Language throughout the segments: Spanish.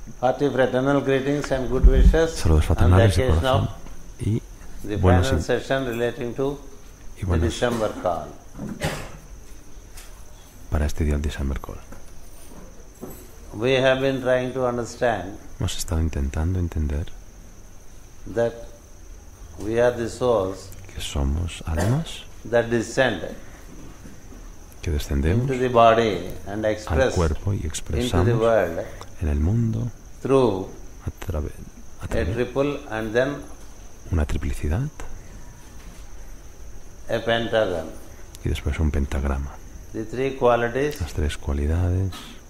Hearty fraternal greetings and good wishes Saludos on the fraternales de occasion corazón of y the buenos, final session relating to the buenos December call. para este día del December Call. We have been trying to understand Hemos estado intentando entender that we are the souls que somos almas that descend que descendemos into the body and al express cuerpo y into the expresamos world en el mundo through a través a triple and then una triplicidad a pentagon. y después un pentagrama. The three qualities, Las tres cualidades,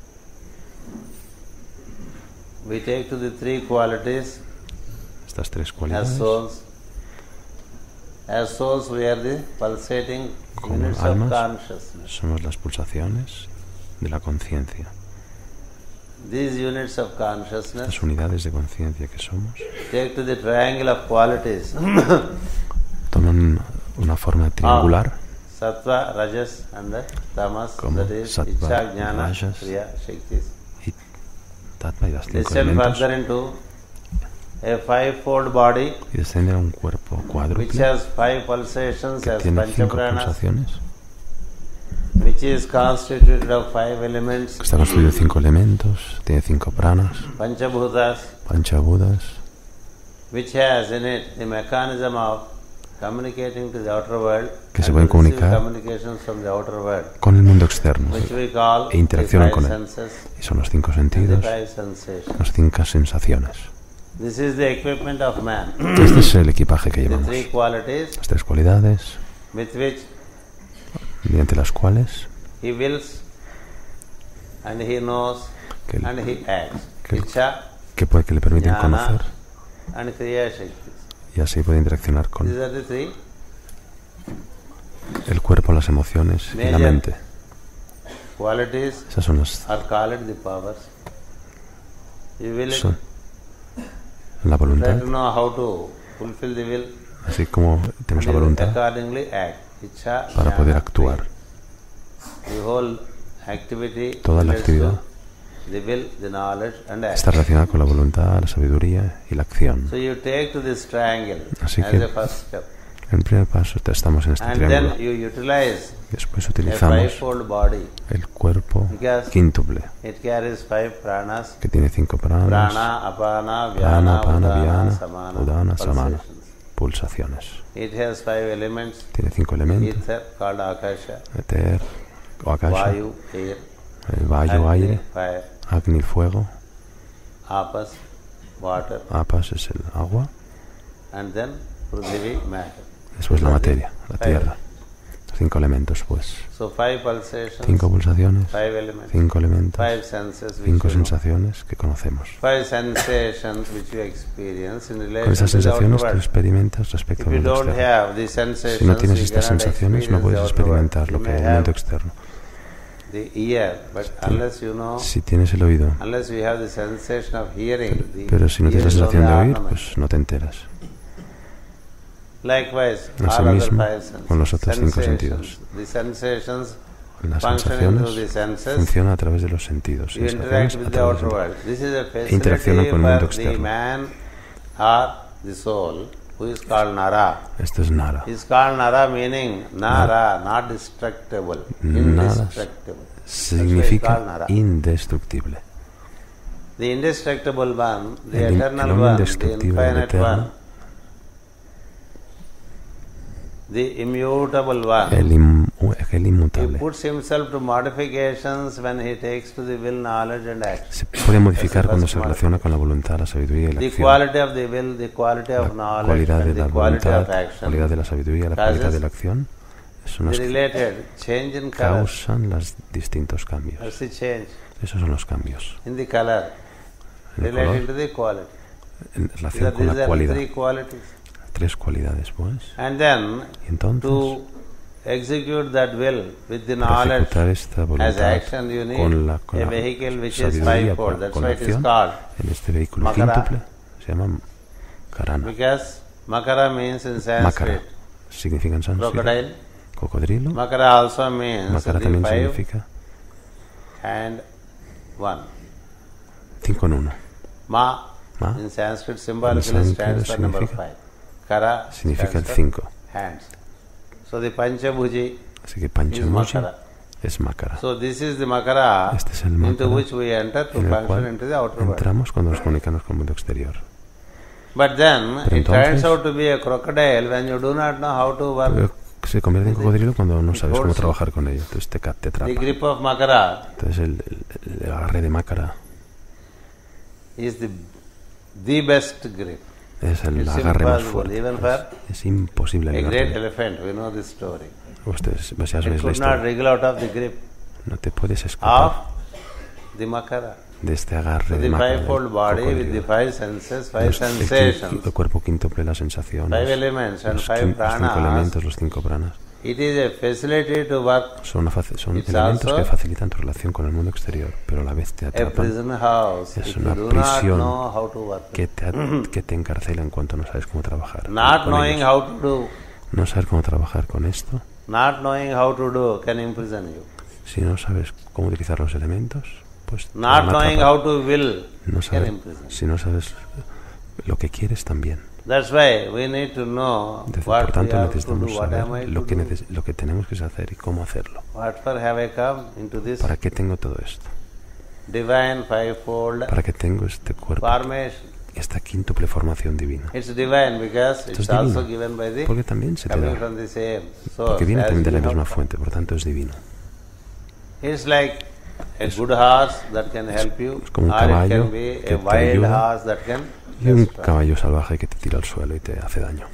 we take to the three qualities estas tres as cualidades, souls. As souls we are the pulsating como units of almas, consciousness. somos las pulsaciones de la conciencia. These units of consciousness Las unidades de conciencia que somos take to the triangle of qualities toman una forma triangular Sattva, Rajas and the Tamas, como that is Sattva, Ichcha, Jnana, Rajas, Kriya, Shaktis. y Tattva y las cinco Descend elementos further into a five-fold body y descienden a un cuerpo which cuádruple has five pulsations que as tiene cinco Panchapranas, pulsaciones, which is constituted of five elements, que está construido de cinco elementos, tiene cinco pranas, Panchabhutas, panchabhutas, which has in it the mechanism of communicating to the outer world que se and pueden to receive comunicar communications from the outer world, con el mundo externo which we call e interaccionan the con five él. senses Y son los cinco and the sentidos, five sensations. las cinco sensaciones. This is the equipment of man. Este es el equipaje que The llevamos. three qualities Las tres cualidades with which mediante las cuales he wills and he knows que, and he acts. que- Ichcha, que le permiten Jnana conocer and Kriya Shaktis. y así puede interaccionar con These are the three el cuerpo, las emociones y la mente. qualities Esas son las are called the powers. You will son la try voluntad, to know how to fulfill the will así como tenemos la and voluntad accordingly act. Ichcha, para Jnana, poder actuar. Kriya. The whole activity Toda la relates to actividad the will, the knowledge and está act. relacionada con la voluntad, la sabiduría y la acción. So you take to this triangle Así as que a first step. en el primer paso estamos en este And triángulo. then you utilize Después a utilizamos five-fold body. el cuerpo Because quíntuple, it carries five pranas. que tiene cinco pranas, Prana, apana, prana, vyana, apana, udana, vyana, samana, udana, samana, pulsations. pulsaciones. It has five elements. Tiene cinco elementos, Ether called akasha, éter o akasha, vayu, air, el vayu, agni, aire, fire, agni, el fuego, apas, water, apas es el agua, and then prithvi, matter. después la materia, la tierra. Cinco elementos, pues. So five pulsations, Cinco pulsaciones, five elements, cinco elementos, five senses, which cinco you know. sensaciones que conocemos. Five sensations which you experience in Con relation esas to the outer sensaciones tú world. experimentas respecto If al you mundo don't externo. have these sensations, Si no tienes you estas cannot sensaciones, no experience puedes the outer world. experimentar You lo que may es el have mundo externo. the ear, but unless you know, Si tienes el oído, unless you have the sensation of hearing, the pero si no ear tienes la is only sensación de oír, ornament. pues no te enteras. Likewise, all other Asimismo, five senses, con los otros cinco sensations. sentidos. The sensations Las functioning through the sensaciones senses, funcionan a través de los sentidos, you sensaciones interact a with the través outer de world. This is a interacciona facility con el mundo for the externo. man or the soul who is called Nara. Esto es nada. Is called Nara meaning Nara, not destructible, Nara indestructible. significa indestructible. The indestructible one, the El eternal hombre one, the indestructible, el infinite eterno, one, the immutable one. el He inmutable. puts himself to modifications when he takes to the will, knowledge and action. Se puede modificar cuando se relaciona con la voluntad, la sabiduría y la The acción. quality of the will, the quality of La knowledge cualidad de and la the quality voluntad, of la action cualidad de la sabiduría, la causes cualidad de la acción son the las que related change in color. causan los distintos cambios. That's the change Esos son los cambios in the color en el relating color, to the quality. en These relación are con la the cualidad. three qualities. Tres cualidades, pues. And then Y entonces, to execute that will with the para knowledge ejecutar esta as voluntad action, you need con la a vehicle which is sabiduría, fivefold. That's con why la it is acción, called. en este vehículo Makara. quíntuple, se llama karana. Because Makara means in Makara Sanskrit significa en sánscrito crocodile. cocodrilo. Makara also means Makara the también five significa and one. 5 en 1. Ma, Ma, in Sanskrit en symbolically stands for number sánscrito 5. Kara significa el stands for 5. hands. So the Panchabhuji Así que is Panchamuji Makara. es Makara. So this is the Makara Este es el into Makara which we enter to en el function cual into the outer world. entramos cuando nos comunicamos con el mundo exterior. But then Pero it turns entonces- out to be a crocodile when you do not know how to work. Pero se convierte en cocodrilo cuando no sabes cómo holds you. trabajar con ello. Entonces te The atrapa. grip of Makara Entonces el agarre de Makara is the best grip. es el It's agarre más impossible, fuerte. even for Es imposible a great liberarlo. elephant. We know this story. Ustedes ya It sabéis la could not historia. wriggle out of the grip No te puedes of escapar the Makara. de este agarre de The Makara. fivefold del body with the cocodrilo. five senses, five El sensations, cuerpo quíntuple, las sensaciones, five elements and los five 5 pranas. elementos, los 5 pranas. It is a facility to work Son It's elementos also que facilitan tu relación con el mundo exterior, pero a la vez te a atrapan, prison house Es if you una do not prisión know how to work. que te encarcela en cuanto no sabes cómo trabajar. Not con knowing ellos. how to do, No saber cómo trabajar con esto, not knowing how to do can imprison you. si no sabes cómo utilizar los elementos, pues te Not van a knowing atrapar. how to will No can saber, imprison you. si no sabes lo que quieres también. That's why we need to know Entonces, what por we tanto, have to do, necesitamos what am saber I lo to que, do, lo que tenemos que hacer y cómo hacerlo. what for have I come into this ¿Para qué tengo todo esto? divine fivefold ¿Para qué tengo este cuerpo, formation. esta quíntuple formación divina? It's divine because Esto it's es also divino, given by the porque también se te coming da, from the same source. porque viene as también de la we misma have. fuente, por tanto es divino. It's like a good horse that can help you, es como un or it caballo can be que a te wild ayuda, horse that can Y un destroy. caballo salvaje que te tira al suelo y te hace daño.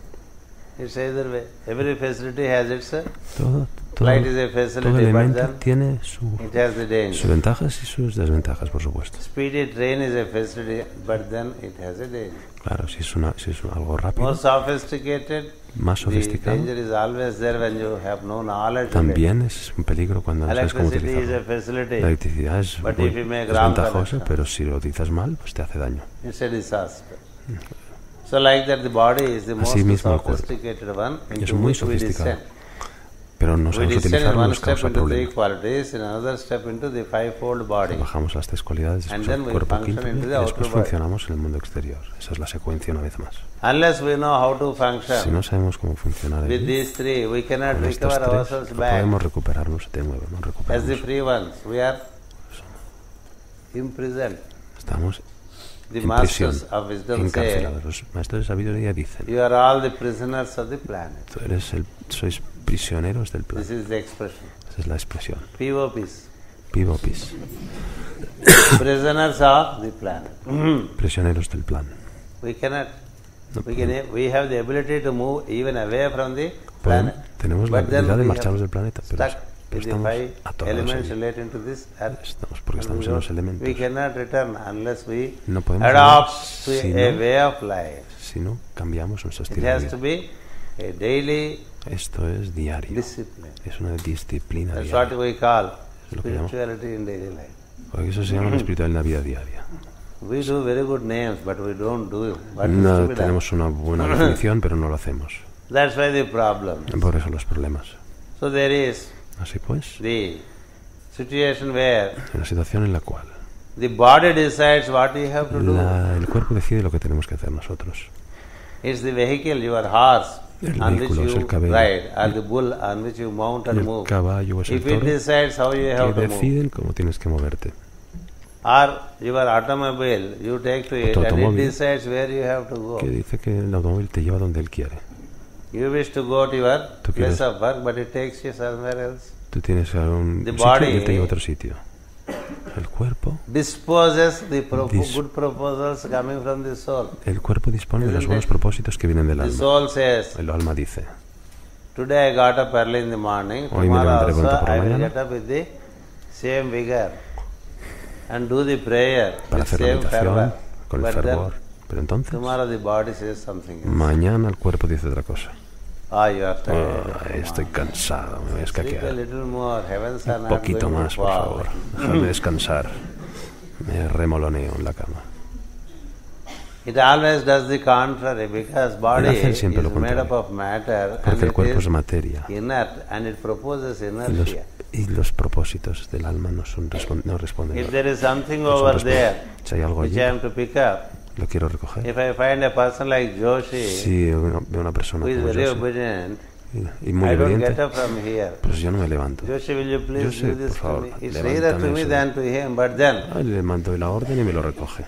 It's either way. Every facility has its Todo flight is a facility, but elemento then tiene it has the sus danger. ventajas y sus desventajas, por supuesto. Speedy train is a facility, but then it has a danger. Claro, si es algo rápido, More sophisticated, más the sofisticado, danger is always there when you have no knowledge of it. también es un peligro cuando no sabes cómo Electricity is a utilizarlo. facility. La electricidad es But muy if you make wrong ventajosa, connection, pero si lo utilizas mal, pues te hace daño. it's a disaster. So like that, the body is the most Así mismo el cuerpo. sophisticated one Es into muy which we sofisticado, descend. pero no We sabemos descend in utilizarlo y one nos step causa into three problemas. qualities, in another step into the fivefold body. Bajamos las 3 cualidades, And después then el we cuerpo function quíntuple into y the outer después body. funcionamos en el mundo exterior. Esa es la secuencia una vez más. Unless we know how to Si function no sabemos cómo funcionar with allí, these three, we cannot con estos recover 3, ourselves no back. podemos recuperarnos de nuevo, no As the recuperamos. free ones, we are imprisoned. Estamos The en prisión, masters of wisdom say, encarcelados. Los maestros de sabiduría dicen, you are all the prisoners of the planet. sois prisioneros del This planeta. is the expression. Esa es la expresión. POPs. Pivopis, Prisoners of the planet. prisioneros del plan. We cannot. No We have the ability to move even away from the Podemos- planet. tenemos la But then habilidad de we marcharnos have del planeta, pero stuck with the estamos five atorados elements allí. relating to this earth. Porque And estamos we en los don't- elementos. We cannot return unless we No podemos adopt to si a no- way of life. Si no cambiamos nuestro It estilo de has to vida. be a daily Esto es diario. discipline. Es una disciplina That's what diaria. we call Es lo que llamamos. spirituality in daily life. Porque eso se llama la espiritualidad en la vida diaria. We do very good names, but we don't do what is No to be done. tenemos una buena definición, pero no lo hacemos. That's why the problem. Por eso los problemas. So there is Así pues, the situation where en la situación en la cual the body decides what you have to do. el cuerpo decide lo que tenemos que hacer nosotros. It's the vehicle, your horse, El on which vehículo es you el caballo. ride, or the bull on which you mount and El move. caballo es el If it toro decides how you have que to move, deciden cómo tienes que moverte. or your automobile, you take to it Tu and it automóvil. decides where you have to go. Que dice que el automóvil te lleva donde él quiere. You wish to go to your Tú place quieres- of work, but it takes you somewhere else. Tú tienes un The sitio body- y él te lleva a otro sitio. El cuerpo, Disposes the Dis- good proposals coming from the soul. el cuerpo dispone de los Isn't buenos it? propósitos que vienen del The alma. soul says, El alma dice, today I got up early in the morning, Hoy me tomorrow levantaré pronto also por la I will mañana. get up with the same vigor and do the prayer para with hacer la same fervor. meditación con el But then fervor. Pero entonces, tomorrow the body says something else. mañana el cuerpo dice otra cosa. You are tired. Estoy cansado, me voy a Sleep a escaquear. little more. Heavens are Un not poquito going to más, por fall. favor. Déjame descansar. Me remoloneo en la cama. It always does the contrary because body hace is siempre lo made contrario. up of matter and Porque el it cuerpo is es materia. inert and it proposes Y, inertia. Y los propósitos del alma no responden. If there is something over there Si hay algo which allí, I am to pick up, lo quiero recoger. if I find a person like Joshi Si veo una persona who is como very Joshi obedient, y muy I don't obediente, get up from here. pues yo no me levanto. Joshi, will you please Joshi, do this por favor, for me? It's levántame nearer to me eso. than to him, but then, Le mando la orden y me lo recoge.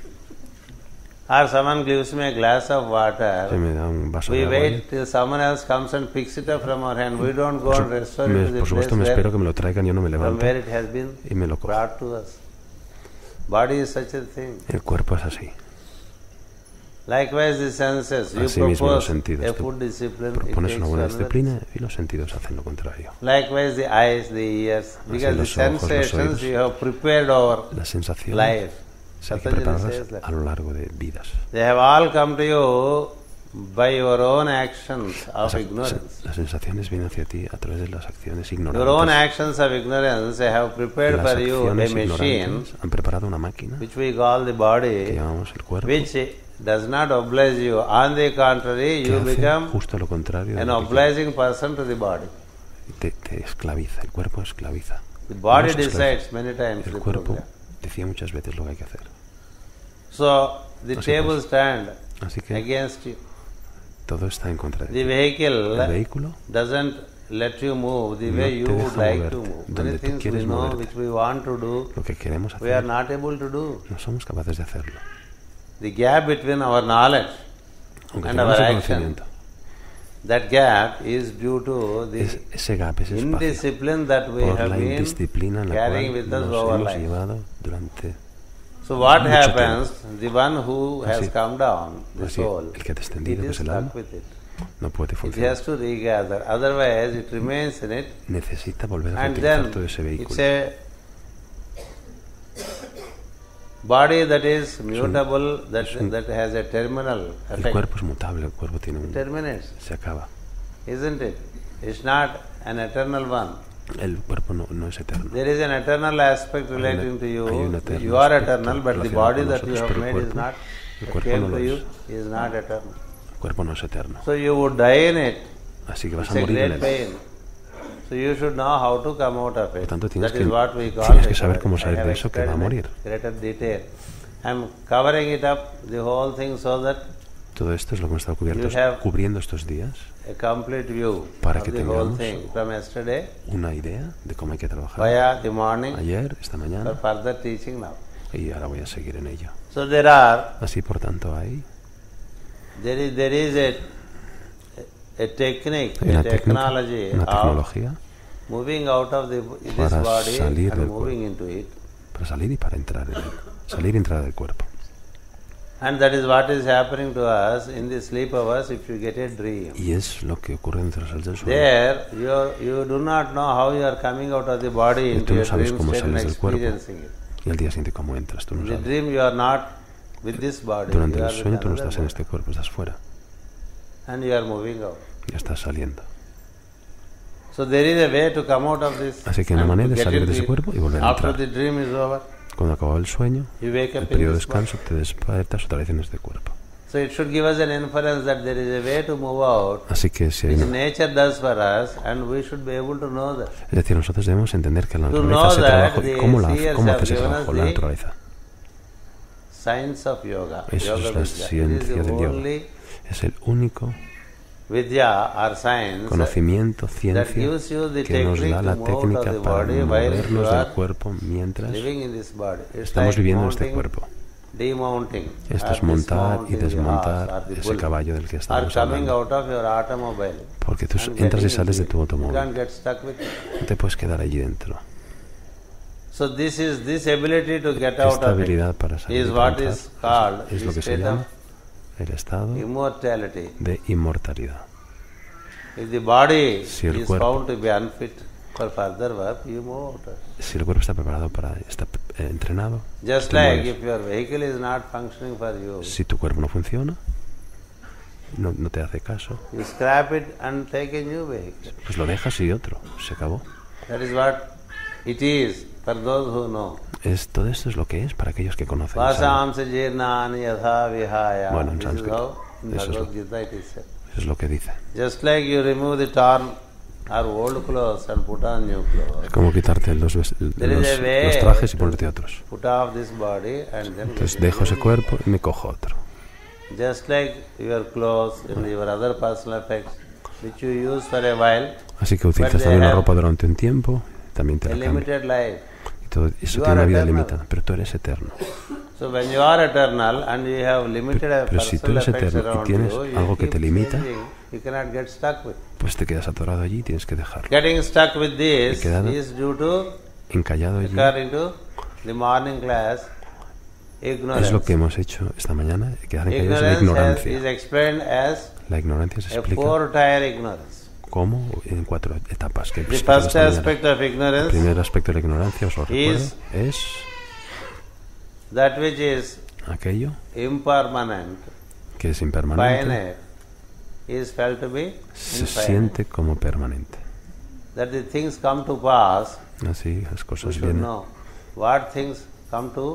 or someone gives me a glass of Se water, me da un vaso we de agua. wait till someone else comes and picks it up from our hand. We don't go and restore it to the Por place supuesto me espero where, que me lo traigan y yo no me from levanto where it has been y me lo cojo. brought to us. Body is such a thing. El cuerpo es así. Likewise, the senses. You Asimismo, los propose sentidos. a Tú food discipline, it propones takes una buena another. disciplina y los sentidos hacen lo contrario. Likewise, the eyes, the ears, because the los ojos, los sensations oídos. you have prepared over Las sensaciones life. hay que Patanjali prepararlas says that. a lo largo de vidas. They have all come to you by your own actions of ignorance. Las sensaciones vienen hacia ti a través de las acciones Your own ignorantes. actions of ignorance have prepared Las for you a acciones machine ignorantes han preparado una máquina which we call the que body, llamamos el cuerpo, which does not oblige you. On the contrary, que you hace become justo lo contrario de an lo que obliging person to the body. te esclaviza. El cuerpo esclaviza. The body No se esclaviza. decides many times El the cuerpo program. decía muchas veces lo que hay que hacer. So the Así table pues. stand Así que against you. todo está en contra de The ti. vehicle El vehículo doesn't let you move the no way you te would deja like to moverte move. donde Many tú things we quieres know moverte. which we want to do, Lo que queremos we are hacer not able to do. no somos capaces de hacerlo. The gap between our knowledge Aunque and tengamos our el action, conocimiento, that gap is due to the ese gap, ese espacio, indiscipline that we por have la been indisciplina en la carrying cual with us nos over hemos life. llevado durante. So what mucho happens, the one who has Así. come down, the Así, soul, el que ha it descendido, que is es el alma, stuck with it. no puede It funcionar. has to regather, otherwise it remains in it, Necesita volver a and utilizar then todo ese it's vehículo. a body that is mutable, that has a terminal El effect. cuerpo es mutable, el cuerpo tiene un. Terminates, Se acaba. isn't it? It's not an eternal one. El cuerpo no es eterno. There is an eternal aspect relating to hay you. un eterno You are aspecto eternal, but the relacionado body con that you nosotros, have pero el made is cuerpo- not. el That cuerpo came no to lo you es. is not eternal. El cuerpo no es eterno. So you would die in it. Así que vas It's a a morir en great él. pain. So you should know how to come out of it. Por tanto, That is tienes what we call que saber cómo recovery. salir I have de eso que va a explained morir. in greater detail. I'm covering it up, the whole thing, so that Todo esto es lo que hemos estado You have- cubriendo estos días. a complete view Para of que the whole tengamos thing from yesterday Una idea de cómo hay que trabajar. via the morning Ayer, esta for mañana, further teaching now. y ahora voy a seguir en ello. So there Así, por tanto, hay is a technique, una a técnica, technology una of tecnología moving out of this para body salir and del moving into it. para salir y para entrar en él. Salir y entrar del cuerpo. And that is what is happening to us in the sleep hours if you get a dream. Y es lo que ocurre dentro del sueño. There, you do not know how you are coming out of the body Y into tú no your sabes dream cómo state and sales del cuerpo. experiencing it. Y al día siguiente, ¿cómo entras? Tú no In the sabes. dream you are not with this body, Durante you el are with sueño tú no another estás en body. este cuerpo, estás fuera. And you are moving out. Ya estás saliendo. So there is a way to come out of this. Así que hay una and to manera de get salir de into ese it. cuerpo y volver a After entrar. the dream is over, Cuando acaba el sueño, you wake el up in periodo de this body. descanso, te despiertas otra vez en este cuerpo. So it should give us an inference that there is a way to move out, Así que si hay which una... nature does for us, and we should be able to know that. Es decir, nosotros debemos entender que la To naturaleza know hace that trabajo. the ¿Y cómo seers cómo have hace ese given trabajo us la the naturaleza? Science of yoga. Eso Yoga es la Vidya. It is ciencia the del yoga. only Es el único Vidya or science conocimiento, that ciencia, gives you the que nos technique da la to move out of técnica the para body while you movernos del are cuerpo mientras living in this body. It's estamos like viviendo en este mounting, cuerpo. demounting, Esto or es montar y dismounting the horse desmontar or the ese bull, caballo del que or estamos coming hablando. out of your automobile. Porque tú and entras y getting sales de into tu it. You automóvil. can't get stuck with it. No te puedes quedar allí dentro. So this ability to get out Esta of it habilidad para salir is y what entrar is called es lo the que se state llama of el estado immortality. de inmortalidad. If the body Si el is cuerpo- found to be unfit for further work, you move out of it. Si el cuerpo está preparado para estar entrenado, Just te like mueves. if your vehicle is not functioning for you, Si tu cuerpo no funciona, no te hace caso, you scrap it and take a new vehicle. pues lo dejas y otro, se acabó. That is what it is for those who know. Todo esto es lo que es para aquellos que conocen. Saben. Vasamsa jirnani yatha vihaya. Bueno, en This is sánscrito. how in Eso es lo- Bhagavad Gita it is said. Eso es lo que dice. Just like you remove the torn our old clothes and put on new clothes. Es como quitarte los trajes y ponerte otros. Put off this body and then Entonces dejo ese cuerpo y me cojo otro. just like your clothes and your other personal effects, which you use for a while, Así que utilizas también la ropa durante un tiempo, también te a la cambias. limited life. Y todo eso You tiene are una vida eternal. limitada, pero tú eres eterno. So when you are eternal and you have limited Pero si tú personal eres effects eterno y around tienes you, algo que keep te limita, changing, you cannot get stuck with. pues te quedas atorado allí y tienes que dejarlo. Getting stuck with this quedado is due to, Encallado allí according to the morning class, ignorance. es lo que hemos hecho esta mañana, quedar encallados en la Ignorance is ignorancia. explained as La ignorancia se a explica four-tier ignorance. cómo en 4 etapas que The explicamos first esta mañana. aspect of El ignorance, primer aspecto de la ignorancia, os lo recuerdo, es that which is aquello impermanent, que es impermanente, finite, is felt to be se infinite. siente como permanente. That the things come to pass, Así las we cosas should vienen. know what things come to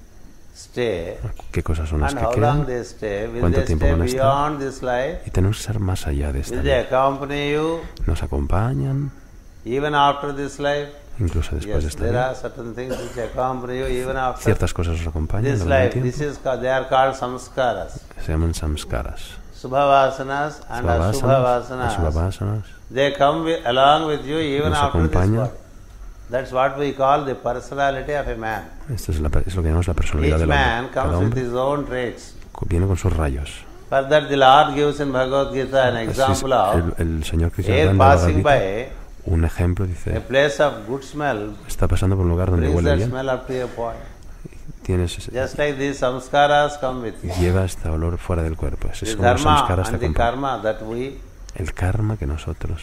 stay ¿Qué cosas son las and que how long quedan? they stay. Will ¿Cuánto they tiempo stay van a estar? beyond this life? Y tenemos que ser más allá de esta Will they vida. accompany you Nos acompañan, even after this life? incluso después de Yes, esta there vida. are certain things which accompany you even after Ciertas cosas os acompañan this durante life. un This tiempo. is they are called samskaras. Se llaman samskaras. Subhavasanas and ashubhavasanas. Ashubhavasanas. They come along with you even Nos after this acompañan. body. That's what we call the personality of a man. Esto es lo que llamamos la personalidad Each del man hombre. Cada comes with hombre his own traits. viene con sus rayos. For that the Lord gives in Bhagavad Gita an Así es, example of el Señor Krishna da air en la Bhagavad passing Gita by, un ejemplo, a dice, place of good smell está pasando por un lugar donde brings huele that bien, smell up to a point. tienes, Just like these samskaras come with you. lleva este olor fuera del cuerpo. Ese The es como los dharma samskaras and te the acompañan. karma that we El karma que nosotros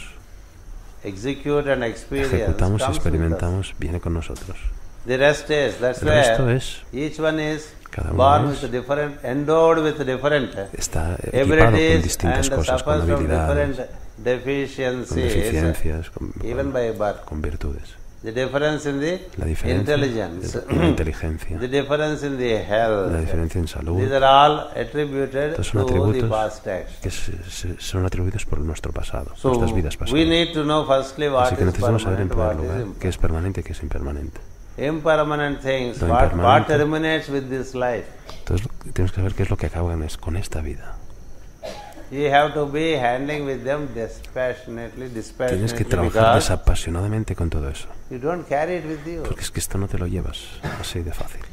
execute and experience ejecutamos y comes with us. experimentamos viene con nosotros. The rest is, that's El resto where es, each one is cada uno born es, with different, endowed with different está equipado con abilities distintas and cosas, con suffers from habilidades, different con deficiencies, deficiencias, even by birth. con virtudes. The difference in the La diferencia intelligence, en la inteligencia, the difference in the health, la diferencia en salud, these are all attributed estos son to the atributos past acts. que son atribuidos por nuestro pasado, So nuestras vidas we pasadas. need to know firstly what Así que is necesitamos saber en permanent, primer what is lugar qué es permanente y qué es impermanente. impermanent things, Lo what impermanente. terminates with this life. Entonces tenemos que saber qué es lo que acaba con esta vida. You have to be handling with them dispassionately, Tienes que trabajar because desapasionadamente con todo eso, you don't carry it with you. porque es que esto no te lo llevas así de fácil.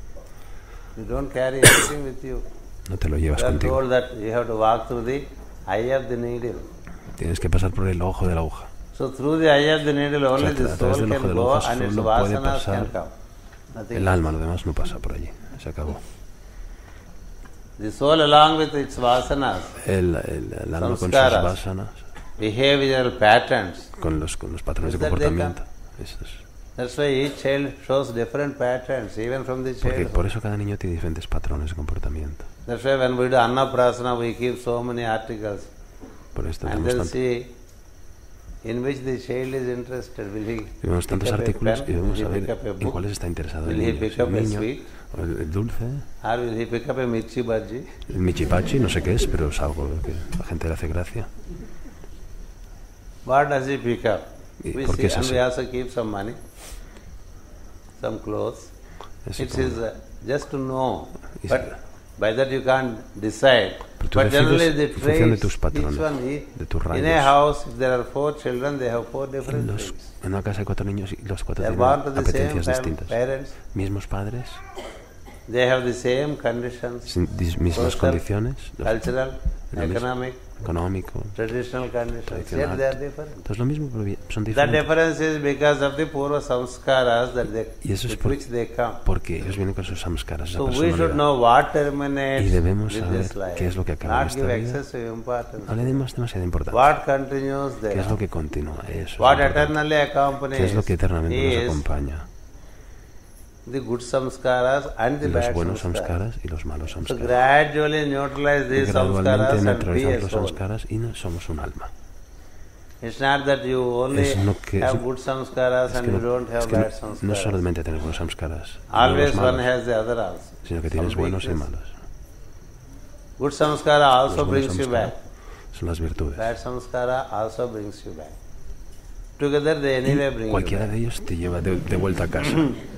You don't carry everything with you. No te lo llevas You are contigo. told that you have to walk through the eye of the needle. Tienes que pasar por el ojo de la aguja. So through the eye of the needle only O sea, the a través soul del ojo can del go ojo and its solo puede vasanas can pasar come. Nothing El else. alma, lo demás no pasa por allí. Se acabó. The soul along with its vasanas, El alma con sus Samskaras. vasanas, behavioral patterns. con los patrones de Is that they comportamiento. Eso es. That's why each child shows different patterns, even from the Porque child. por eso cada niño tiene diferentes patrones de comportamiento. That's why when we do Annaprasana, we keep so many articles. Por esto And tenemos then tanto. see in which the child is interested. Will he Vemos tantos pick up a artículos pen? y vamos Will a he ver pick up a en book? cuáles está interesado el Will he niño. pick Si up el a niño, sweet? o el dulce, Or will he pick up a michi bhaji? el michipachi, no sé qué es, pero es algo que a la gente le hace gracia. What does he pick up? ¿Y We por see, qué es and así? we also keep some money, some clothes. Así It como- is just to know, Y but by that you can't decide. Pero tú But generally decides the en función de traits, tus patrones, each one, de tus in a rayos. house, if there are 4 children, they have 4 different traits. En una casa hay 4 niños y los 4 They are tienen born to the same apetencias distintas. parents. Mismos padres, They have the same conditions, mismas social, condiciones, cultural, lo mismo. economic, económico, traditional conditions. Yet tradicional. they are different. Entonces lo mismo, pero son That diferentes. difference is because of the purva samskaras that they, Y eso es with por- which they come. Porque ellos vienen con sus samskaras, esa So we should personalidad. know what terminates Y debemos with saber this life. qué es lo que acaba en Not esta give vida. excessive importance. No le demos demasiada importancia. What continues ¿Qué there? es lo que continúa? Eso es What importante. eternally accompanies ¿Qué es lo que eternamente nos is acompaña? the good samskaras and the Los bad buenos samskaras. samskaras y los malos So samskaras. gradually neutralize these Gradualmente samskaras and be neutralizamos a los soul. samskaras y no somos un alma. It's not that you only Es no que- have good samskaras Es and que you no, don't es have que bad no samskaras. solamente tener buenos samskaras, y no Always los one malos, has the other also. sino que tienes Some buenos y weakness. malos. Good samskara also Los buenos brings you back. samskaras son las virtudes. Bad samskara also brings you back. together they anyway bring you cualquiera back. de ellos te lleva de vuelta a casa.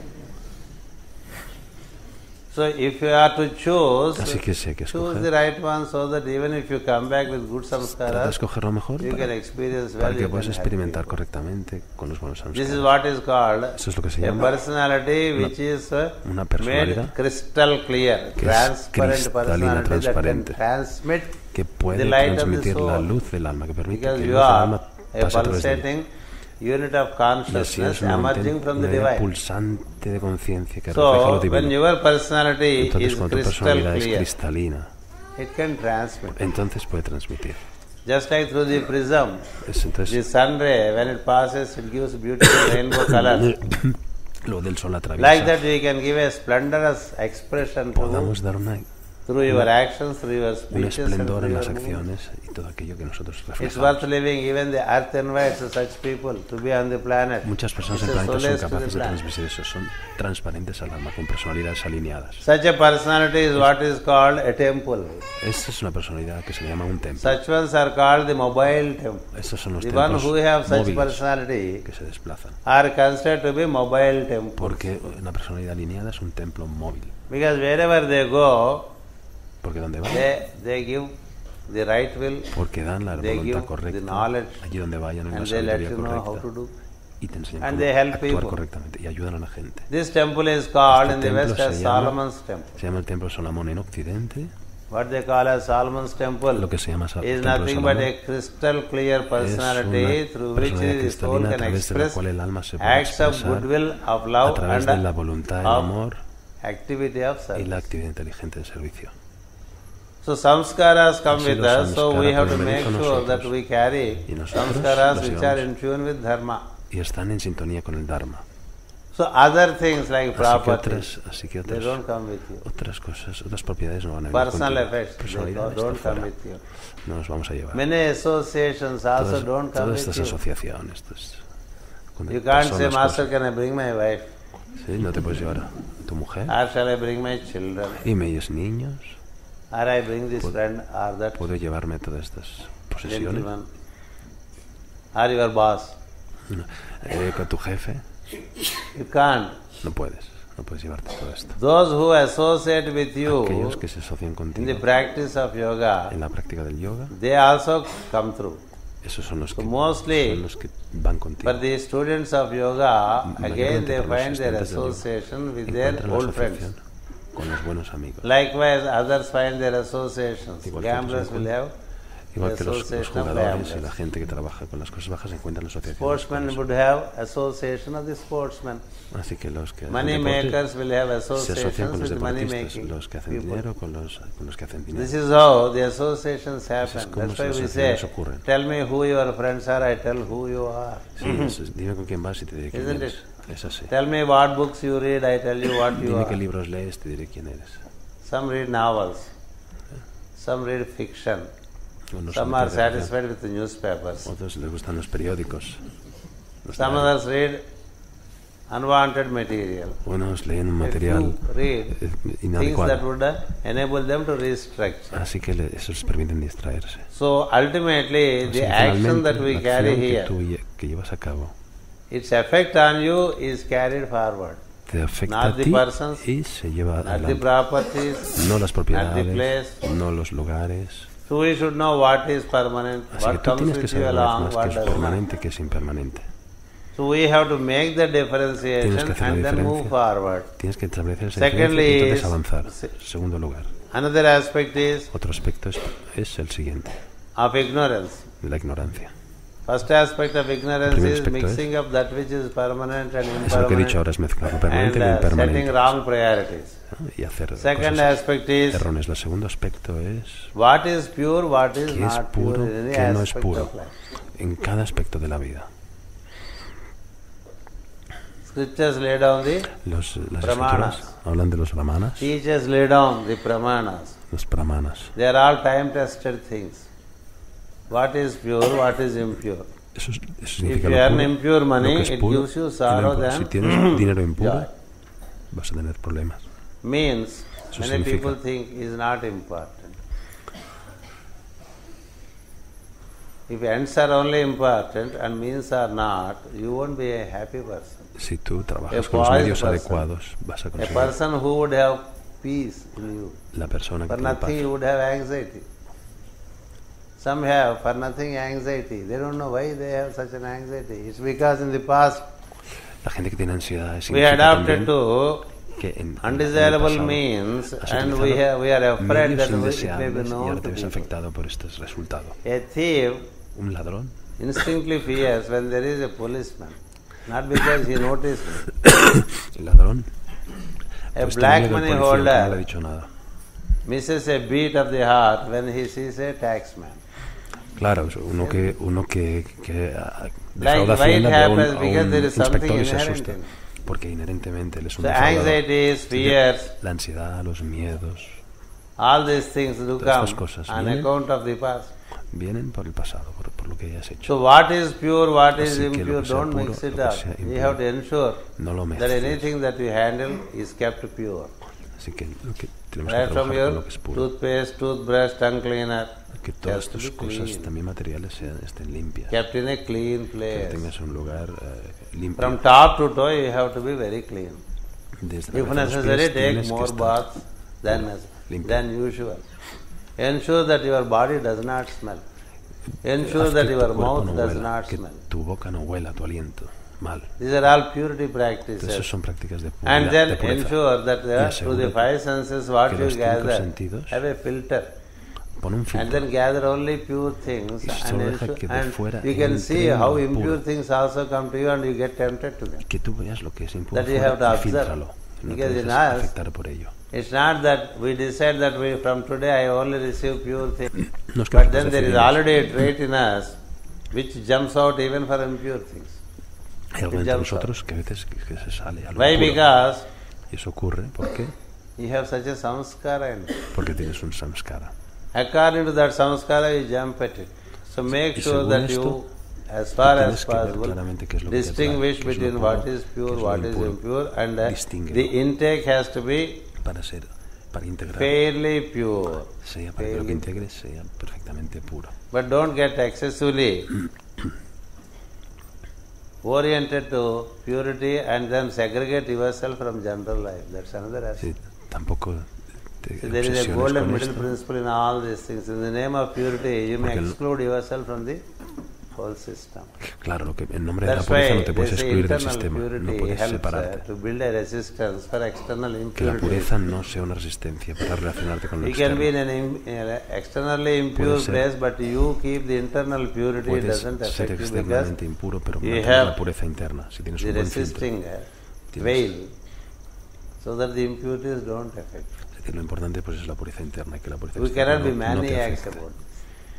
So if you are to choose, Así que sé que choose escoger. the right one so that even if you come back with good Trata de samskaras, escoger lo mejor you can para experience well, que you can puedas help experimentar people. correctamente con los buenos This is samskaras. what is called Eso es lo que se a llama personality which is una made personalidad crystal clear, que es transparent cristalina, personality that can transparente, transmit que puede the light of the transmitir la soul. luz del alma, que permite Because que la you luz del are alma a pase a través de ella. pulsating unit of Y así consciousness es una emerging from the unidad divine. pulsante de conciencia que refleja lo So when divino. your personality Entonces, is cuando tu crystal personalidad es clear, cristalina, it can transmit. entonces puede transmitir. Just like through the prism, the Entonces, sun ray, when it passes, it gives beautiful rainbow colors. lo del sol Like atraviesa. that, we can give a splendorous expression to Podamos dar through your actions, through your un speeches, and esplendor through en las your movements. acciones y todo aquello que nosotros It's reflejamos. worth living. Even the earth invites such people to be on the planet. Muchas personas It's en a el planeta son solace to the capaces de planet. transmitir eso, son transparentes al alma, con personalidades alineadas. Such a personality is what is called a temple. Esta es una personalidad que se le llama un templo. Such ones are called the mobile temple. Estos son los The one templos who have such móviles personality que se desplazan. are considered to be mobile temples. Porque una personalidad alineada es un templo móvil. Because wherever they go, Porque donde van, they give the right will porque dan la they give voluntad the correcta, knowledge allí donde vayan en la and they let sabiduría you know how to correcta do. y te enseñan and cómo they help actuar people. correctamente y ayudan a la gente. This temple is called Este in the templo West se as llama- Solomon's temple. Se llama el templo de Salomón en Occidente. What they call as Solomon's temple Lo que se llama is templo de nothing but Salomón a crystal clear personality es una through which personalidad the soul cristalina a can través de la express cual el alma se puede acts of expresar goodwill, of a love, través and de la voluntad, el of amor activity of y service. la actividad inteligente de servicio. So samskaras come Así with los us, so we samskaras have to pueden make venir con sure that nosotros. we carry Y nosotros samskaras los which are llevamos. in tune with dharma. Y están en sintonía con el Dharma. So other things like properties, Así que they don't come with you. otras cosas, otras propiedades no van a venir Personal contigo. effects, they Personalidades don't está come fuera. with you. No nos vamos a llevar. Many associations also don't come Todas with estas you. asociaciones, You can't say, personas, Master, can I bring my wife? sí, no te puedes llevar a tu mujer Or shall I bring my children? y medios niños. Or I bring this friend or that Puedo llevarme todas estas posesiones. gentleman? Or your boss? Con tu jefe You can't. no puedes llevarte todo esto. Those who associate with you Aquellos que se asocian in the contigo practice of yoga, en la práctica del yoga, they also come through. esos son los So que, mostly, son los que van contigo. for the students of yoga, again Mayormente they para los find their estudiantes del yoga, association with their encuentran la old asociación friends. con los buenos amigos. Likewise, others find their associations. Igual que otros Gamblers will have Igual que los association of jugadores y la gamblers. gente que trabaja con las cosas bajas encuentran la asociación. Sportsmen would have association of the sportsmen. Así que los que hacen Money deporte makers will have se asocian associations con los with money deportistas, making los que hacen people. dinero con los que hacen dinero. This is how the associations Así es happen. como That's why las we say, asociaciones ocurren. tell me who your friends are, I tell who you are. Sí, dime con quién vas y te diré quién Isn't eres. it? Es así. Tell me what books you read, I tell you what you Dime qué are. libros lees, te diré quién eres. Some read novels, some read fiction, Unos some son are literatura, satisfied with the newspapers, otros les gustan los periódicos. Los some diarios. others read unwanted material. Unos leen un A material few read things inadecuado. that would enable them to restructure. Así que eso les permite distraerse. So ultimately, Así the que action that finalmente, we la carry acción que here, tú que llevas a cabo its effect on you is carried forward. te afecta Not a the ti persons, y se lleva not the adelante. properties, No las not the propiedades, place. no los lugares. So we should know what is permanent, Así que what tú comes tienes que with you saber along, más what qué es does not. permanente, qué es impermanente. So we have to make the Tienes differentiation que hacer la and then move diferencia. forward. Tienes que establecer esa Secondly diferencia y entonces is- avanzar. Segundo lugar, Another aspect is otro aspecto es el siguiente, of ignorance. la ignorancia. First aspect of ignorance Primer is aspecto mixing up that which is permanent and Es lo que he dicho impermanent ahora, es mezclar lo and permanente y lo setting impermanente, wrong priorities. ¿no? Y hacer Second cosas aspect is erróneas. El segundo aspecto es what is pure, what is qué es not puro, pure in any qué no es aspect puro of life. en cada aspecto de la vida. Scriptures lay down Las Brahmanas. escrituras hablan de los brahmanas, teachers lay down the pramanas. los brahmanas. They are all time-tested things. What is pure, what is impure. Eso If significa you lo earn puro, impure money, lo que es it puro gives you y lo sorrow impuro. Si than tienes dinero impuro, joy. vas a tener problemas. Means Eso many significa- people think is not important. If ends are only important and means are not, you won't be a happy person. Si tú A trabajas con los poised medios person. adecuados, vas a A conseguir person who would have peace in you. la persona que For tiene paz. nothing you would have anxiety. Some have for nothing anxiety. They don't know why they have such an anxiety. It's because in the past La gente que tiene ansiedad es we adapted to que en el undesirable pasado means has and utilizado we are afraid medios that it may indeseables be y known ahora to te ves people. afectado por este resultado. A thief Un ladrón instinctively fears when there is a policeman. Not because he noticed me. el ladrón A pues black tiene miedo money al policía, aunque no le ha holder dicho nada. misses a beat of the heart when he sees a taxman. Claro, uno que Like defrauda why it Hacienda ve a happens un because there is something inspector y se inherent asusta, in it. porque inherentemente él es un So defraudador. anxieties, fears, La ansiedad, los miedos, all these things do Todas come estas cosas on vienen. account of the past. vienen por el pasado, por lo que hayas hecho. So what is pure, what is Así que lo impure, que sea don't puro, mix it lo que up. sea You impuro, have to ensure No lo that mezcles. anything that you handle is kept pure. Así que lo que tenemos Right que from trabajar con lo your que es puro. toothpaste, toothbrush, tongue cleaner, Que todas has to tus be cosas, clean. también materiales, estén limpias. Kept in a clean Que place. tengas un lugar limpio. From top to toe you have to be very clean. Desde la If cabeza a los necessary, pies take tienes que more estar baths limpio. than usual. Ensure that your body does not smell. Ensure Haz that que tu your cuerpo mouth no does huela, not que smell. tu boca no huela, tu aliento mal. These are all purity Entonces, esas practices. son prácticas de And pureza. then de pureza. ensure that Y through the asegúrate five senses what que you los cinco gather sentidos have a filter. Pon un And filtro. then gather only pure things Y and, solo deja que de and fuera you can see entre how lo impure puro. things also come to you and you get tempted to them. Que tú veas lo que es impuro That you fuera have to y observe. fíltralo. No te Because dejes in us, afectar por ello. It's not that we decide that from today I only receive pure things. No es que But nosotros then there is decidimos. already a trait in us which jumps out even for impure things. Hay algo It entre jumps out. nosotros que a veces que se sale a lo Why? impuro. Because Y eso ocurre, ¿por qué? you have such a samskara in you. Porque tienes un samskara. According to that samskara, you jump at it. So make Y sure según that esto, you, as far tienes as que ver possible, claramente qué es lo que te distinguish atrae, qué es lo between puro, what is qué pure, es lo what is impuro. impure, and Distínguelo. the intake has to be Para integrar, fairly pure. sea para que lo que Fairly. integres sea perfectamente puro. But don't get excessively oriented to purity and then segregate yourself from general life. That's another aspect. Sí, tampoco te So there is a obsesiones golden con middle esto, principle in all these things. In the name of purity, you may Porque exclude yourself from the whole system. Claro, lo que en nombre de la That's pureza why no te they puedes say excluir del internal sistema, no purity puedes helps separarte. to build a resistance for external Que la impurity. pureza no sea una resistencia para relacionarte con lo You can be in externo. an externally impure Puede ser. place, but you keep the internal purity. It Puedes doesn't ser affect you because externamente impuro, pero you mantener have la pureza interna. Si tienes the un buen filtro, resisting Tienes- veil, so that the impurities don't affect. es decir, lo importante pues es la pureza interna, que la pureza We externa cannot be no te maniacs afecte. about this.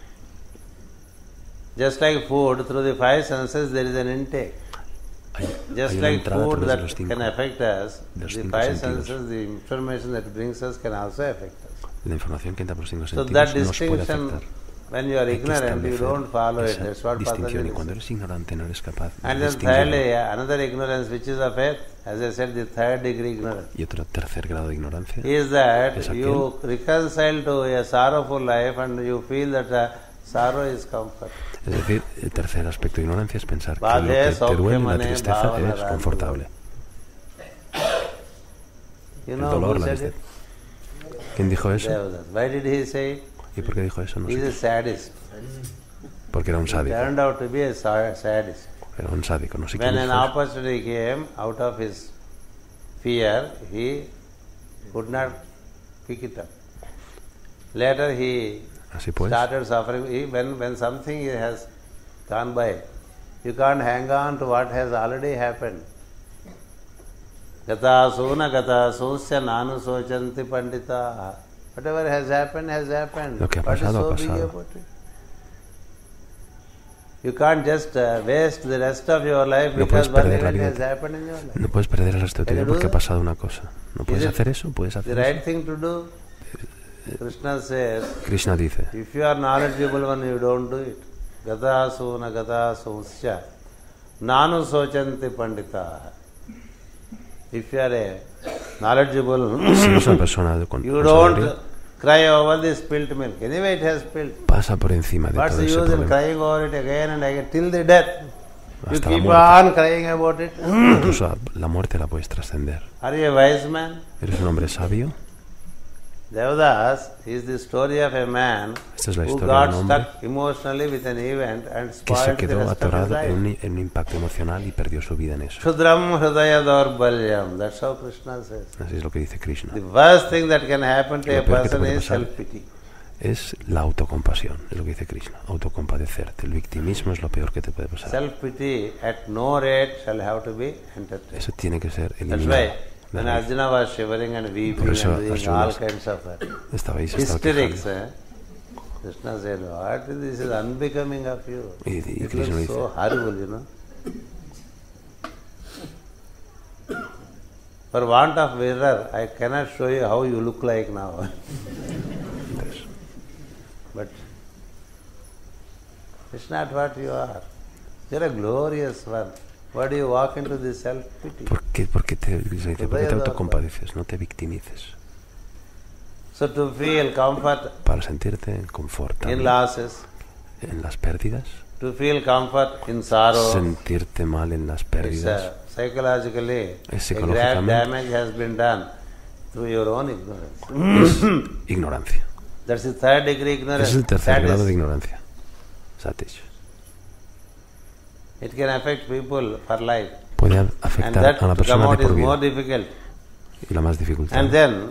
Just like food, through the five senses there is an intake. Hay Just una like entrada a food través de that los cinco, can affect us, de los the cinco five sentidos. senses, the information that brings us can also affect us. la información que entra por los cinco So sentidos that nos puede distinction, afectar. when you are Hay que ignorant, you establecer don't follow it. esa That's what distinción, y Patanjali cuando says. eres ignorante no eres capaz de And then distinguirlo. thirdly, another ignorance which is of faith, as I said, the third degree ignorance, Y otro tercer grado de ignorancia is that es you reconcile to a sorrowful life and you feel that sorrow is comfort. Es decir, el tercer aspecto de ignorancia es pensar que Vale, lo que te Saukya duele, la Mane tristeza, Bhavana es Radha. confortable. You El know dolor, who la said tristeza. it? ¿Quién dijo eso? Devadas. Why did he say it? ¿Y por qué dijo eso? No He's sé. a sadist. Porque era un He sádico. turned out to be a sadist. Era un sádico, no sé When quién an dijo eso. opportunity came out of his fear, he could not pick it up. Later he Así pues, started suffering. When something has gone by, you can't hang on to what has already happened. Gata suna gata susya nanu sochanti pandita. Whatever has happened, has happened. Lo que ha What is pasado, so ha big pasado. about it? You can't just waste the rest of your life No because puedes one perder la event vida. has happened in your life. no puedes perder el resto de tu Can vida you do porque ha that? pasado una cosa. ¿No puedes it hacer eso? ¿Puedes The hacer right eso? thing to do? Krishna says, Krishna dice, if you are knowledgeable when you don't do it, gata suna gata susya nanu sochanti pandita. If you are a knowledgeable, si eres una persona con you sabiduría, don't cry over the spilt milk. Anyway, it has spilled. Pasa por encima de What's todo the ese use in problema. crying over it again and again till the death? You Hasta la keep muerte. on crying about it. Incluso la muerte la puedes trascender. Are you a wise man? ¿Eres un hombre sabio? Devadas is the story of a man Esta es la who historia de got un hombre stuck emotionally with an event and que se spoiled the quedó rest of his atorado life. en un impacto emocional y perdió su vida en eso. Shudram hridaya daurbalyam. That's how Krishna says. Así es lo que dice Krishna. The worst thing that can happen to Lo a peor que te person puede is pasar self-pity. es la autocompasión, es lo que dice Krishna, autocompadecerte. El victimismo es lo peor que te puede pasar. Self-pity at no rate shall have to be entertained. Eso tiene que ser That's eliminado. why when Arjuna was shivering and weeping Por and eso doing Arjuna all kinds of Estaba ahí, se estaba hysterics, quejando. Krishna said, what? This is unbecoming of you. Y It Krishna looks dice, so horrible, you know. For want of mirror, I cannot show you how you look like now. entonces, But it's not what you are. You're a glorious one. Why do you walk into this self-pity? ¿por qué ¿por qué te autocompadeces? No te victimices. So to feel comfort Para sentirte in confortable losses, en las pérdidas, to feel comfort in sorrow, sentirte mal en las it's pérdidas, psychologically, a grave Psicológicamente. damage has been done through your own ignorance. es ignorancia. That's the third degree ignorance. Ese es el tercer Sadness. grado de ignorancia. Satish. It can affect people for life. Puede And afectar that a una to come persona out de is por more vida. difficult. Y la más dificultad. And then,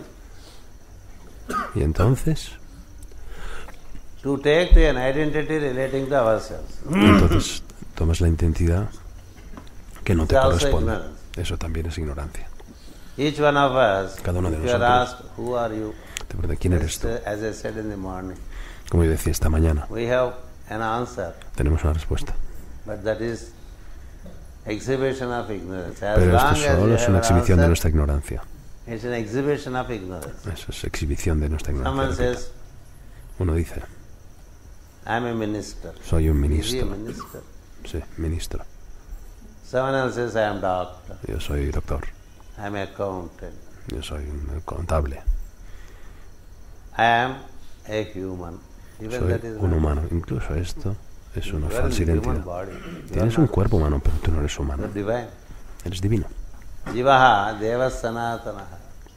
Y entonces, to take to an identity relating to ourselves. tomas la identidad que no te It's also corresponde. ignorance. Eso también es ignorancia. Each one of us, Cada uno de if you are nosotros. asked, who are you? Te pregunto, ¿quién eres tú? As I said in the morning, Como yo decía esta mañana, we have an answer, tenemos una respuesta. but that is exhibition of ignorance. As Pero long esto as solo you es have una an exhibición de answer, nuestra ignorancia. it's an exhibition of ignorance. Eso es exhibición de nuestra Someone ignorancia. says, Uno dice, I'm a minister. soy un Is he a ministro. minister? Sí, ministro. Someone else says, I am doctor. Yo soy doctor. I'm accountant. Yo soy un contable. I am a human. Even Soy that is un not. humano. Incluso esto es una You are in falsa the human identidad. body. You Tienes are un not. cuerpo humano, pero tú no eres humano. You're divine. Eres divino. Jivaha deva sanatanaha.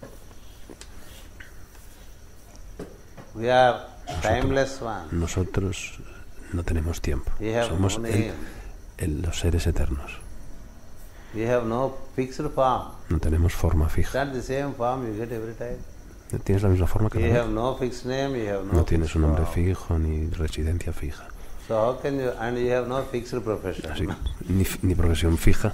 We are timeless one. Nosotros no tenemos tiempo. We have Somos no name. los seres eternos. We have no fixed form. No tenemos forma It's fija. not the same form you get every time. Tienes la misma forma que You la have no fixed name, you have no No tienes fixed un nombre form. fijo ni residencia fija. So how can you, and you have no fixed profession. Así, ni profesión fija.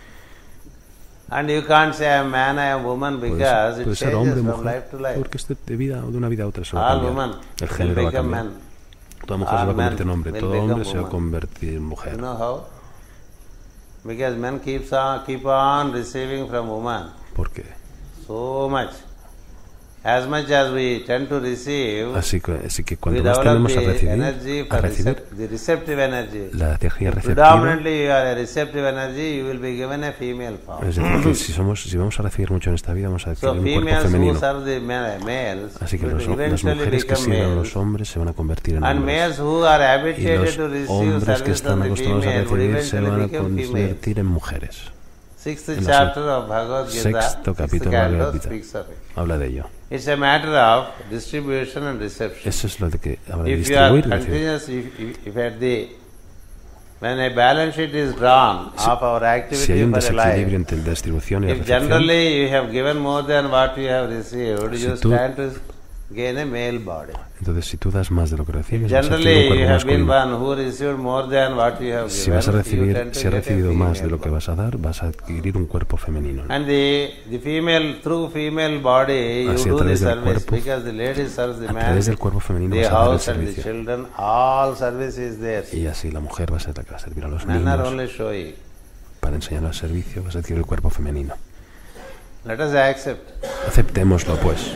And you can't say I am man, I am woman because Puede it ser hombre changes o from mujer. life to life. Porque esto de una vida a otra se va a All cambiar. women El will género va a become cambiar. man. Toda mujer se va a All convertir en men hombre. will Todo become hombre se va a woman. convertir en You mujer. know how? Because men keep on receiving from woman ¿Por qué? so much. As much as we tend to receive, Así que we cuanto más develop tenemos the energy for recibir the receptive energy. la energía receptiva, Predominantly you are a receptive energy, you will be given a female form. es decir, que si vamos a recibir mucho en esta vida, vamos a So adquirir un cuerpo females who femenino. serve the males Así que will las eventually mujeres que become sirven a males. los hombres se van a convertir en And hombres. males who are Y habituated los to receive hombres que service están from the acostumbrados a female would recibir se van eventually a become females. convertir en mujeres. Sixth En la chapter of Bhagavad Gita, sexto sixth capítulo de canto Bhagavad Gita speaks of it. habla de ello. It's a matter of distribution and reception. Eso es lo de que habla de If you are distribuir y recibir. continuous, if at the when a balance sheet is drawn of our Si hay activity un for a desequilibrio life, entre la distribución y la if recepción, generally you have given more than what you have received, Si you tú- stand to gain a male body. entonces si tú das más de lo que recibes, vas a adquirir un Generally, you cuerpo have been masculino. one who received more than what you have Si given. vas a you recibir, tend to si has get a recibido más de female lo que body. vas a dar, vas a adquirir un cuerpo femenino. And the female, through female body, you Así, a do the través del service cuerpo- because the lady serves the A man, través del cuerpo femenino the vas a dar el house and the servicio. children, all service is there. Y así la mujer va a ser la que va a servir a los Men are niños. only showing. Para enseñar al servicio vas a adquirir el cuerpo femenino. Let us accept. Aceptémoslo pues.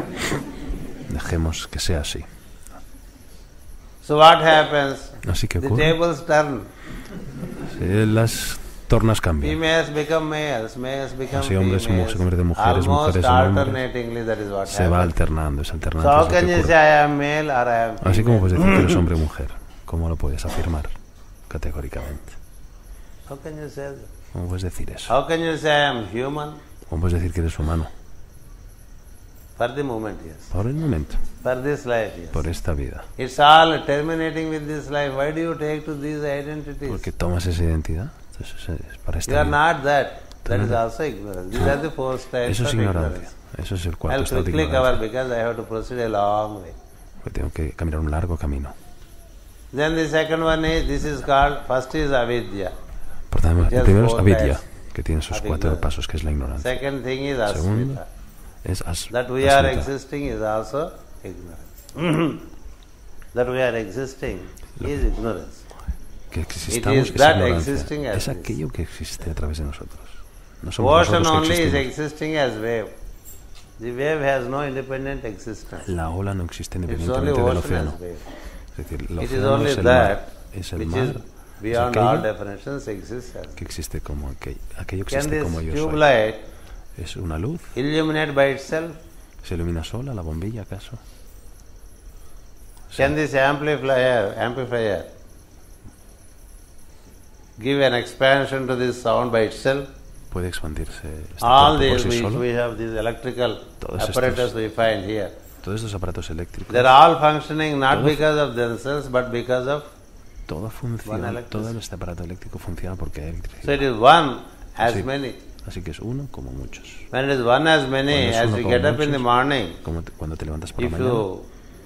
Dejemos que sea así. So what happens? Así que The ocurre. tables turn. Las tornas cambian. Females become males, males become Así hombres se females. convierten en mujeres, Almost mujeres en hombres. alternatingly, that is what Se va happens. alternando, esa So alternancia how es lo can que you ocurre. say I am male or I am female? Así como puedes decir que eres hombre o mujer, ¿cómo lo puedes afirmar categóricamente? How can you say that? ¿Cómo puedes decir eso? How can you say I am human? ¿Cómo puedes decir que eres humano? For the moment, yes. Por el momento, For this life, yes. por esta vida. It's all terminating with this life. Why do you take to these identities? Porque tomas esa identidad. Entonces es para You esta are vida. not that. That no is eres. also ignorance. These are the four types Eso es of ignorancia. ignorance. Eso es el cuarto I'll estado de quickly cover ignorancia. because I have to proceed a long way. Porque tengo que caminar un largo camino. Then the second one is, this is called, first is avidya. Por tanto, el Just primero es four avidya, types que tiene sus of 4 ignorance. pasos, que es la ignorancia. Second thing is Segundo asmita. es That we are asmita. existing is also ignorance. That we are existing is ignorance. Que It existamos is es that ignorancia. existing as Es is. aquello que existe a través de nosotros. No somos Ocean nosotros que only is existimos. existing as wave. The wave has no independent existence. La ola no existe It's only independientemente del ocean océano. as wave. Es decir, el It is océano only es el mar. that Es el which mar. is Es beyond all aquello definitions exists as. que existe como aquello que Can existe this como yo tube soy. light Es una luz. illuminate by itself? ¿Se ilumina sola la bombilla acaso? Can this amplifier give an expansion to this sound by itself? Puede expandirse este All cuerpo por these sí solo. we have these electrical Todos apparatus estos. we find here. Todos estos aparatos eléctricos, They're all functioning not Todos. because of themselves but because of. toda One función, electricity. todo este aparato eléctrico funciona porque hay So electricidad. it is one as Sí. many. Así que es uno como muchos. When it is one as many, Cuando es as uno you como get up in the muchos, morning, Como cuando te levantas por la if mañana. you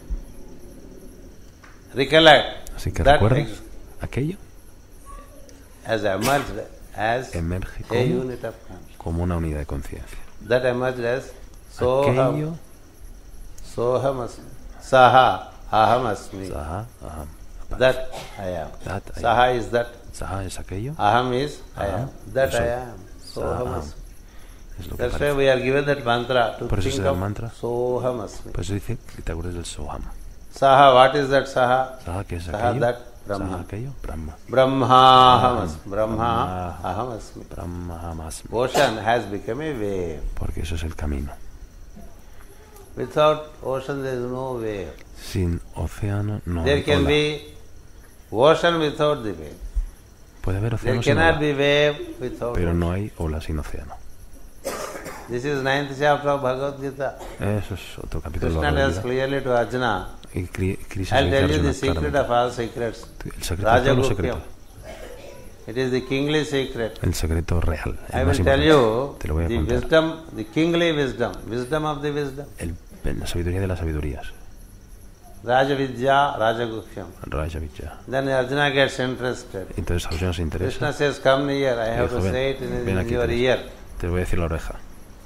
recollect Así que that recuerdas aquello has emerged as emerge a como, unit of consciousness. como una unidad de conciencia. That emerged as soham, Aquello, sohamasmi, saha, ahamasmi. saha, aham. That I am. That I am. Saha is that, Saha es aquello, aham is I am. That Eso. I am. Sohamasmi. es lo que That's why parece. we are given that mantra to Por eso think se da el of mantra. sohamasmi. Pues dice que te acuerdas del Soham. Saha, what is that saha? Saha, que es Saha, aquello. that Saha, Brahma. aquello, Brahma. Brahma ahamasmi. Brahmahamasmi. Ocean has become a wave. Porque eso es el camino. Without ocean there is no wave. Sin océano no There hay can ola. be ocean without the wave. Puede haber There océano sin cannot ola, be wave without pero ocean. no hay ola sin océano. This is 9th chapter of Bhagavad Gita. Eso es otro capítulo de la Krishna tells Biblia. clearly to Arjuna, Y Krishna I'll le tell dice a you the Arjuna secret claramente, of all secrets. el secreto de todos los Rajagupyam. secretos, It is the kingly secret. el secreto real, I el más will tell importante. you Te lo voy a the contar. wisdom, the kingly wisdom, wisdom of the wisdom. La sabiduría de las sabidurías, Rajavidya, Rajagupyam. Raja Vijja. Then Arjuna gets interested. Entonces Arjuna se interesa. Krishna says, come near, I have Dijo, to ven, say it in ven aquí, your ear. te voy a decir la oreja.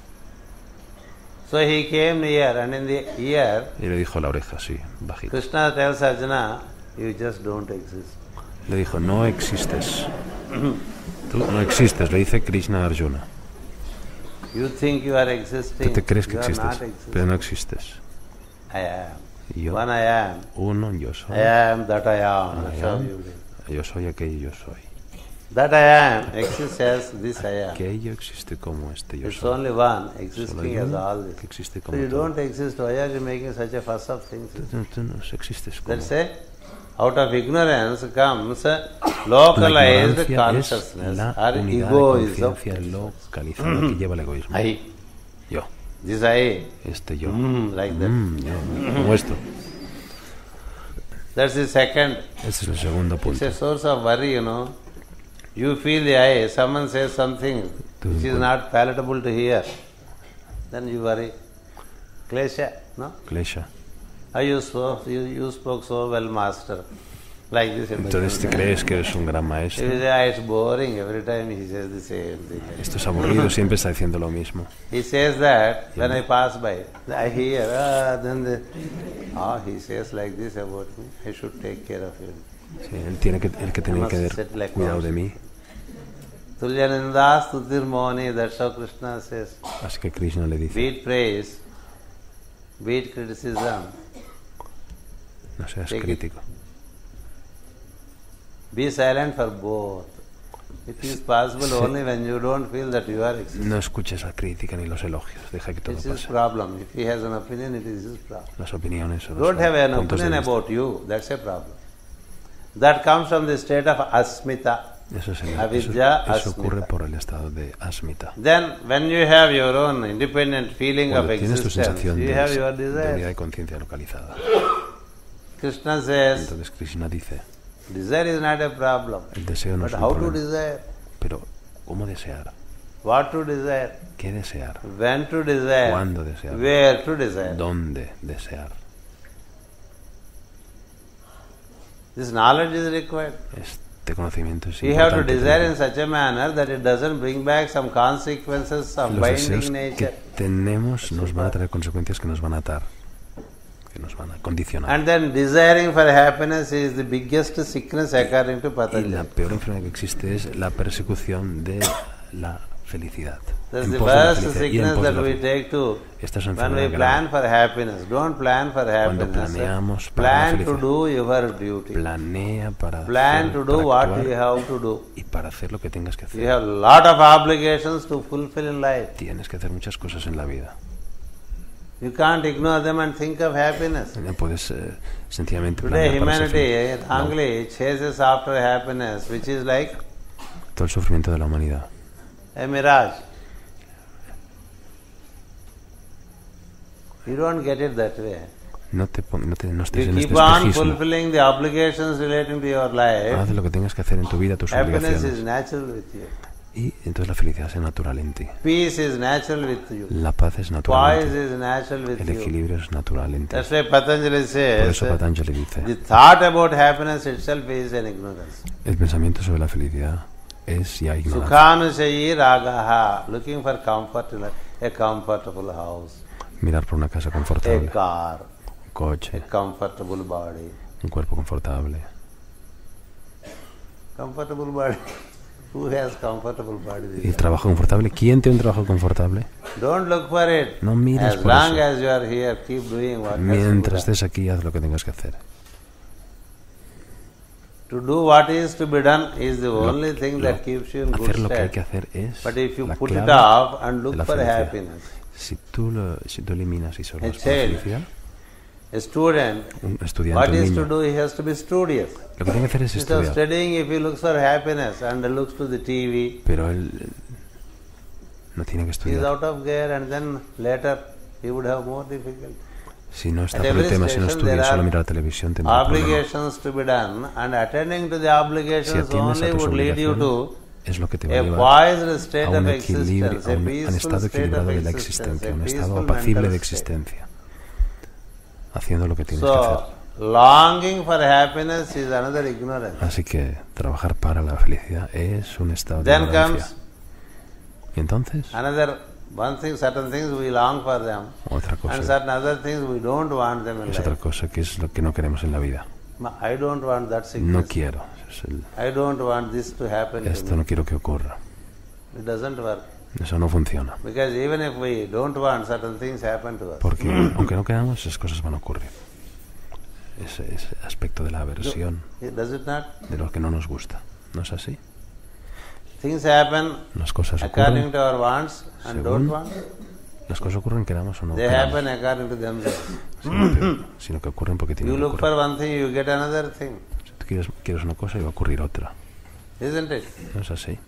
So he came near, and in the ear, Y le dijo la oreja, sí, bajito. Krishna tells Arjuna, you just don't exist. Le dijo, no existes. Tú no existes, le dice Krishna a Arjuna. You think you are existing. Tú te crees que you are not existes, existing. pero no existes. I am. Y yo, One I am. uno, yo soy. I am that I am. I That's how am. you live. Yo soy aquello, yo soy. That I am exists as this I am. Aquello existe como este yo It's soy. only one Solo existing hay as uno all que this. existe So como you todo. don't exist. Why are you making such a fuss of things? Tú no existes como. Let's say, out of ignorance comes La localized ignorancia es consciousness la or unidad de egoism. conciencia localizada que lleva el egoísmo. I, Yo, this I, este yo. like that. Yo, como esto. That's the second. Este es el segundo It's punto. a source of worry, you know. You feel the eye, someone says something which is not palatable to hear, then you worry. Klesha, no? Klesha. You spoke so well, master. Like this. Entonces te crees que eres un gran If maestro. you say, it's boring, every time he says the same thing. Esto es aburrido, siempre está diciendo lo mismo. He says that when I pass by, I hear, he says like this about me, I should take care of him. Sí, él tiene que tener que tener cuidado de mí. Tulyananda stutir moni, that's how Krishna says. Así que Krishna le dice, Be it praise, be it criticism, no seas Take it. crítico. be silent for both. It is possible only when you don't feel that you are existing. No escuches la crítica ni los elogios, deja que todo It's his pase. problem. If he has an opinion, it is his problem. Las opiniones o los Don't have an puntos de opinion vista. about you, that's a problem. That comes from the state of asmita. Eso, Avidya, eso ocurre asmita. por el estado de asmita. Then, when you have your own independent feeling of Cuando tienes tu existence, sensación you de have your unidad desire. de conciencia localizada. Krishna says, Entonces Krishna dice, desire is not a problem. el deseo no But es un how to problema. desire? Pero, ¿cómo desear? What to desire? ¿Qué desear? When to desire? ¿Cuándo desear? Where to desire? ¿Dónde desear? This knowledge is required. Este conocimiento es You have to importante. desire in such a manner that it doesn't bring back some consequences of Los deseos binding que nature. tenemos nos van a traer consecuencias que nos van a atar, que nos van a condicionar. And then desiring for happiness is the biggest sickness according to Y la Patanjali. peor enfermedad que existe es la persecución de la felicidad. That's En the pos de la first felicidad y en sickness pos de that la we felicidad. take to Esta es una when we enfermedad plan grave. for happiness. Don't plan for happiness. planeamos para la Plan to felicidad. do your duty. Planea para, Plan to do para what actuar you have to do. y para hacer lo que tengas que You hacer. have a lot of obligations to fulfill in life. Tienes que hacer muchas cosas en la vida. You can't ignore them and think of happiness. No puedes sencillamente Today planear para ser humanity feliz. wrongly chases after happiness, which is like Todo el sufrimiento de la humanidad. a mirage. You don't get it that way. No estés You en keep este on espejismo. fulfilling the obligations relating to your life. Haz lo que tengas que hacer en tu vida, tus Happiness is obligaciones. natural with you. Y entonces la felicidad sea natural en ti. Peace is natural with you. La paz es natural en Poise ti. is natural with El you. equilibrio es natural en ti. That's why Patanjali Por says eso Patanjali dice, the thought about happiness itself is an ignorance. el pensamiento sobre la felicidad es ya ignorancia. Sukhanusayi ragaha, looking for comfort in a comfortable house, Mirar por una casa a confortable, car, un a coche, comfortable body. un cuerpo confortable. Comfortable body. Who has comfortable body? Y trabajo confortable. ¿Quién tiene un trabajo confortable? Don't look for it. No mires As por long eso. as you are here, keep doing what has to be Mientras done. estés aquí, haz lo que tengas que hacer. To do what is to be done is the only thing that keeps you in good Hacer lo que hay que state. hacer es But if you la put it clave off and de look la for felicidad. happiness, Si tú eliminas y solo A vas por la child, felicidad, a student, un estudiante, what un is to niño, do? He has to be studious. lo que tiene que hacer es Instead of estudiar. studying, if he looks for happiness and looks to the TV, Pero él no tiene que he is estudiar. out of gear, and then later he would have more difficulty. Si no está At por el every tema, si no station estudia, there solo are mira la televisión, tendrá un problema. Obligations to be done, and attending to the Si obligations atiendes a only tus would lead you obligaciones, to es lo que te va a a llevar poised state a un of equilibrio, existence, a a un peaceful estado state of equilibrado de la existence, existencia, a un estado peaceful apacible mental de state. existencia, haciendo lo que tienes que So, hacer. longing for happiness is another ignorance. Así que trabajar para la felicidad es un estado de Then ignorancia. comes Y entonces, one thing, certain things we long for them, otra and cosa certain other things we don't want them in es otra life. cosa que es lo que no queremos en la vida. I don't want that No sickness. quiero. I don't want this to happen to Esto me. no quiero que ocurra. It doesn't work. Eso no funciona. Because even if we don't want, certain things happen to us. Porque aunque no queramos, esas cosas van a ocurrir. Ese aspecto de la aversión, Does it not? de lo que no nos gusta. ¿No es así? Things happen Las cosas according ocurren, to our wants and don't want. las cosas ocurren queramos o no They queramos, happen according to themselves. sino que ocurren porque tienen You que look for ocurrir. one thing, you get another thing. Si tú quieres una cosa y va a ocurrir otra. Isn't it? ¿No es así?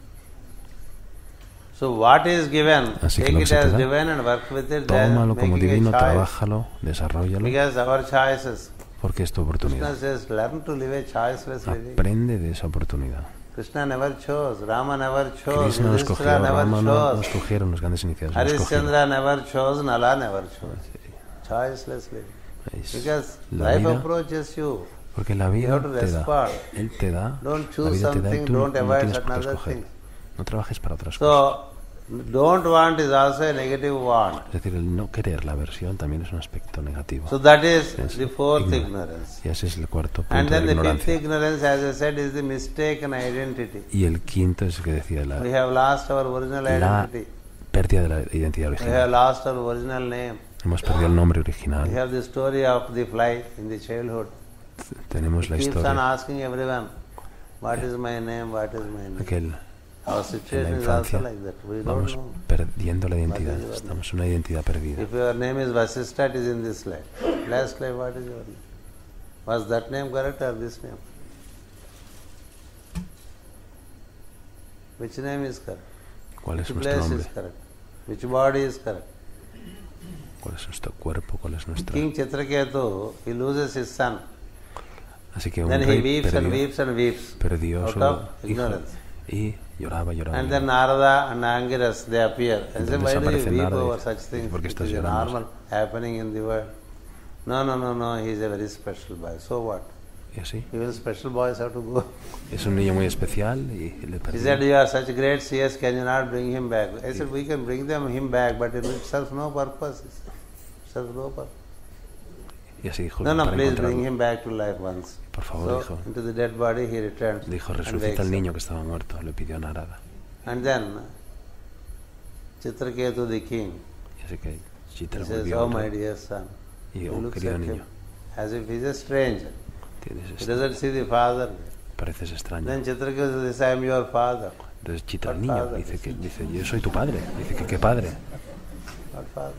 So what is given, Así que take lo que it se te as da, divine and work with it. Then Tómalo como making divino, a choice. trabájalo, desarrollalo, Because our choices. porque es tu Krishna oportunidad. says, learn to live a choiceless living. Aprende de esa oportunidad. Krishna never chose, Rama never chose, Krishna nos escogió, Yudhishthira never Rama no nos chose, escogieron, los grandes iniciados nos escogieron. Harishchandra never chose, Nala never chose. Choiceless living. Es Because la life vida, approaches you. porque la You vida have to te da, respond. Él te da, Don't la choose vida te da y something, tú no don't avoid tienes por qué another escoger. thing. No trabajes para otras cosas. So, don't want is also a negative want. Es decir, el no querer, la aversión también es un aspecto negativo. So that is Es the fourth ignorante. ignorance. Y ese es el cuarto And punto de then the la fifth ignorancia. ignorance, as I said, is the mistaken identity. Y el quinto es el que decía We have lost our original la identity. pérdida de la identidad We have original. lost our original name. Hemos perdido el nombre We original. have the story of the fly in the childhood. Tenemos la Keeps on historia. asking everyone, what is my name, what is my name? Aquel Our En la situation is infancia also like that. We don't vamos know. perdiendo la identidad, estamos en una identidad perdida. If your name is Vasishtha, it is in this life. Last life, what is your name? Was that name correct or this name? Which name is correct? ¿Cuál es Which nuestro place nombre? is correct? Which body is correct? ¿Cuál es nuestro cuerpo? ¿Cuál es nuestra...? King Chitraketu, he loses his son. Así que un Then he rey weeps and weeps and weeps perdió out su of hijo ignorance. y lloraba. And then Narada and Angiras, they appear. And say, why do you aparece weep Narada y over dice, such things? ¿por qué It estás is llorando? normal happening in the world. No, he is a very special boy. So what? Y así. Even special boys have to go. Es un niño muy especial y le He perdió. said, you are such great CS, can you not bring him back? I said, we can bring him back, but it serves no purpose. It serves no purpose. Y así dijo, No, para please bring encontrarlo. him back to life once. Por favor, So, dijo. into the dead body he returns. Dijo, and resucita wakes al up. niño que estaba muerto, le pidió a Narada. And then, Chitraketu the king, Y así que Chitra he says, volvió oh al my rey. dear son. Y He oh, looks querido at niño, him as if he's a stranger. tienes He esto, doesn't see the father. pareces extraño. Then Chitraketu says, I am your father. Entonces Chitra, el What niño, father? dice, yo soy tu padre. Dice que qué padre. What father?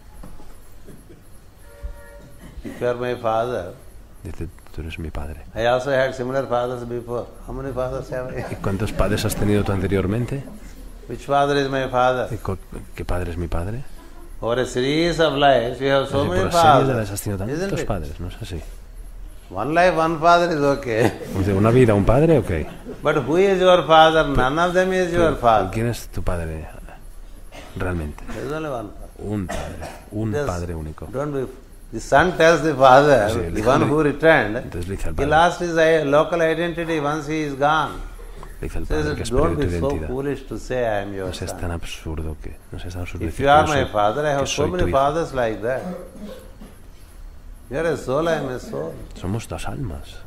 If you are my father, Dice, tú eres mi padre. I also had similar fathers before. How many fathers have I? ¿Y cuántos padres has tenido tú anteriormente? Which father is my father? ¿Y qué padre es mi padre? Over a series of lives, you have so Dice, many por series de las fathers. has tenido Isn't tantos it? padres, ¿no es así? One life, one father is okay. Pues de una vida, un padre, ok. But who is your father? None of them is your father. ¿Quién es tu padre realmente? There is only one father. Un Yes. padre único. Don't be. The son tells the father, Sí, el the hijo one le- who returned, Entonces le dice al he padre, lost his local identity once he is gone. le dice al Says, padre que has perdido don't tu be so identidad. foolish to say I am your No seas son. tan absurdo que no seas tan absurdo If decir you que are yo my soy- father, I que have so soy tu many hijo. fathers like that. You are a soul, I am a soul. Somos dos almas.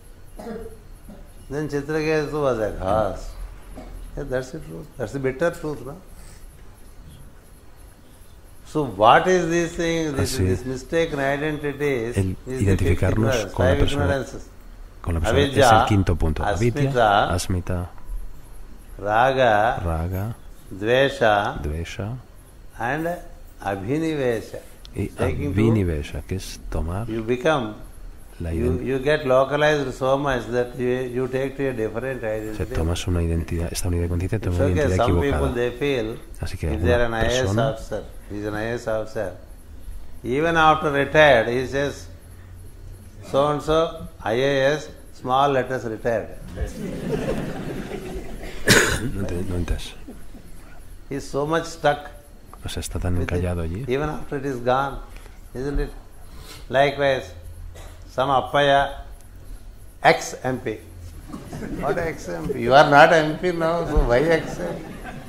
Then Chitraketu was like, yes. Yeah, that's the truth. That's the bitter truth, no? So what is this thing, Así, this mistaken identity el is identificarnos the fifth ignorance, con la five persona- ignorances. Con la persona Avidya, es el quinto punto. Avidya, asmita, asmita, Raga, raga, Dvesha dvesha and Abhinivesha. y Taking to- abhinivesha, que es tomar You become, la you identidad. get localized so much that you take to a different Se identity. tomas una identidad, esta unidad de conciencia It's toma una okay, identidad some people equivocada. they feel Así que if they are an una IAS persona, officer, he is an IAS officer. Even after retired, he says, so and so, IAS, small letters retired. no entes. He is so much stuck O sea, está tan with it, encallado allí. even after it is gone, isn't it? Likewise, some Appaya, ex-MP. What ex-MP? You are not MP now, so why ex-MP?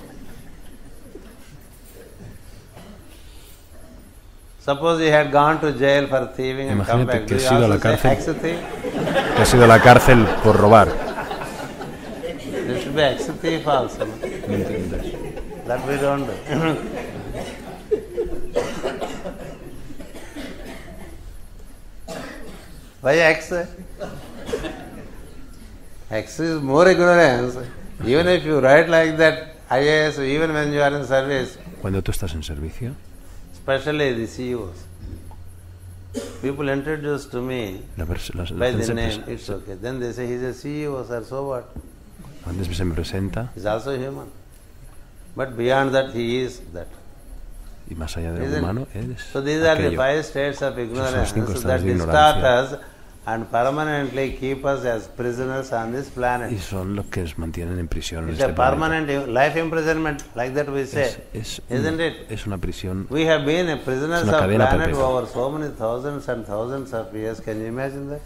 Suppose he had gone to jail for thieving and come Imagínate back. que Do you has ido a la also say cárcel. ex-thief? Que has ido a la cárcel por robar. There should be ex-thief also. No? No entiendes. That we don't do. Why X? X is more ignorance. Even if you write like that, IAS, even when you are in service, Cuando tú estás en servicio, especially the CEOs, people introduce to me la by the gente name, it's okay. Then they say, he's a CEO, sir, so what? antes se me presenta He's also human. But beyond that, he is that. y más allá de lo Isn't it? humano eres So these are the aquello. five states of ignorance cinco estados that de distort ignorancia. us and permanently keep us as prisoners on this planet. Y son los que nos mantienen en prisión en It's este a planeta. permanent life imprisonment, like that we say. Isn't it? Es una prisión. We have been a prisoners Es una of cadena planet perpetua. over so many thousands and thousands of years. Can you imagine that?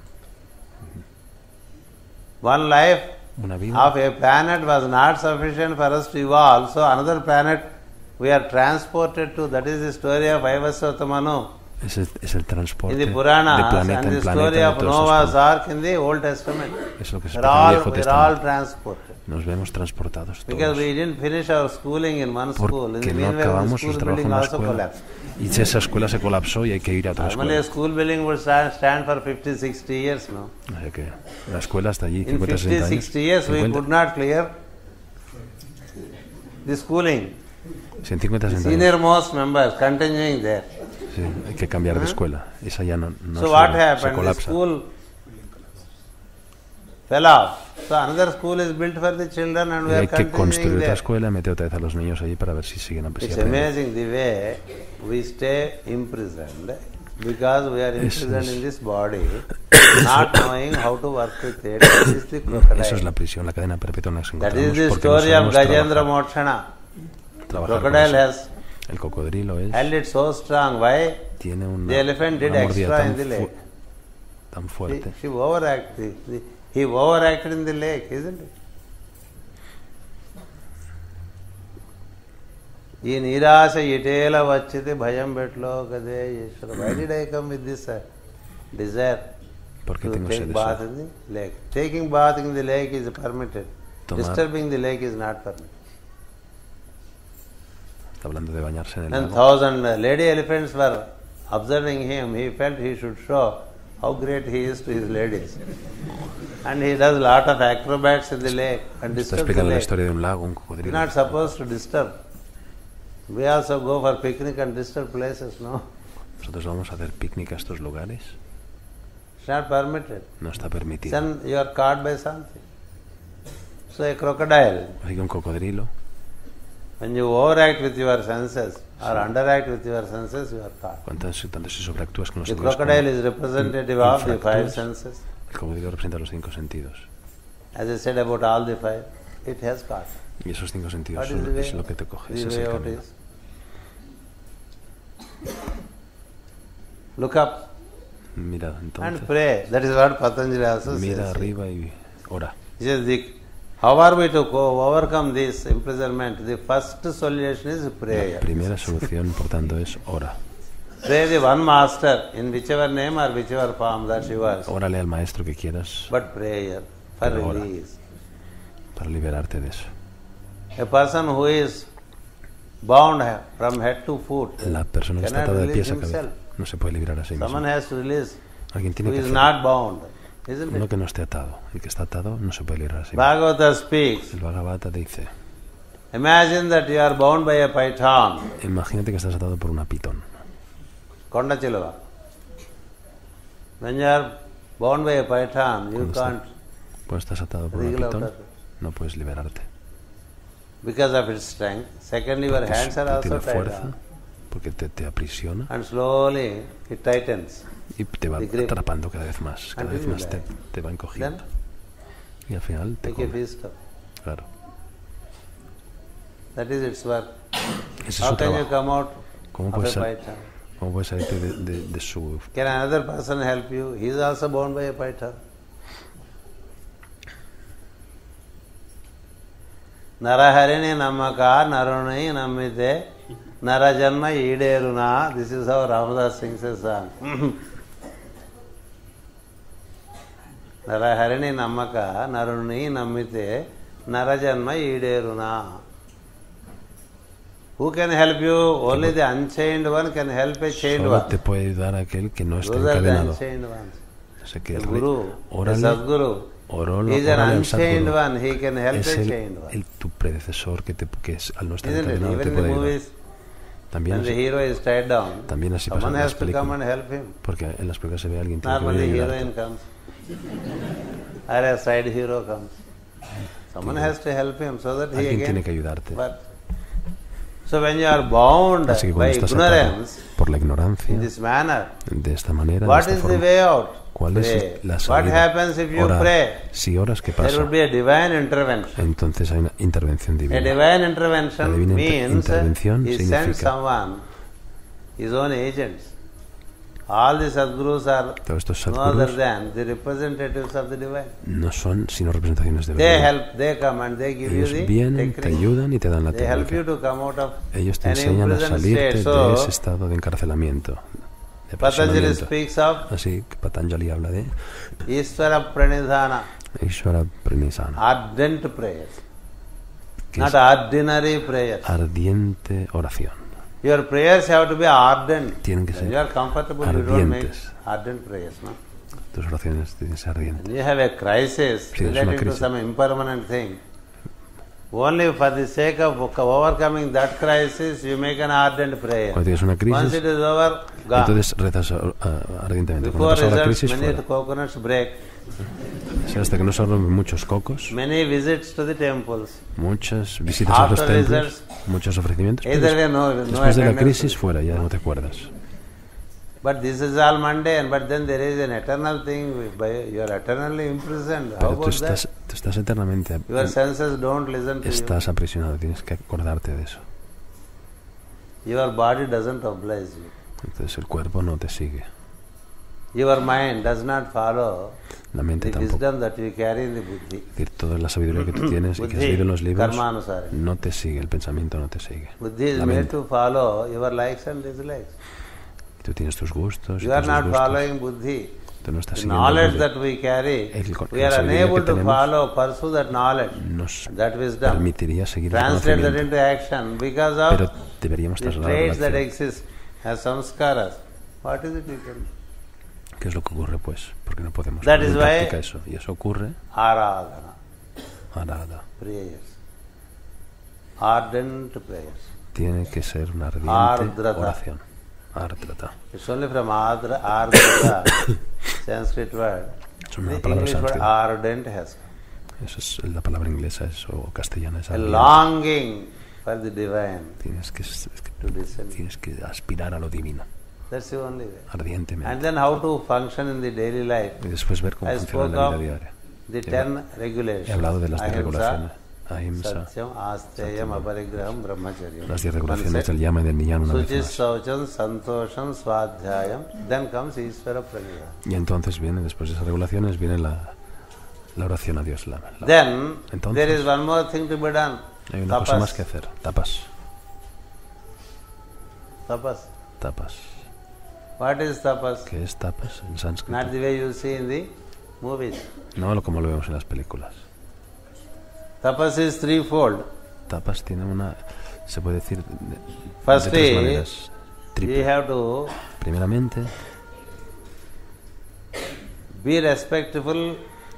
One life Una vida. of a planet was not sufficient for us to evolve, so another planet we are transported to. That is the story of Vaivasvata Manu Es el transporte in the de Puranas planeta and en the planeta. story de of todos esos Noah's planetas. Ark in the Old Testament. Es lo que se We're explica en el Viejo all Testamento. transported. Nos vemos transportados Because todos. we didn't finish our schooling in one school. In Porque the no meanwhile, the acabamos school nuestro trabajo building en la also escuela. collapsed. Y esa escuela se colapsó y hay que ir a otra Normally a escuela. school building would stand for 50, 60 years, no? O sea que la escuela está allí In 50, 50, 60 años. 60 years we 50. could not clear the schooling. Si en 50, 60 años Senior most members continuing there. sí, hay que cambiar de escuela, esa ya no So what se happened? The colapsa. school fell off. So another school is built for the children and Y we are hay que construir continuing otra there. escuela, meter otra vez a los niños allí para ver si siguen It's aprendiendo. amazing the way we stay imprisoned because we are imprisoned in this body, not knowing how to work with it. This is the Eso es la crocodile. prisión, la cadena perpetua en la que nos That is encontramos the porque no story of sabemos Gajendra trabajar. Mokshana. Trabajar con Crocodile eso. has El cocodrilo held it so strong. Why? tiene The elephant did una mordida extra in the lake. tan fuerte. He overacted. He overacted in the lake, isn't it? ఈ నిరాశ ఇటేల వచ్చితే భయం పెట్లో కదే ఈశ్వర. Why did I come with this desire Porque to tengo take ese bath deseo. in the lake? Taking bath in the lake is permitted. Tomar- Disturbing the lake is not permitted. Está hablando de bañarse en el And lago. 1,000 lady elephants were observing him. He felt he should show how great he is to his ladies. And he does lot of acrobats in the lake and Está disturbs the explicando la lake. historia de un lago, un You're cocodrilo. not supposed to disturb. We also go for picnic and disturb places, no? Nosotros vamos a hacer picnic a estos lugares. It's not permitted. No está permitido. Then you are caught by something. So a crocodile, Así que un cocodrilo, when you overact with your senses or underact with your senses, you are caught. tanto si sobreactúas con los The sentidos crocodile como is representative of the five infractúas, senses. el cocodrilo representa los 5 sentidos. As I said about all the five, it has caught. Y esos 5 sentidos What is the way? es lo que te coge, ese The es way el out camino. is. Look up Mira, and entonces, pray. That is what Patanjali also mira says. arriba y ora. He says, how are we to overcome this imprisonment? The first solution is La prayer. primera solución, por tanto, es ora. Pray the one master in whichever name or whichever form that you are. Órale al maestro que quieras But prayer for Pero ora. release. para liberarte de eso. A person who is bound from head to foot La persona que está cannot atada de release pies a cabeza himself. no se puede liberar a sí mismo. Someone has to release Alguien tiene who que is hacer. not bound. Isn't Uno it? que no esté atado. El que está atado no se puede liberar a sí mismo. Bhagavata speaks. El Bhagavata dice, Imagine that you are bound by a python. imagínate que estás atado por una pitón. Konda Chiluva. When you are bound by a python, you Cuando can't Cuando estás atado por una wriggle out pitón, of it no puedes liberarte. because of its strength. Secondly, your Porque hands are porque also tiene tied fuerza, down. porque te aprisiona And slowly it tightens. y te va the grip. atrapando cada vez más. Cada Until vez you más die. te va encogiendo. Then Y al final te make a come. feast of. Claro. That is its work. Ese es How su can you trabajo. come out ¿Cómo of puedes, a sal- python? cómo puedes salirte de su... Can another person help you? He is also bound by a python. Naraharini namaka narunai namite narajanma ideruna. This is how Ramadas sings a song. Naraharini namaka narunai namite narajanma ideruna. Who can help you? Only the unchained one can help a chained Solo one. te puede ayudar aquel que no está Those are the encadenado. unchained ones. O sea que The Guru, the órale, Sadguru, he is an órale al unchained Sadguru. one, he can help Es a chained one. tu predecesor que al no estar Isn't it? encadenado te Even in the puede ayudar. movies, También when the así, hero is tied down, también así pasa someone en has las to come and películas. help him. Porque en las películas se ve a alguien tiene que Normally venir a heroine ayudarte. comes, or a side hero comes. Someone has to help him so that he Alguien tiene again... que ayudarte. But, so when you are bound Así que by cuando estás atado ignorance por la in ignorancia, this manner, de esta manera, de what esta is the forma, way out? ¿cuál Pray. es la What salida? happens if you Orar. pray? Si oras, ¿qué There pasa? will be a divine intervention. Entonces hay una intervención A divina. divine intervention La divina means intervención he sends significa- someone, his own agents. All the Sadgurus are Todos estos no other sadgurus than the representatives of the divine. no son sino representaciones de They verdad. help, they come and they give you Ellos the vienen, te technique. ayudan y te dan la They help you técnica. to come out of Ellos te an enseñan a imprisoned salirte state. de So, ese estado de encarcelamiento, de Patanjali aprisionamiento. speaks of Así que Patanjali habla de Ishvara Pranidhana, Ishvara Pranisana, ardent prayers, que not es ordinary prayers. ardiente oración. Your prayers have to be ardent. Tienen que When ser you are comfortable, you don't make ardientes. ardent prayers. No? Tus oraciones tienen que ser ardientes. When you have a crisis Si es una relating to crisis. some impermanent thing, Only for the sake of overcoming that crisis, you make an ardent prayer. Cuando tienes una crisis, Once it is over, gone. entonces rezas ardientemente. Before Cuando pasa la results, crisis, many fuera. coconuts break. Sí, hasta que no se rompen muchos cocos, Many visits to the temples. muchas visitas a los After templos, results, muchos ofrecimientos. pero Either way, no después de la attendance. crisis, fuera, ya no te acuerdas. But this is all mundane, but then there is an eternal thing. You are eternally imprisoned. How Pero tú about that? estás eternamente, Your senses don't listen to estás aprisionado, tienes que acordarte de eso. you. Your body doesn't oblige you. Entonces el cuerpo no te sigue, Your mind does not follow la mente the tampoco. wisdom that you carry in the buddhi. Es decir, toda la sabiduría que tú tienes y que has Buddhi, leído en los libros karmanusara. no te sigue, el pensamiento no te sigue. Buddhi is La made mente. to follow your likes and dislikes. Tú tienes tus gustos y You are tus not disgustos. following buddhi. Tú no estás The siguiendo el knowledge Buddha. that we carry, we la are sabiduría unable que to tenemos follow, pursue that knowledge, nos that wisdom, permitiría seguir el translate that conocimiento, into action because pero of deberíamos the trasladar la traits that acción. exist as samskaras. What is it you can? ¿Qué es lo que ocurre, pues? Porque no podemos That poner is en why- práctica eso. Y eso ocurre Aradhana, arada. prayers, ardent prayers. Tiene que ser una ardiente Ardrata. oración. Ardrata. It's only from ardhata, Sanskrit word. Es una The palabra English word sánscrita. ardent has come. Eso es la palabra inglesa o castellana. Es A ardiente. longing for the divine Tienes que to descend. tienes que aspirar a lo divino, That's the only way. And ardientemente. then how to function in the daily life. Y después ver cómo I funciona en spoke la of vida diaria. the 10 regulations. He hablado de las 10 regulaciones. Ahimsa, Ahimsa, Satyam, Asteyam, Aparigraham, Brahmacharya. las 10 regulaciones del yama y del niyama una vez Suchis, más. Saucham, Santosham, Swadhyayam. Then comes Ishvara Pranidhana. Y entonces viene, después de esas regulaciones, viene la oración a Dios. Then Entonces- there is one more thing to be done. Hay una cosa más Tapas. que hacer. Tapas. Tapas. Tapas. What is tapas? ¿Qué es tapas en sánscrito? Not the way you see in the movies. No como lo vemos en las películas. Tapas is threefold. Tapas tiene una... Se puede decir de Firstly, tres maneras. You Triple. have to Primeramente, be respectful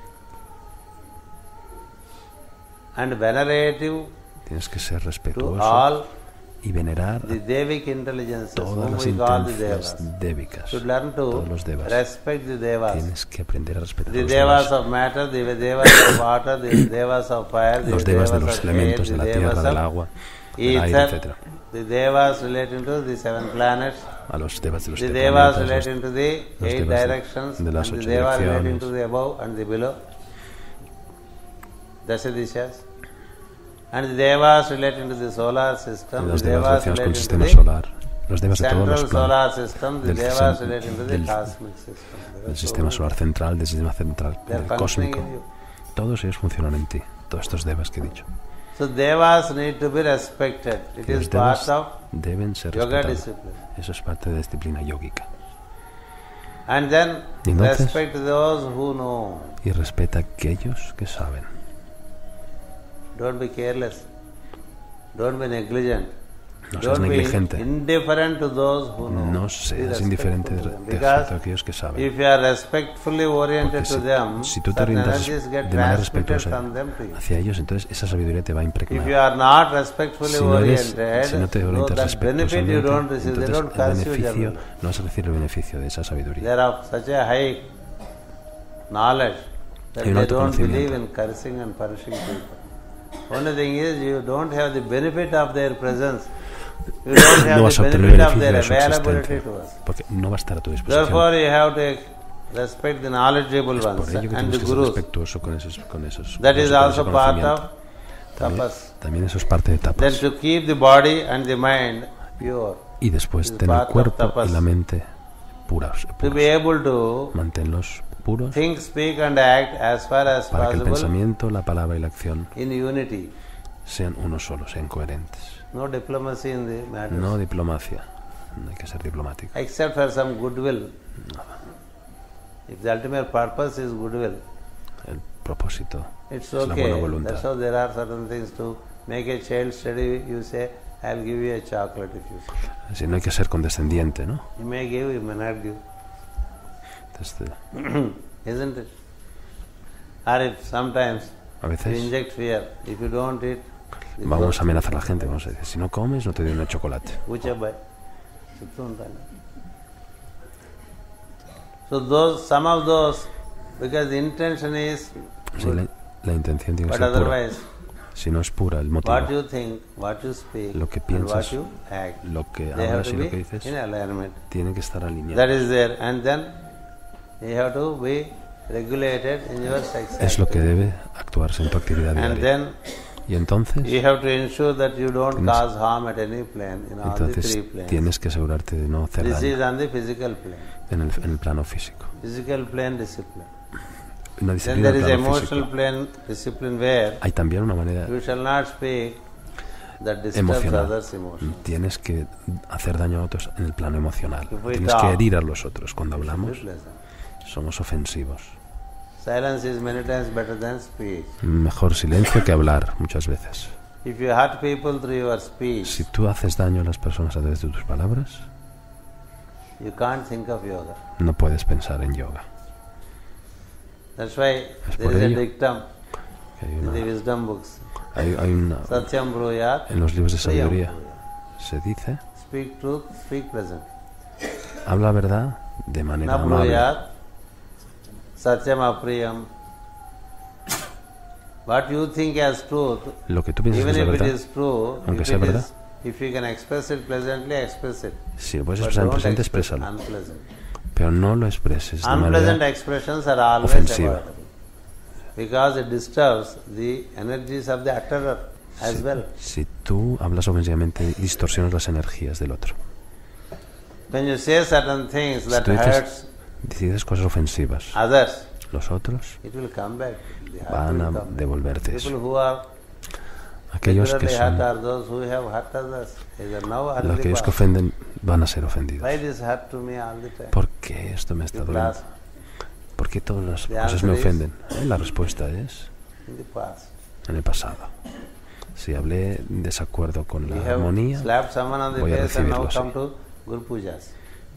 and venerative tienes que ser to respetuoso all y venerar the Devic intelligences, todas whom las we call the Devas. inteligencias débicas. Should learn to Todos los devas. respect the Devas. Tienes que aprender a respetar a The los Devas devas. of matter, the Devas of water, the Devas of fire, the Los devas de Devas los of air, elementos, de the la Devas tierra, del of agua, del aire, ether, etc. the Devas relating to the 7 planets, A los devas de los the siete Devas planetas, relating to the los 8 devas directions, de las and the 8 Devas relating direcciones. to the above and the below, Dasadishas, and the Devas relating to the solar system, los the devas Devas relacionados con el relating to sistema the solar, los devas de todos los central solar planetas, system, the del Devas cen- relating to the del- cosmic system. del sistema solar central, del sistema central, They are del functioning cósmico. in you. Todos ellos funcionan en ti, todos estos devas que he dicho. So Devas need to be respected. It is Los part devas of deben ser yoga respetados. discipline. Eso es parte de la disciplina yógica. And then Y entonces- respect those who know. Y respeta a aquellos que saben. Don't be careless. Don't be negligent. No seas Don't be negligente. indifferent to those who know. No Be seas indiferente respectful to them. de respecto a Because aquellos que saben. if you are respectfully oriented Porque to them, si tú te certain orientas energies get de manera transmitted respetuosa from them to you. hacia ellos, entonces esa sabiduría te va a If impregnar. you are not respectfully Si no oriented, te no, orientas that benefit you respetuosamente, don't receive. They entonces don't el curse you beneficio, generally. no vas a recibir el beneficio de esa sabiduría. They are of such a high knowledge that Hay un they alto don't believe conocimiento. in cursing and punishing people. Only thing is you don't have the benefit of their presence. You don't have No vas the a obtener benefit of beneficio their de su availability existencia, to us. porque no va a estar a tu disposición. Therefore you have to respect the knowledgeable Es por ones ello que and tienes the que ser gurus. respetuoso con esos That con is ese also part conocimiento. of tapas. También eso es parte de Then tapas. to keep the body and the mind pure. Y después is ten el part of cuerpo tapas. y la mente puras. To be able to Manténlos puros think, speak and act as far as para que el possible pensamiento, la palabra y la acción in unity. sean uno solo, sean coherentes. No diplomacy in the matter. No diplomacia. No hay que ser diplomático. Except for some goodwill. If the ultimate purpose is goodwill, El propósito it's es la buena okay. That's voluntad. how there are certain things to make a child study. You say, I'll give you a chocolate if you say. Así no hay que ser condescendiente, ¿no? You may give, you may not give. Entonces, Isn't it? Or if sometimes a you veces inject fear, if you don't eat, Vamos a amenazar a la gente, vamos a decir, si no comes no te doy un chocolate. So some of those, because the intention is Sí, la intención tiene que but ser pura. otherwise Si no es pura el motivo, what you think, what you speak, lo que and piensas, what you act, lo que they have hablas to y lo be que dices, in alignment. tiene que estar That alineado. is there, and then you have to be regulated in your sex Es lo que activity. debe actuarse en tu actividad And diaria. then Y entonces you have to ensure that you don't Tienes- cause harm at any plane, in all the Entonces three planes. tienes que asegurarte de no hacer This is daño on the physical plane. en el plano físico. Physical plane discipline. Una Then disciplina there en is el plano emotional físico. plane discipline where Hay también una manera you shall not speak that disturbs emocional. others' emotions. Tienes que hacer daño a otros en el plano emocional. If we Tienes que talk, herir a los otros. Cuando Be hablamos pleasant. somos ofensivos. Silence is many times better than speech. Mejor silencio que hablar muchas veces. If you hurt people through your speech, Si tú haces daño a las personas a través de tus palabras, you can't think of yoga. no puedes pensar en yoga. That's why Es there por is a ello dictum que hay in the una, wisdom books. hay una, Satyam bruyat, en los libros de priyam sabiduría bruyat. se dice, Speak truth, speak pleasant. habla verdad de manera Na amable. bruyat, satyam apriyam. What you think as truth, Lo que tú piensas que even es la if it verdad, is true, aunque if, sea it verdad, is, if you can express it pleasantly, express it. si lo puedes But expresar en don't presente, express exprésalo. unpleasant. Pero no lo expreses de Unpleasant manera expressions are always ofensiva. avoidable because it disturbs the energies of the utterer as well. Si tú hablas ofensivamente, distorsionas las energías del otro. When you say certain things Si that tú hurts dices cosas ofensivas, others, los otros it will come back. The hurt van a will come back. devolverte People eso. who are Aquellos que regularly hurt son, are those who have hurt others. Either now or in the aquellos que past. ofenden van a ser ofendidos. Why this hurt to me all the time? ¿Por qué esto me está You doliendo? class ¿Por qué todas las The cosas me answer is- ofenden? La respuesta es in the past. en el pasado. Si hablé en desacuerdo con You la have armonía, slapped someone on the voy a face and now recibirlo así. come to Guru Pujas.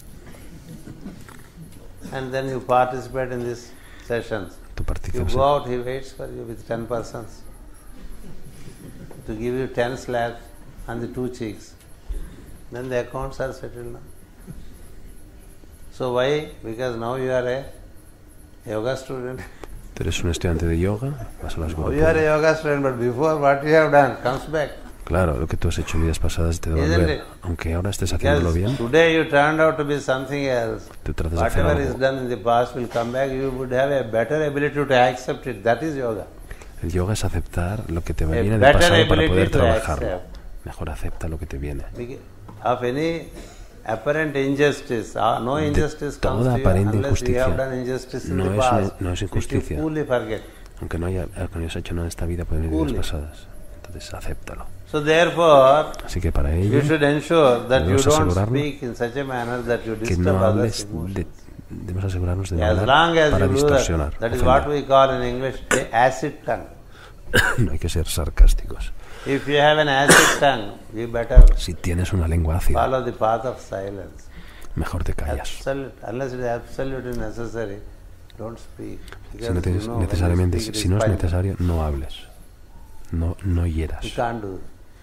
And then you participate in these sessions. tú You participas. go out, he waits for you with 10 persons to give you 10 slaps on the two cheeks. Then the accounts are settled now. So why? Because now you are a yoga student. Tú eres un estudiante de yoga, vas a las Now you are a Guru. yoga student, but before what you have done comes back. Claro, lo que tú has hecho en vidas pasadas te Isn't devolver. it? Aunque ahora estés Because haciéndolo bien, today you turned out to be something else. tú tratas de hacer Whatever is algo. done in the past will come back. You would have a better ability to accept it. That is yoga. El yoga es aceptar lo que te A viene del better pasado para ability poder to trabajarlo. accept. Mejor acepta lo que te viene. Of any apparent injustice, no injustice comes toda to you aparente unless you have injusticia done injustice in no the es- past. no es which injusticia. you coolly forget. Aunque no hayas hecho nada en esta vida, pueden venir vidas Fully. pasadas. Entonces, acéptalo. So therefore, Así que para you ello, should ensure that you debemos don't asegurarnos speak in such a manner that you que disturb no others' hables emotions. debemos asegurarnos de no As hablar long as para you do distorsionar. that is what ofender. we call in English the acid tongue. No hay que ser sarcásticos. If you have an acid tongue, you better Si tienes una lengua ácida, follow the path of silence. mejor te callas. Unless it is absolutely necessary, don't speak. Si Because no tienes you know, when you necesariamente, speak, it si is no es final. necesario, no hables. No hieras. You can't do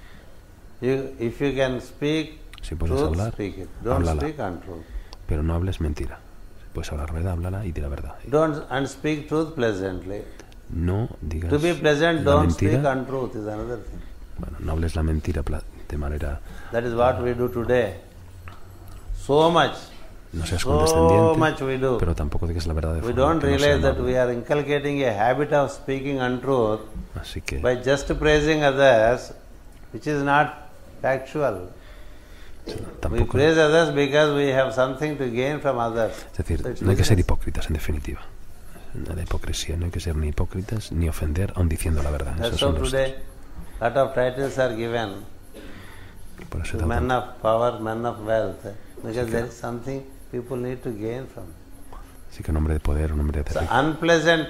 it. If you can speak Si puedes truth, hablar, speak it. Don't háblala. speak untruth. Pero no hables mentira. Si puedes hablar verdad, háblala y di la verdad. And speak truth pleasantly. No digas To be pleasant, la don't speak mentira. untruth is another thing. Bueno, no hables la mentira de manera. That is what we do today. So much. No seas So condescendiente, much we do. pero tampoco digas la verdad de We forma don't que no sea realize that amable. we are inculcating a habit of speaking untruth Así que by just praising others, which is not factual. We tampoco. praise others because we have something to gain from others. Es decir, So it's no hay que ser business. hipócritas, en definitiva. La hipocresía, no hay que ser ni hipócritas ni ofender aun diciendo la verdad. Esos That's son how los today a lot of titles are given dos. Por eso to men tanto, of power, men of wealth, because there is something people need to gain from. sí que un hombre de poder, un hombre de So rico. unpleasant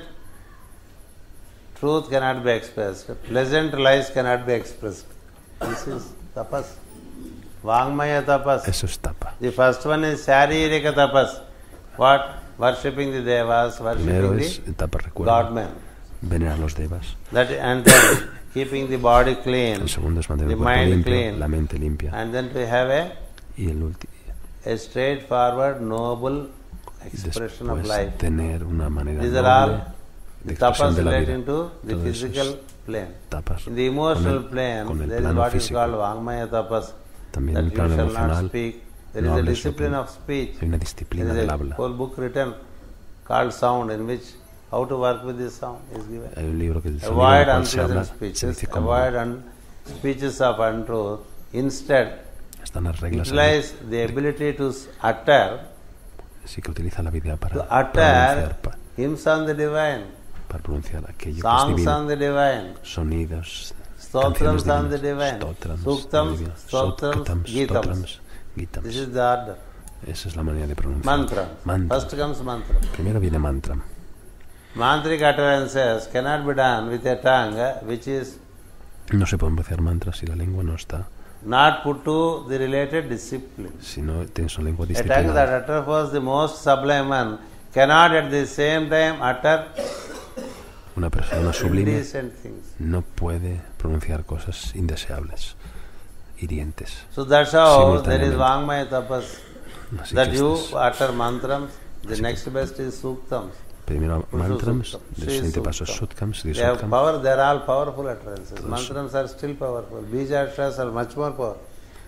truth cannot be expressed. Pleasant lies cannot be expressed. This is tapas. Vangmaya tapas. Eso es tapa. The first one is Sharirika tapas. What? Worshipping the devas, Primero worshipping es the tapa, recuerda. God-man. Venerar a los devas. And then keeping the body clean, El segundo es mantener the el cuerpo mind limpio, clean, la mente limpia. and then to have Y el último, a straightforward, noble expression of después life. tener una manera These are noble all de the expresión tapas de la vida. relating to the Todo eso es physical plane. tapas In the con emotional el plane, there is plano what is físico. called Vangmaya tapas, También that en el you plano shall not emocional speak. There no is a hables discipline sobre- of speech. hay una There disciplina is del a habla. whole book written called Sound, in which how to work with this sound is given. Hay un libro que el sonido Avoid del cual se habla unpleasant se speeches, dice cómo avoid speeches of untruth. Instead, están las reglas ahí. utilize the ability to utter, Sí que utiliza la vida para to pronunciar, utter hymns on the divine, para pronunciar aquello que es songs divino. on the divine, Sonidos, stotrams canciones on the divinas, divine, stotrams, suktams, divinas, stotrams, stotrams, gitams. stotrams, gitams. This is the order. Esa es la manera de pronunciar. Mantra. Mantra. First comes mantra. Primero viene mantra. Mantric utterances cannot be done with a tongue which is No se pueden pronunciar mantras si la lengua no está, not put to the related discipline. si no tienes una lengua A tongue disciplinada. that utters first the most sublime one cannot at the same time utter Una persona sublime indecent things. no puede pronunciar cosas indeseables, hirientes. So that's how there is Simultáneamente. Vangmaya tapas. Así That que you estas- utter mantrams, the next best is suktams. primero mantrams, Suktam. el siguiente paso es Suktams. sutkams, They have sutkam. power, they are all powerful utterances. Mantrams are still powerful. Bijashras are much more powerful.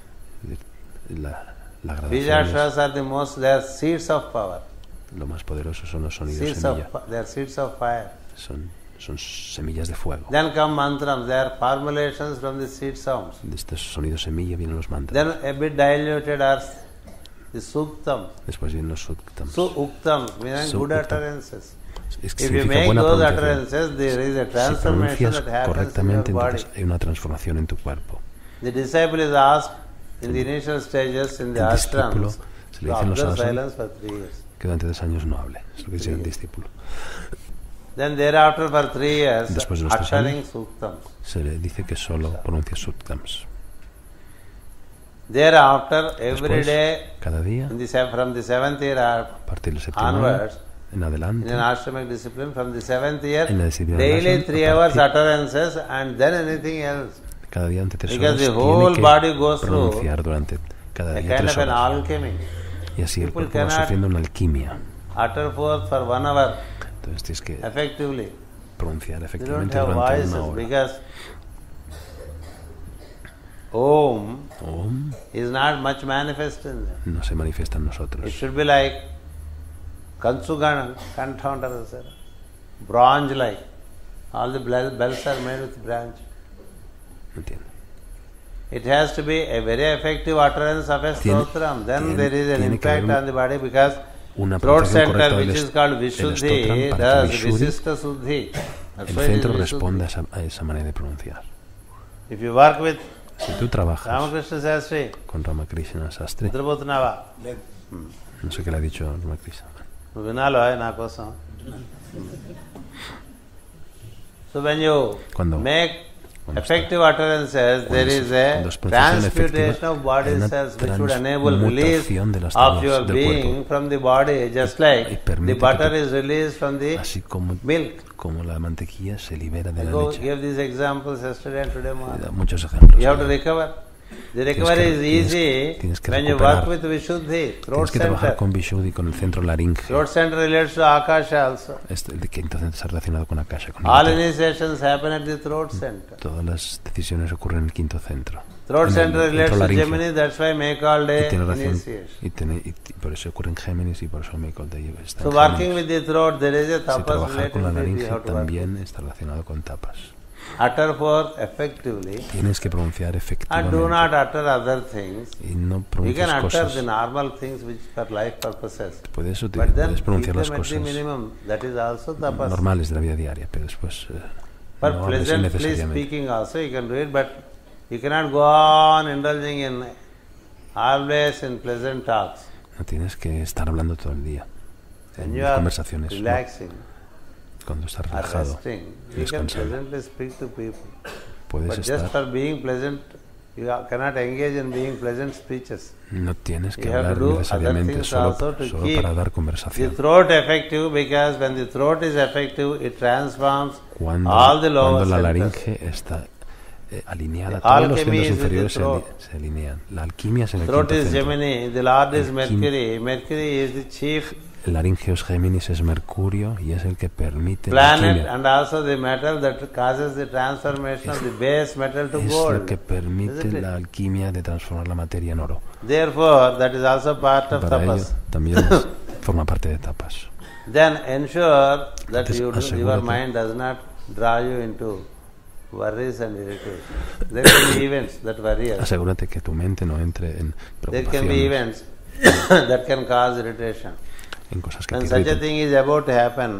La gradación es- Bijashras are the most, they are seeds of power. lo más poderoso son los sonidos Seeds semilla, they are seeds of fire. son semillas de fuego. Then come mantrams, they are formulations from the seed sounds. De estos sonidos semilla vienen los mantras. Then a bit diluted are the suktams. Después vienen los suktams. Suktams, meaning good Suktam. utterances. Es que If you significa make buena those pronunciación. utterances, there is a Si transformation pronuncias that happens in your correctamente, body. entonces hay una transformación en tu cuerpo. The disciple is asked in the initial stages in the El discípulo ashrams se le to dice en los observe ashrams silence for 3 years. que durante 3 años no hable. Es lo que dice el discípulo. Then thereafter for 3 years, Después de los 3 uttering años, suktams. se le dice que solo pronuncia suktams. Thereafter, every Después, day, cada día, from the 7th year a partir del séptimo año onwards, en in adelante, an ashramic discipline, from the 7th year, En la disciplina daily ashram, 3 a hours partir- utterances and then anything else. cada día durante 3 Because horas the whole tiene que body goes through pronunciar durante cada A día kind 3 of an horas. alchemy. Y así el People cuerpo va cannot- sufriendo una alquimia. Utter forth for 1 hour Entonces tienes que effectively. pronunciar They don't efectivamente have durante voices una hora. because Om Om is not much manifest in them. no se manifiesta en It nosotros. should be like Kansugana, Kanthaundar, bronze like. All the bells are made with bronze. No entiendo. It has to be a very effective utterance of a stotram. Then there is an tiene que haber impact on the body because una throat pronunciación correcta center, del which is called del Vishuddhi, stotram, para que does Vishuddhi, Visishta Suddhi. That's el why it is centro Vishuddhi. responde a esa manera de pronunciar. If you work with Si tú trabajas Ramakrishna Sastri, con Ramakrishna Sastri, నిద్రపోతున్నావా no sé qué le ha dicho Ramakrishna. నువ్వు వినాలో నా కోసం So when you Cuando- make cuando effective utterances, there is cuando a es pronunciación transmutation efectiva, of body hay una cells which would enable release transmutación de las of células your del being cuerpo. from the body, just like Y the permite butter que- is released from the Así como, milk. como la mantequilla se libera de I la go leche. give these examples yesterday and today Da morning. muchos ejemplos. You have to recover. The recovery is easy tienes que when you recuperar. work with Vishuddhi, throat Tienes que trabajar center. con Vishuddhi, con el centro laringe. Throat center relates to Akasha also. El quinto centro está relacionado con Akasha. Con el All útero. initiations happen at the throat center. Todas las decisiones ocurren en el quinto centro. Throat En el center relates centro to laringe. Gemini, that's why make all Y day tiene relación. initiation. Y por eso ocurre en Géminis y por eso me conté está So en working Géminis. with the throat, there is a Si tapas trabajar related con la to it, you laringe have to work. también está relacionado con tapas. Utter forth effectively Tienes que pronunciar and efectivamente. do not utter other things. Y no You pronuncias can utter cosas. the normal things which for life purposes. Puedes, But then puedes keep pronunciar las them at the cosas minimum. That is also tapas. normales de la vida diaria, pero después For no hables pleasantly innecesariamente. speaking also you can do it, but you cannot go on indulging in always in pleasant talks. No tienes que estar hablando todo el día When en you las are conversaciones. ¿no? relaxing Cuando estás or relajado, resting, you can descansando, pleasantly speak to people. puedes But just estar. for being pleasant, you cannot engage in being pleasant speeches. No tienes que You have to hablar do necesariamente other things solo also to para keep dar the conversación. throat effective, because when the throat is effective, it transforms Cuando, all the lower cuando la centers. laringe está alineada, The todos los alchemy centros is with the inferiores throat. se alinean. La alquimia es en el Throat quinto is centro. Gemini, the Lord is Mercury. Mercury is the chief El laringeo es Géminis, es Mercurio y es el que permite la planet alquimia. and also the metal that causes the transformation of the base metal to Es gold. lo que permite Isn't it? la alquimia de transformar la materia en oro. Therefore, that is also part of Para ello tapas. también forma parte de tapas. Then ensure that Entonces, your asegúrate. mind does not draw you into worries and irritation. There can be events that worry us. Asegúrate que tu mente no entre en There can be preocupaciones, events that can cause irritation. en cosas que When te such a irritan. thing is about to happen,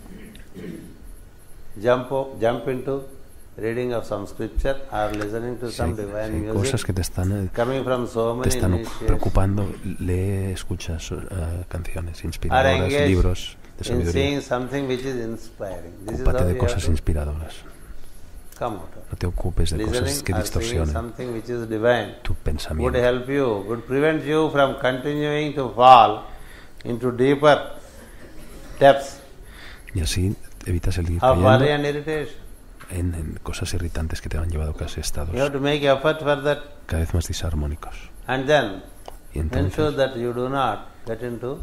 jump into reading of some scripture or listening to some divine Sí, cosas music que te están coming from so many initiates. preocupando, lee, escuchas canciones Or inspiradoras, engage libros de in sabiduría. seeing something which is inspiring. This is Ocúpate how de you have cosas to inspiradoras. come out of. No te ocupes de Listening cosas que or seeing distorsionen something which is divine tu would pensamiento. help you, would prevent you from continuing to fall into deeper depths Y así evitas el ir of worry cayendo and irritation. en cosas irritantes que te han llevado casi a estados You have to make effort for that, cada vez más disarmónicos. and then Y entonces ensure that you do not get into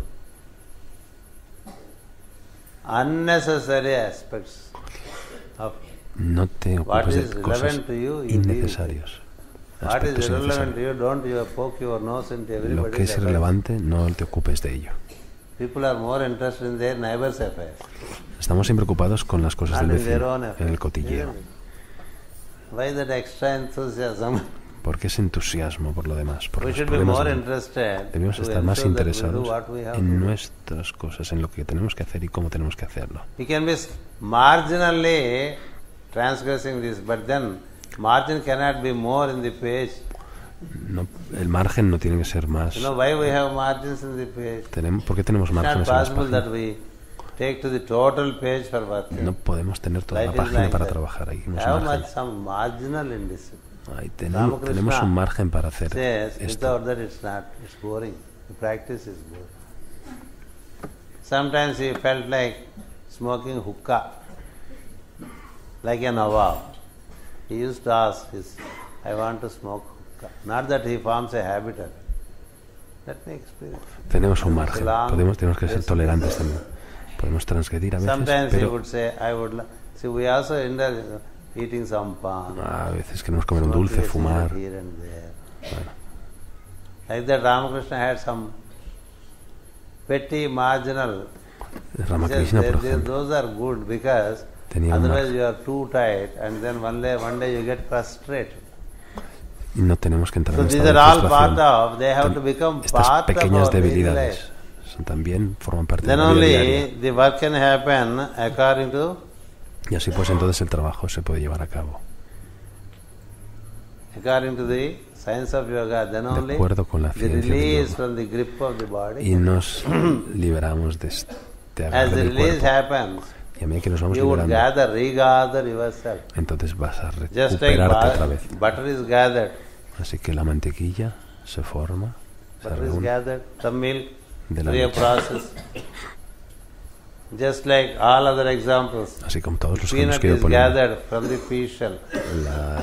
unnecessary aspects of no te what ocupes is de cosas relevant to you. You deal with it. innecesarios. What is Aspectos irrelevant to innecesarios. you, don't you poke your nose into Lo que everybody's es affairs. relevante, no te ocupes de ello. People are more interested in their neighbor's affairs, Estamos siempre ocupados con las cosas not del in their vecino, own en affairs. el cotilleo. Isn't it? Why that extra enthusiasm? Porque es entusiasmo por lo demás, por We los should be problemas more del- interested Debemos to estar más ensure that we do interesados what we have to en do. nuestras cosas, en lo que tenemos que hacer y cómo tenemos que hacerlo. You can be marginally transgressing this, but then margin cannot be more in the page. No, el margen no tiene que ser más. You know why we have margins in the page? ¿Por qué tenemos It's not márgenes en las possible páginas? that we take to the total page for working. No podemos tener toda la Life is página like para that. trabajar. Ahí tenemos Have margen. some marginal indiscipline. Ahí Ramakrishna tenemos un margen para hacer Says, esto. without that it's not, it's boring. The practice is boring. Sometimes he felt like smoking hookah, like a Nawab. He used to ask I want to smoke hookah. Not that he forms a habit of it. Let me experience. Tenemos un margen. Islam, Tenemos que ser tolerantes también. Podemos transgredir a veces, Sometimes he pero would say, see, we also end up eating some pan. a veces queremos comer un dulce, smoking a fumar. cigarette here and there. Bueno, Like that, Ramakrishna had some petty, marginal. Ramakrishna, por ejemplo, Those are good because tenía un otherwise margen. you are too tight and then one day you get frustrated. Y no tenemos que entrar So en these estado are de all part frustración. of, they have to become Estas part of pequeñas our daily debilidades life. también forman parte de Then la vida only diaria. the work can happen according to Y así pues entonces el trabajo se puede llevar a cabo. the science of yoga. Then De only acuerdo con la the ciencia del release yoga. from the grip of the body. Y nos liberamos de este As agarre the del release cuerpo. happens, Y a medida que nos vamos you would liberando, regather yourself. entonces vas a Just like recuperarte otra vez. butter is gathered. Así que la mantequilla se forma, se Butter is reúne gathered from milk de la through a leche. process. Just like all other examples. Así como todos los ejemplos Peanut que yo is ponía, gathered from the pea shell. la,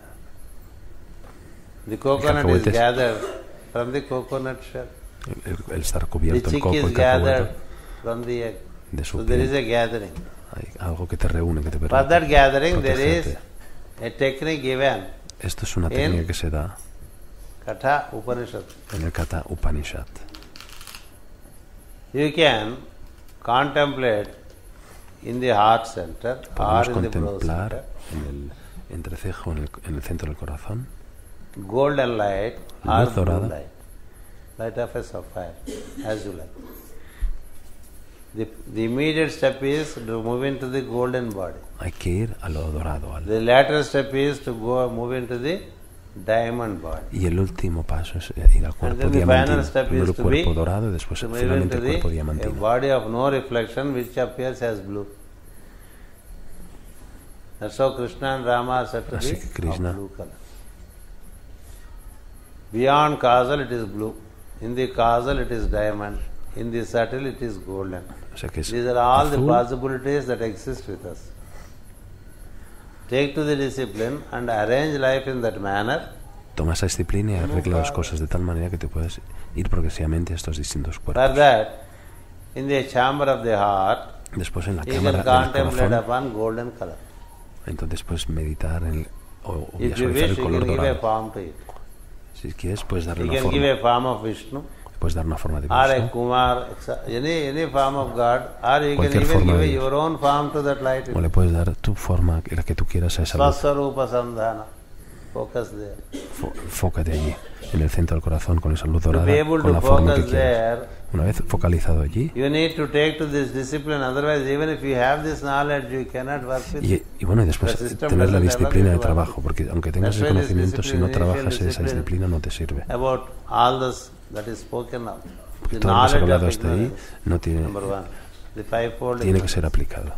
The coconut is cacahuetes. gathered from the coconut shell. el estar The cubierto, el chick coco, is el gathered cacahuete, from the egg. de su So there is piel. a gathering. Hay algo que te reúne, que te For permite that gathering there is protegerte. a technique given. Esto es una técnica que se da Katha Upanishad. en el Katha Upanishad. You can contemplate in the heart center or Podemos in the brow contemplar center en el entrecejo, en el centro del corazón, golden light or luz blue dorada. light. Light of a sapphire, as you like. The immediate step is to move into the golden body. Hay que ir a lo dorado. The latter step is to move into the diamond body. Y el último paso es ir al And cuerpo then the final diamantino. step Primero is el to be cuerpo dorado y después to move finalmente into el cuerpo a diamantino. body of no reflection which appears as blue. That's how Krishna and Rama are said to Así be que Krishna- of blue color. Beyond causal it is blue. In the causal it is diamond. In the subtle it is golden. O sea que es These are all the azul, possibilities that exist with us. take to the discipline and arrange life in that manner, toma esa disciplina y arregla las cosas de tal manera que te puedes ir progresivamente a estos distintos for cuerpos. that, in the chamber of the heart, Después en la you cámara can del contemplate corazón, upon golden color. entonces puedes meditar o If you visualizar wish, el you color can give a dorado. form to it. Si quieres puedes darle You una can give forma, a form of Vishnu, puedes dar una forma de or a Vishnu, Kumar, any form of God, or you can Cualquier even forma give de Dios. your own form to that light. o le puedes dar tu forma, la que tú quieras a esa luz. Swaswarupa Sandhana. Focus there. Fócate allí, en el centro del corazón, con esa luz To dorada, be able con to la forma que focus quieras. there, Una vez focalizado allí, you need to take to this discipline, otherwise even if you have this knowledge, you cannot work with it. y bueno, y después The system tener la doesn't allow disciplina you de to work. trabajo, porque aunque tengas That's el why this conocimiento, si no discipline, trabajas initial esa discipline, disciplina no te sirve. About all this that is spoken of. The Todo lo que se ha knowledge hablado of hasta ahí ignorance, no tiene, number one. The fivefold tiene que ignorance. ser aplicado.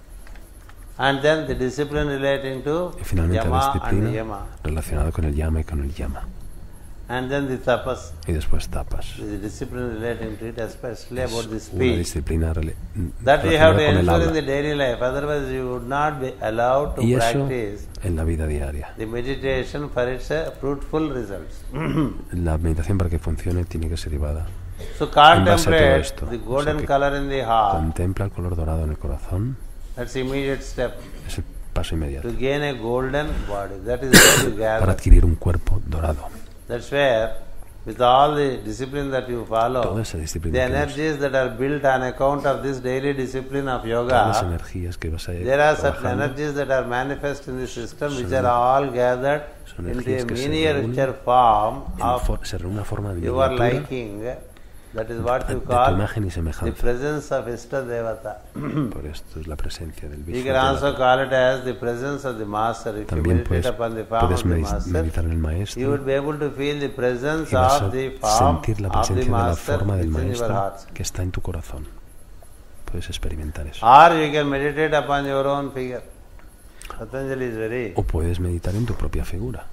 And then the discipline relating to Y finalmente la Yama and disciplina Yama. relacionada con el yama y con el yama. And then the tapas, Y después tapas. the discipline relating to it, especially about the Una speech. disciplina That you have relacionada to con el ensure in habla. the daily life, otherwise you would not be allowed to Y eso practice en la vida diaria. the meditation for its fruitful results. La meditación para que funcione tiene que ser llevada. So En base a todo contemplate esto, the o sea golden que color in the heart. Contempla el color dorado en el corazón. That's immediate step Es el paso inmediato to gain a golden body. That is where you para gather. adquirir un cuerpo dorado. That's where, with all the discipline that you follow, Toda esa the disciplina que energies that are built on account of this daily discipline of todas las yoga, energías que vas a ir there are certain trabajando, energies that are manifest in the system which are all gathered son into energías a que se miniature form se reúne una forma de your miniatura liking. That is what de you tu call imagen y the semejanza. presence of Ishta Devata. Por esto es la presencia del You Vishnu. can also call it as the presence of the master. If you También meditate upon the form puedes of the master, meditar en el you maestro would be able to feel the presence y vas of a the form sentir la of the presencia de la master forma del within your maestro hearts. que está en tu corazón. Puedes experimentar eso. Or you can meditate upon your own figure. Patanjali is very... O puedes meditar en tu propia figura.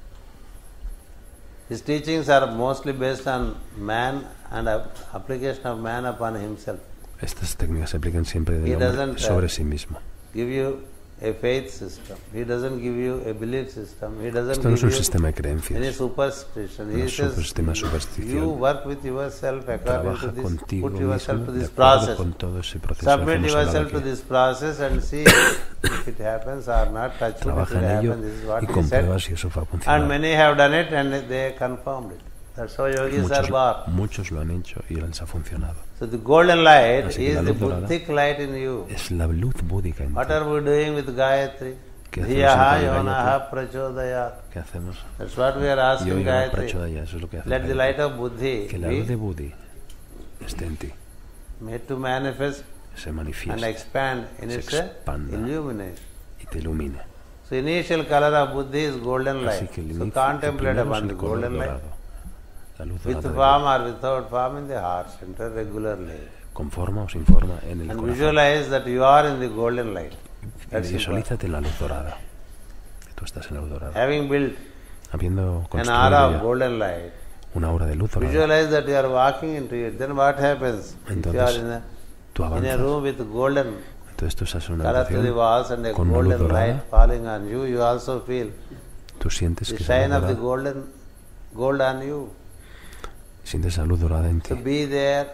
His teachings are mostly based on man and application of man upon himself. Estas técnicas se aplican siempre He del hombre doesn't, sobre sí mismo. Give you a faith system. He doesn't give you a belief system. He doesn't Esto no es give un you sistema de any creencias. superstition. No He es un says sistema de you superstición. work with yourself according to Trabaja this. contigo Put yourself mismo to de this acuerdo process. con todo ese proceso. Submit Hemos hablado yourself to aquí. this process and see if it happens or not. Touch wood, if Trabaja it en ello happens. This is what y he said. comprueba si eso va a And funcionar. many have done it and they confirmed it. That's how yogis are born. Muchos lo han hecho y les ha funcionado. So the golden light Así que is la the luz dorada buddhic light in you. Es la luz búdica en What ti. are we doing with Gayatri? ¿Qué hacemos Dhiyaha en yonaha prachodayat. ¿Qué hacemos? That's what we are asking Yo Gayatri. Prachodaya, eso es lo que hace Let the Gayatri. light of buddhi Que la luz de be Buddhi esté en ti, made to manifest se and manifieste expand in Se its expanda. illumination. y te ilumine. So initial color of buddhi is golden Así light. que el So inicio, contemplate primero es upon the el color golden light. dorado, la luz With dorada, form or without form in the heart center regularly. con forma o sin forma en el And corazón. visualize that you are in the golden light. Y That's important. visualízate en la luz dorada, que tú estás en la luz dorada. Having built Habiendo an construido aura of ya golden light, una aura de luz dorada, visualize that you are walking into it. Then what happens? If you are entonces tú in a avanzas. room with golden Entonces tú estás en una color to the habitación, walls and a con una luz golden dorada. light falling on you, you also feel tú sientes the que esa luz shine of the dorada, gold on you. sientes esa luz dorada en So ti. be there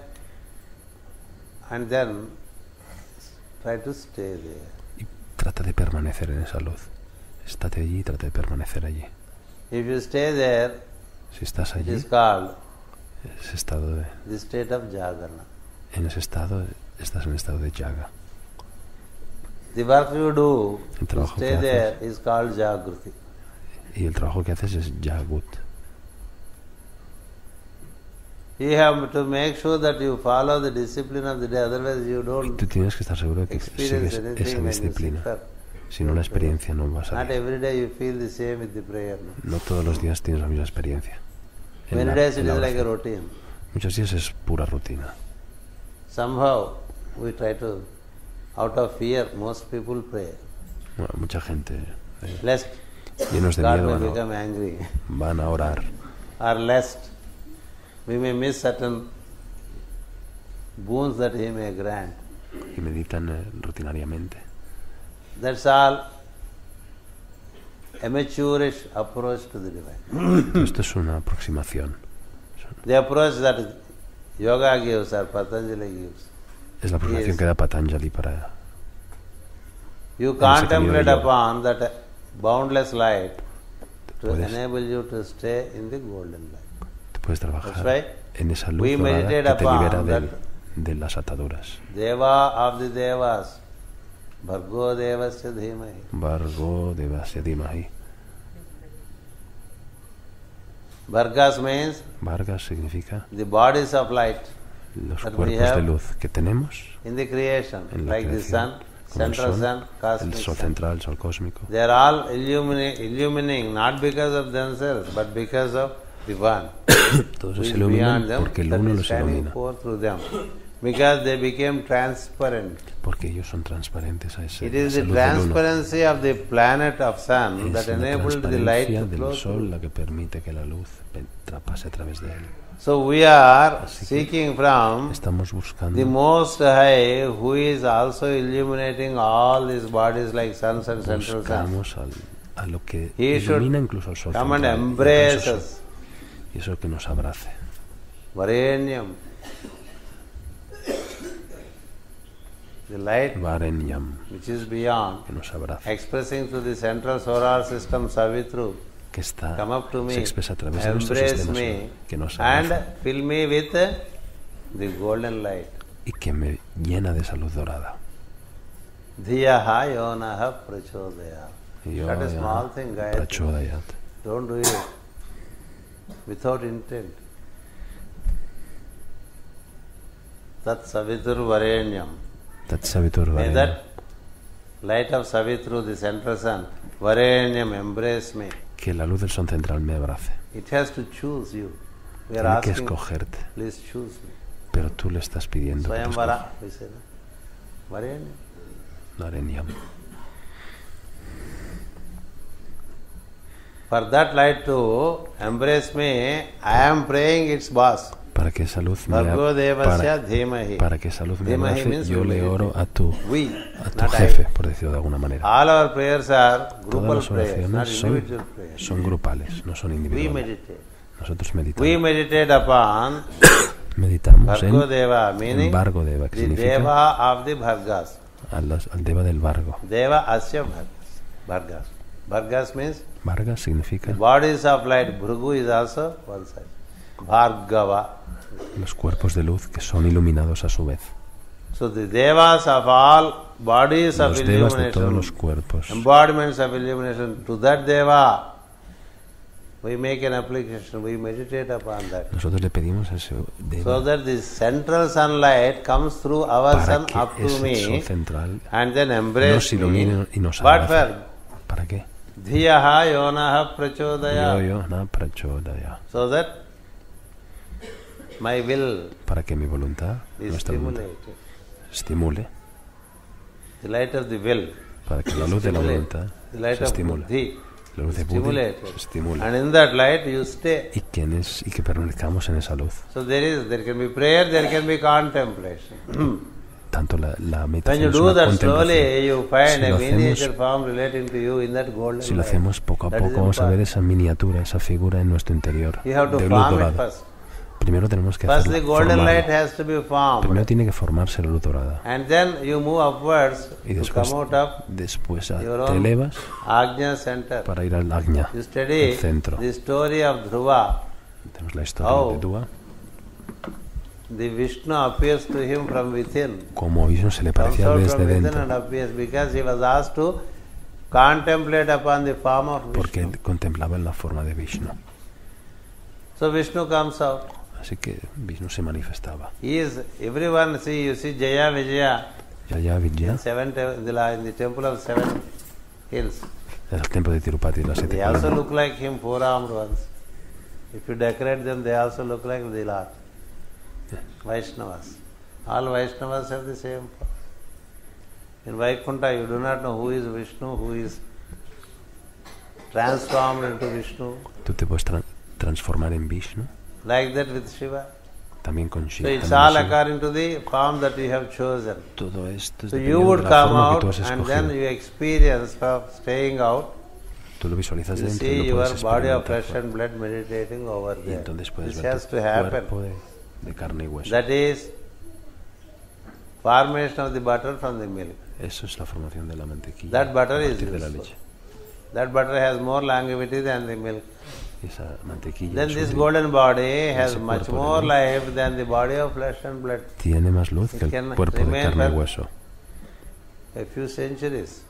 and then try to stay there. Y trata de permanecer en esa luz. Estate allí y trata de permanecer allí. If you stay there, Si estás it allí, is called ese estado de, the state of Jagarna. en ese estado, estás en estado de yaga. The work you do El to trabajo stay que there is called Jagruti. Y el trabajo que haces es yagut. You have to make sure that you follow the discipline of the day, otherwise you Y don't tú tienes que estar seguro de que experience sigues anything esa when you disciplina. sit. Si no, la experiencia no va a Not salir. every day you feel the same with the prayer. No? No todos los días tienes la misma experiencia. En Many la- days en it la is like a oración. routine. Muchos días es pura rutina. Somehow we try to, out of fear, most people pray. Bueno, mucha gente Lest llenos de God miedo may become angry. van a orar Or lest we may miss certain boons that He may grant. y meditan rutinariamente. That's all amateurish approach to the divine. Esto es una aproximación. The approach that yoga gives or Patanjali gives. Es la aproximación que da Patanjali para... You ese camino de contemplate yoga. upon that boundless light to Puedes- enable you to stay in the golden light. Tú puedes That's trabajar why en esa luz we dorada meditate que te upon libera that de las ataduras. Deva of the Devas, Bhargo Devasya Dhimahi. Vargo Devasya Dhimahi. Bhargas means Vargas significa the bodies of light los that we cuerpos de have luz que tenemos in the creation, en la like the creación, sun, como el central sol, sun, el cosmic sol sun. central, el sol cósmico. They are all illumining not because of themselves, but because of the one Todos who se is iluminan beyond them, porque el that uno is los shining ilumina. forth through them. Because they became transparent. Porque ellos son transparentes a esa It is esa the luz del uno. transparency of the planet of sun Es that la enabled the light transparencia to del flow sol through. la que permite que la luz pase a través de él. So we are Así que seeking from Estamos the buscando Most High, who is also illuminating all these bodies like suns and central sun. buscamos a lo que He should ilumina incluso al sol come and central, embrace incluso us. y eso que nos abrace. Varenyam. The light Varenyam, which is beyond, que nos abrace, expressing through the central solar system Savitru, que está, come up to se me, expresa a través de nuestro embrace sistema me, solar, que nos and abraza fill me with the golden light. y que me llena de esa luz dorada. Dhiyaha yonaha prachodaya. Y yo, That is small thing, Gayatri. Prachodayat. Don't do it without intent. Tat Savitur Varenyam. Tat Savitur May Varenyam. that light of Savitru, the central sun, Varenyam, embrace me. Que la luz del sol central me abrace. It has to choose you. We are Tiene que asking, escogerte, please choose me. pero tú le estás pidiendo que te escoja. Swayamvara, we say that. Varenyam. Varenyam. For that light to embrace me, I am praying its boss. Para que esa luz me Bhargo Devasya para, Dhimahi. para que esa luz me Dhimahi abrace, means yo le humility. oro a tu We, not jefe, I. por decirlo de alguna manera. All our prayers are Todas grupal las prayers, not oraciones individual prayers. son grupales, no son We individuales. meditate. Nosotros We meditamos. meditate upon Meditamos Bhargo en Deva, meaning Vargo Deva, que the significa Deva of the Bhargas. al Deva del Vargo. Deva Asya Bhargas. Bhargas. Bhargas means Varga significa bodies of light. Bhrigu is also one side. Bhargava. los cuerpos de luz que son iluminados a su vez. So the Devas of all bodies of Los devas de todos illumination, los cuerpos. embodiments of illumination, to that Deva we make an application, we meditate upon that. Nosotros le pedimos a ese So Deva that the central sunlight comes through our para sun que up to ese sol me central and then nos embrace ilumine me. y nos What abrace. for? ¿Para qué? Dhiyaha yonaha prachodaya. Yo, na prachodaya. So that my will Para que mi voluntad, is nuestra voluntad, stimulated. estimule. The light of the will, Para que la luz de la voluntad the light se of estimule. buddhi, La luz de Buddhi stimulated. se estimula. And in that light you stay. Y que permanezcamos en esa luz. So there can be prayer, there can be contemplation. Tanto la When meditación you es do una that contemplación. slowly, you find Si a lo miniature hacemos- form relating to you in that golden Si lo light. hacemos poco a That is poco, vamos a ver important. esa miniatura, esa figura en nuestro interior You have to de luz form it dorada. first. Primero tenemos que First the hacerlo, golden light formarlo. has to be formed. Primero tiene que formarse la luz dorada. And then you move upwards Y to después, come out of después your te own elevas Ajna center. para ir al Ajna, You study el centro. the story of Dhruva. Tenemos la historia Oh. de Dua. The Vishnu appears to him from within. Como a Vishnu se le Comes parecía out desde from within dentro, and appears because he was asked to contemplate upon the form of porque Vishnu. contemplaba en la forma de Vishnu. So Vishnu comes out. Así que Vishnu se manifestaba. He is everyone. See, you see Jaya Vijaya Yaya Vijaya, in the temple of seven hills. el templo de Tirupati, las siete They also columnas. look like him, four-armed ones. If you decorate them, they also look like the Lord. Vaishnavas. All Vaishnavas have the same form. In Vaikuntha, you do not know who is Vishnu, who is transformed into Vishnu. Tú te puedes transformar en Vishnu, Like that with Shiva. también con So Shiva. it's también all con Shiva. according to the form that you have chosen. Todo esto es So you dependiendo would de la come forma que out tú has and then escogido. you experience of staying out Tú lo visualizas You dentro see y lo your puedes body of experimentar flesh fuera. and blood meditating over Y there. entonces puedes This ver has tu to happen. cuerpo de carne y hueso. That is formation of the butter from the milk. Eso es la formación de la mantequilla That butter a is partir de la useful. leche. That butter has more longevity than the milk. Y esa mantequilla Then en this su- golden body has ese much cuerpo de more luz life than the body of flesh and blood. tiene más luz que It el can cuerpo de remain carne y for hueso. a few centuries.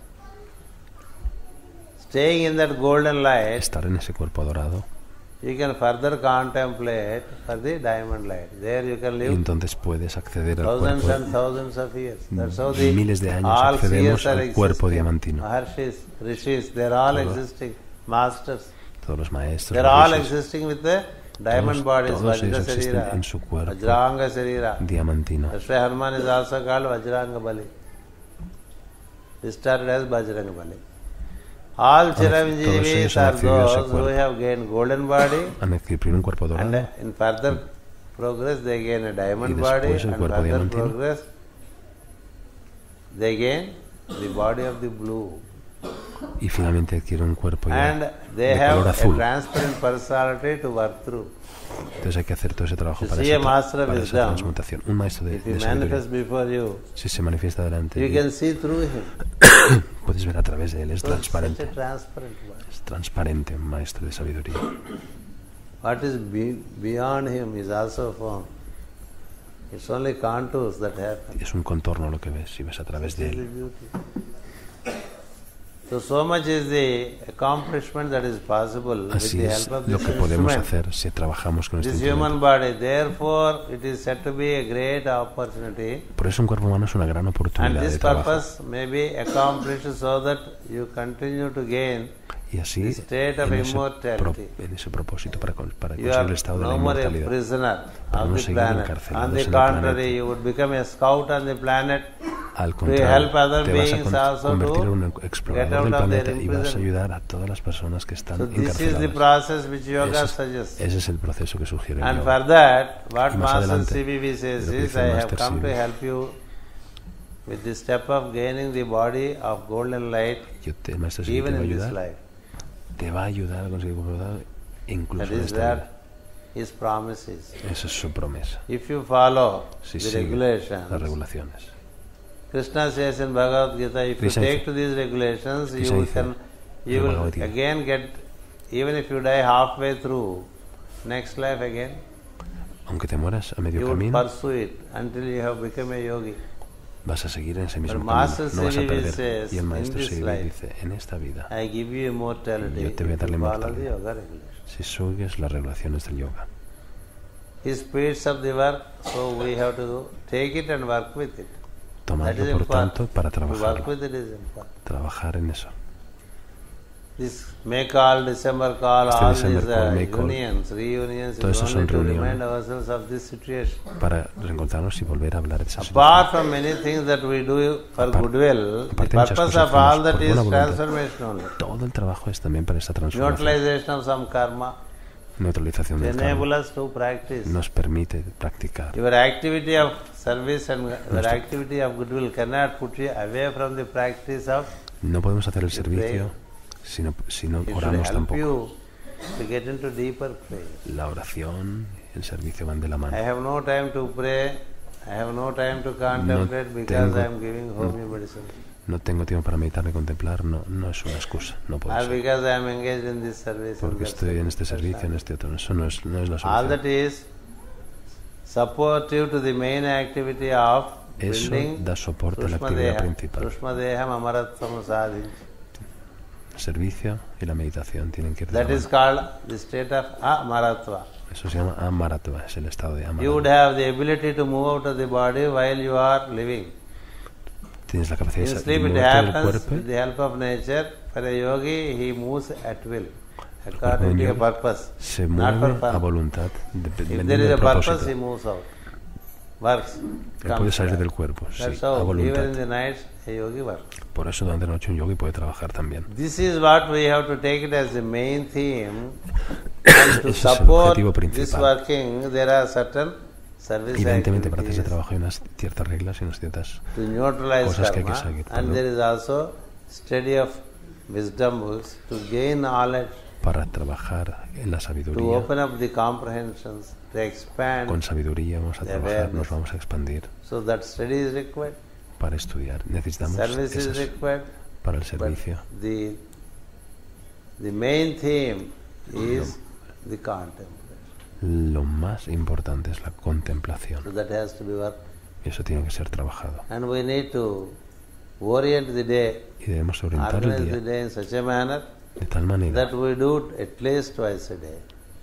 Staying in that golden light, Estar en ese cuerpo dorado you can further contemplate for the diamond light. There you can y live entonces puedes acceder al thousands cuerpo. and thousands of years. That's how the Miles de años all accedemos seers are al cuerpo existing. diamantino. Maharshis, rishis, they're all Todo. existing. Masters, Todos los maestros, they're los all rishis, existing with the diamond bodies. todos ellos Vajra existen Sarira, en su cuerpo Vajranga Sarira. diamantino. That's why Hanuman is also called Vajranga Bali. He started as Bajranga Bali. All Todos Chiranjeevis ellos are han accedido a ese those who cuerpo. have gained golden body, Han adquirido primero un cuerpo and dorado in further progress they gain a diamond Y body, después el and cuerpo further diamantino. progress they gain the body of the blue. y finalmente adquieren un cuerpo ya And they de have color a azul. transparent personality to work through. Entonces hay que hacer todo ese trabajo To para, see a master of para esa wisdom, transmutación. Un maestro de If he sabiduría, manifests before you, si se manifiesta delante you de ti, can see through him. puedes ver a través de él. Es So it's such transparente. a transparent one. Es transparente, un maestro de sabiduría. What is beyond him is also form. It's only contours that happen. Es un contorno lo que ves, si ves a través de This is the él. beauty. So much is the accomplishment that is possible with Así the es help of lo this que podemos instrument. hacer si trabajamos con este This instrumento. human body, therefore, it is said to be a great opportunity, Por eso un cuerpo humano es una gran and oportunidad this de trabajo. purpose may be accomplished so that you continue to gain Y así, the state of en ese, immortality. en ese propósito, para You conseguir are el estado de la no more a inmortalidad. prisoner Para of no the seguir planet. encarcelados On the en el contrary, planeta. you would become a scout on the planet Al to contrario, help other te vas a beings also convertir en un to get explorador out del of their planeta y vas a imprisonment. ayudar a todas las personas que están So this is the encarceladas. process which yoga Ese suggests. es el proceso que sugiere el And yoga. for that, what Y más Master adelante, CVV says lo que is, dice I el have Master come to CVV. help you with the step of gaining the body of golden light, El maestro sí te even va a in this ayudar, life. te va a ayudar a conseguir voluntad That incluso en is esta where vida. his promise is. Esa es su promesa. If you follow Si the sigue regulations, las regulaciones. Krishna says in Bhagavad Gita, if you Krishna take dice- to these regulations, Krishna you dice can, en you will Bhagavad Gita. again get, even if you die halfway through, next life again, Aunque te mueras a medio you would camino, pursue it until you have become a yogi. vas a seguir en ese mismo But camino, Master no vas a CVV perder. says, Y el in maestro this Sevi life, dice, en esta vida, I give you immortality Yo te voy a if dar la you follow the inmortalidad. yoga regulations. si sigues las regulaciones del yoga. He speeds up the work, so we have to take it and work with it. That Tomarlo, is por important. tanto, para To work trabajarlo. with it is important. Trabajar en eso. This May call, December call, Este all December these call, May call. unions, reunions, Todo is eso son only to reuniones. remind ourselves of this situation. Para reencontrarnos y volver a hablar de esa Apart situación. from many things that we do for Aparte- goodwill, the aparte de muchas purpose cosas of que hacemos all that por is buena voluntad. transformation only. Todo el trabajo es también para esta transformación. Neutralization of some karma Neutralización to del enable karma us to practice. nos permite practicar. Your activity of service and your activity of goodwill cannot put you away from the practice of. No podemos hacer el servicio si no It should oramos help tampoco. you to get into deeper prayer. La oración y el servicio van de la I mano. have no time to pray. I have no time to contemplate because tengo- I am giving homeo medicine. No tengo tiempo para meditar ni contemplar, no es una excusa, no puedo Or ser. because I am engaged in this service. and Porque that estoy en este service. servicio, en este otro. Eso no es la All solución. that is supportive to the main activity of Eso building da soporte a la actividad Sushma principal. Deham Amaratvam Sadhi. El servicio y la meditación tienen que ir de That la is mano. called the state of Amaratva. Eso se llama Amaratva, es el estado de You would Amaratva. have the ability to move out of the body while you are living. Tienes la capacidad In de sleep it moverte del happens cuerpo. with the help of nature. For a yogi, he moves at will, Porque according un to a yogi purpose, se not for mueve a fun. voluntad, If there dependiendo is del a purpose, he propósito. moves out. Works. Él comes puede salir back. del cuerpo, sí, That's a how, even in voluntad. the nights, a yogi works. Por eso durante la noche un yogi puede trabajar también. This is what we have to take it as the main theme. And to Ese es el support objetivo this principal. working, there are certain service Evidentemente, para hacer ese activities trabajo hay unas ciertas reglas y unas ciertas to neutralize cosas que hay que karma, seguir, and ¿no? there is also study of wisdom books to gain knowledge, para trabajar en la to sabiduría. open up the comprehensions, to expand. Con sabiduría vamos a the trabajar, awareness. nos vamos a expandir So that study is required, para estudiar. Necesitamos service is esas required, para el but servicio. the main theme is the contemplation. Lo más importante es la contemplación. So that has to be worked. Y eso tiene que ser trabajado. And we need to orient the day, Y debemos orientar el organize the día day in such a manner de tal manera that we do it at least twice a day.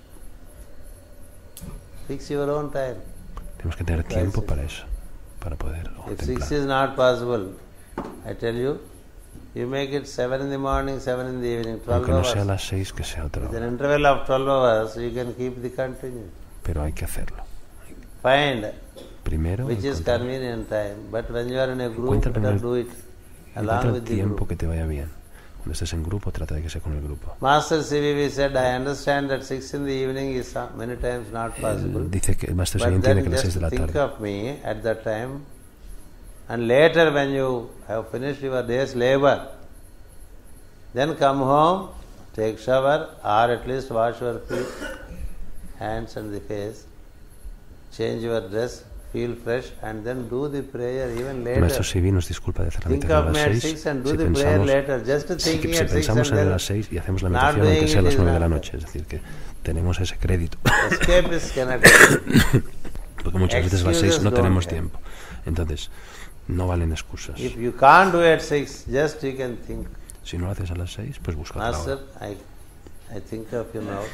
Fix your own time. tenemos que tener tiempo para eso, para poder If 6 contemplar. is not possible, I tell you, you make it 7 in the morning, 7 in the evening, 12 Aunque no sea a hours. las 6, que sea otra With an hora. interval of 12 hours, you can keep the continuity. Pero hay que hacerlo. Find Primero, which is encontrar convenient time, but when you are in a group, Encuentra better primero- do it encuentra along el with the tiempo group. que te vaya bien. Cuando estés en grupo, trata de que sea con el grupo. Master CVV said, I understand that 6 in the evening is many times not possible. Dice que el maestro But Seguin entiende then que a las 6 just de la think tarde. of me at that time, and later when you have finished your day's labor, then come home, take shower, or at least wash your feet, hands and the face, change your dress, feel fresh, and then do the prayer even El later. maestro Seguin nos disculpa de hacer la Think meditación a of me las at 6. 6 and do Si the prayer pensamos, later. Just thinking si at 6 pensamos and en then las 6 y hacemos la not meditación doing aunque sea a it las is 9 de la not noche, es decir, que tenemos ese crédito. escapists cannot do it. Porque muchas veces a las 6 Excuses no don't tenemos help. tiempo. Entonces, no valen excusas. If you can't do it at 6, just you can think, Si no lo haces a las 6, pues busca otra Master, hora. I think of you now.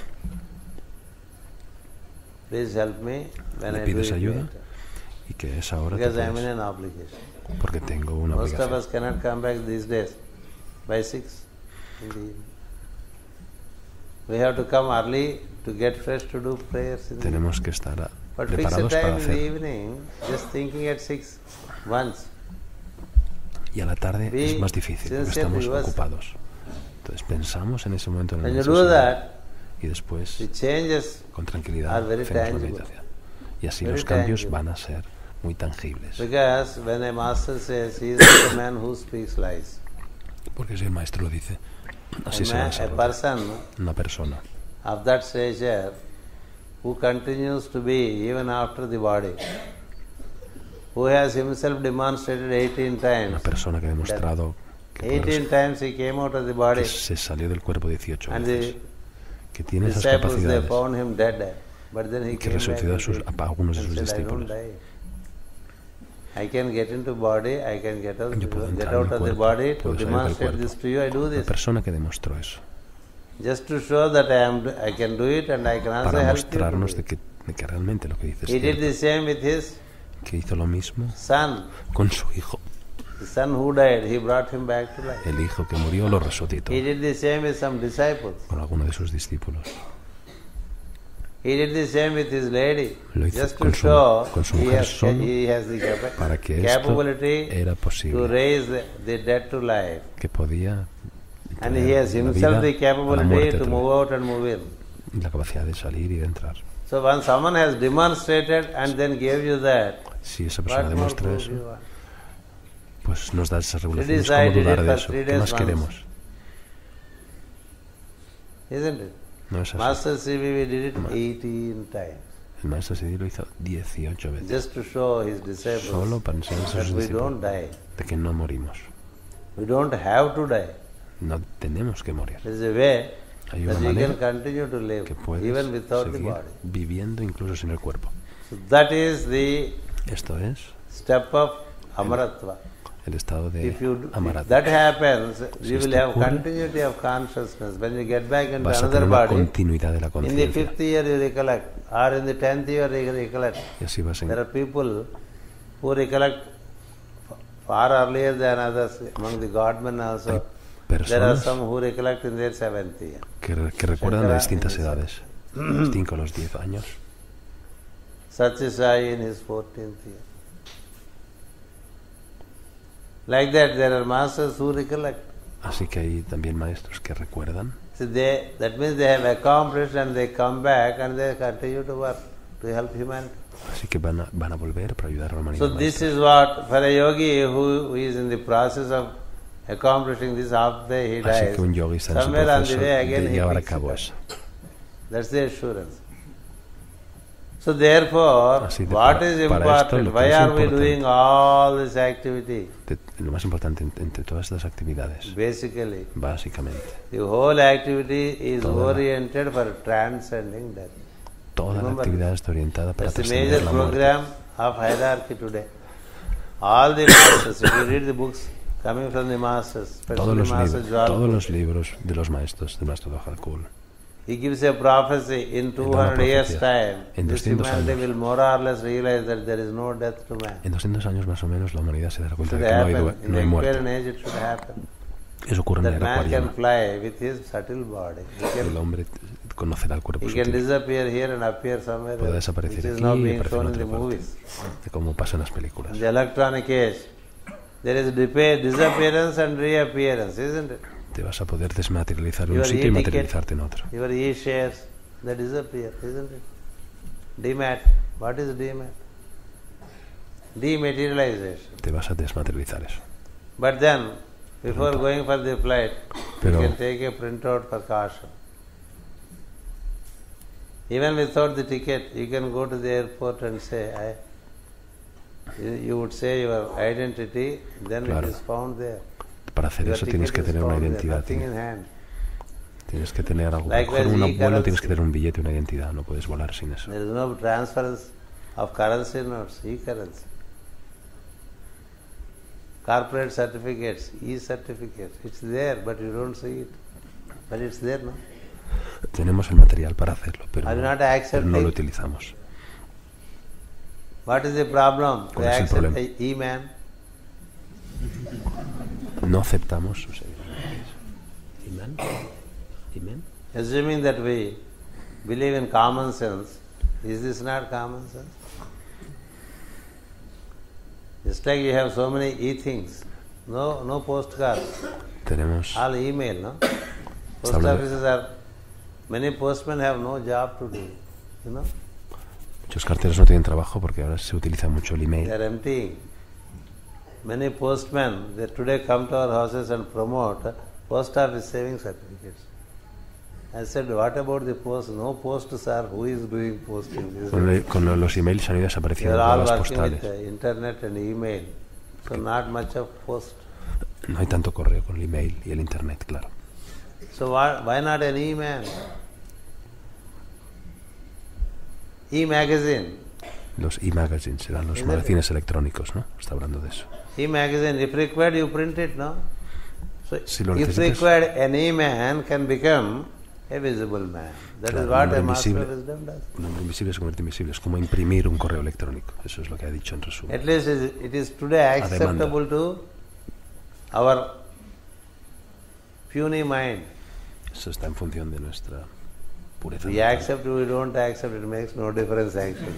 Please help me when Le I do pides it ayuda later. y que esa hora te Because I am in puedes, an obligation. porque tengo una Most of obligación. us cannot come back these days by 6 in the evening. We have to come early to get fresh to do prayers in the evening. Tenemos que estar But fix a preparados para time in the hacer. evening, just thinking at 6 once. Y a la tarde Be es más difícil porque sincere estamos to yourself. ocupados. Entonces pensamos en ese momento en When el you do necesidad that, y después the changes con tranquilidad are very hacemos la tangible. meditación. Y así Very los cambios tangible. van a ser muy tangibles. Because when a master says he is not a man who speaks lies, Porque si el maestro lo dice, así se va a a desarrollar. person Una persona of that stature who continues to be even after the body, who has himself demonstrated 18 una times. persona que ha demostrado que, 18 times he came out of the body, que se salió del cuerpo 18 and veces, the que tiene esas disciples they capacidades, found him dead, but then he que came back resucitó a algunos de and sus said, I don't discípulos. die. I can get into body, I can get out, Yo puedo get entrar out en el of the cuerpo, body to puedo salir del demonstrate cuerpo. this to you. I do La this persona que demostró eso, just to show that I can do it and I can also para help you. to mostrarnos do de it. que realmente lo que dice es He did cierto, the same with his que hizo lo mismo son. con su hijo. The son who died, he brought him back to life. El hijo que murió lo resucitó He did the same with some disciples. con alguno de sus discípulos. He did the same with his lady, Lo hizo just to con su- show con su he mujer has, solo, he has the para que esto capability era to posible, raise the dead to life. que podía And traer he has la himself vida the a la capability muerte to otra move vez, out and move in. y la capacidad de salir y de entrar. So when someone has demonstrated and then gave you that, Si esa persona what more demuestra proof eso, you want? pues nos da esas It regulaciones. is I ¿Cómo did dudar it de for eso? 3 ¿Qué days más once. queremos? Isn't it? No es así. Master CVV did it 18 times, El maestro Sidi lo hizo 18 veces, just to show his disciples solo para enseñar a that sus we discípulos don't die. de que no morimos. We don't have to die. No tenemos que morir. There is a way Hay una that you can manera continue to live que puedes even without the seguir body. viviendo incluso sin el cuerpo. So that is the Esto es step of Amaratva. el estado de If Amarat. that happens, you esto will have ocurre, continuity of consciousness. When you get back into Vas a another tener una body, continuidad de la in the conciencia. 5th year you recollect, or in the 10th year you recollect. Y así vas There are people who recollect far earlier than others. Among the godmen also, there are personas some who recollect in their 7th year. que recuerdan a distintas Shankara edades. Los 5 a los 10 años. Satyasai in his 14th year. Like that, there are masters who recollect. Así que hay también maestros que recuerdan. So that means they have accomplished and they come back and they continue to work to help humanity. Así que van a volver para ayudar a la humanidad. So this is what, for a yogi who is in the process of accomplishing this, after he Así dies, que un yogi está en su somewhere on the proceso way again de he llevar a picks cabo it up. eso. That's the assurance. So therefore, Así de what para- is para esto, important? lo que Why es are we importante- doing all this activity? Lo más importante entre todas estas actividades, Basically, básicamente, the whole activity is Toda la- oriented for transcending death. toda la Remember, actividad está orientada para That's the trascender major la muerte. program of hierarchy today. All the masters, if you read the books coming from the masters, Todos especially Master todos Jwala, los libros de los maestros, del maestro Dwajal, he gives a prophecy in da una 200 years' profecía. time. En This 200 humanity años. will more or less realize that there is no death to man. en 200 años más o menos la humanidad se dará cuenta Should de que happen. In no the hay muerte. Aquarian age it should happen. Eso ocurre en That la era man can acuariana. fly with his subtle body. El hombre conocerá el cuerpo He can sutil, disappear here and appear somewhere podrá else, which desaparecer is aquí now y being aparecer en shown in the otra parte, movies. de cómo pasa en las películas. In the electronic age, there is disappearance and reappearance, isn't it? Te vas a poder desmaterializar en un Your sitio y e-ticket, materializarte en otro. Your e-shares, they disappear, isn't it? Demat. What is demat? Dematerialization. Te vas a desmaterializar eso. But then, before going for the flight, Pero- you can take a printout for caution. Even without the ticket, you can go to the airport and say, you would say your identity, then Claro. it is found there. Para hacer Your eso tienes ticket que is tener una found there, identidad. nothing in hand. Tienes que tener algo. Para Likewise, coger un vuelo e-currency. tienes que tener un billete y una identidad. No puedes volar sin eso. There is no transference of currency notes, e-currency. Corporate certificates, e-certificates, it's there, but you don't see it. But it's there, no? Tenemos el material para hacerlo, pero Are you not pero no accepting? lo utilizamos. What is the problem? ¿Cuál We es el accept problema? a e-man. No aceptamos. O sea, ¿Iman? ¿Iman? Assuming that we believe in common sense, is this not common sense? Just like you have so many e-things, no postcards, Tenemos. all email, no? Post hablando- offices are, many postmen have no job to do, you know? Muchos carteros no tienen trabajo porque ahora se utiliza mucho el They email. are emptying. Many postmen, they today come to our houses and promote post office saving certificates. I said, what about the post? No post, sir. Who is doing posting? Con los emails han ido They desapareciendo are all las working with postales. internet and email. So not much of post. No hay tanto correo con el email y el internet, claro. So why not an e-man? E-magazine. Los e-magazines serán los magazines electrónicos, ¿no? Está hablando de eso. E-magazine, if required, you print it, no? So Si lo if necesitas- required, an e-man can become a visible man. That Claro, is what un a hombre master invisible. of wisdom does. Un hombre invisible se convierte en invisible. Es como imprimir un correo electrónico. Eso es lo que ha dicho en resumen. At least it is today demanda. acceptable to our puny mind. Eso está en función de nuestra pureza. We mental. accept, we don't accept, it makes no difference actually.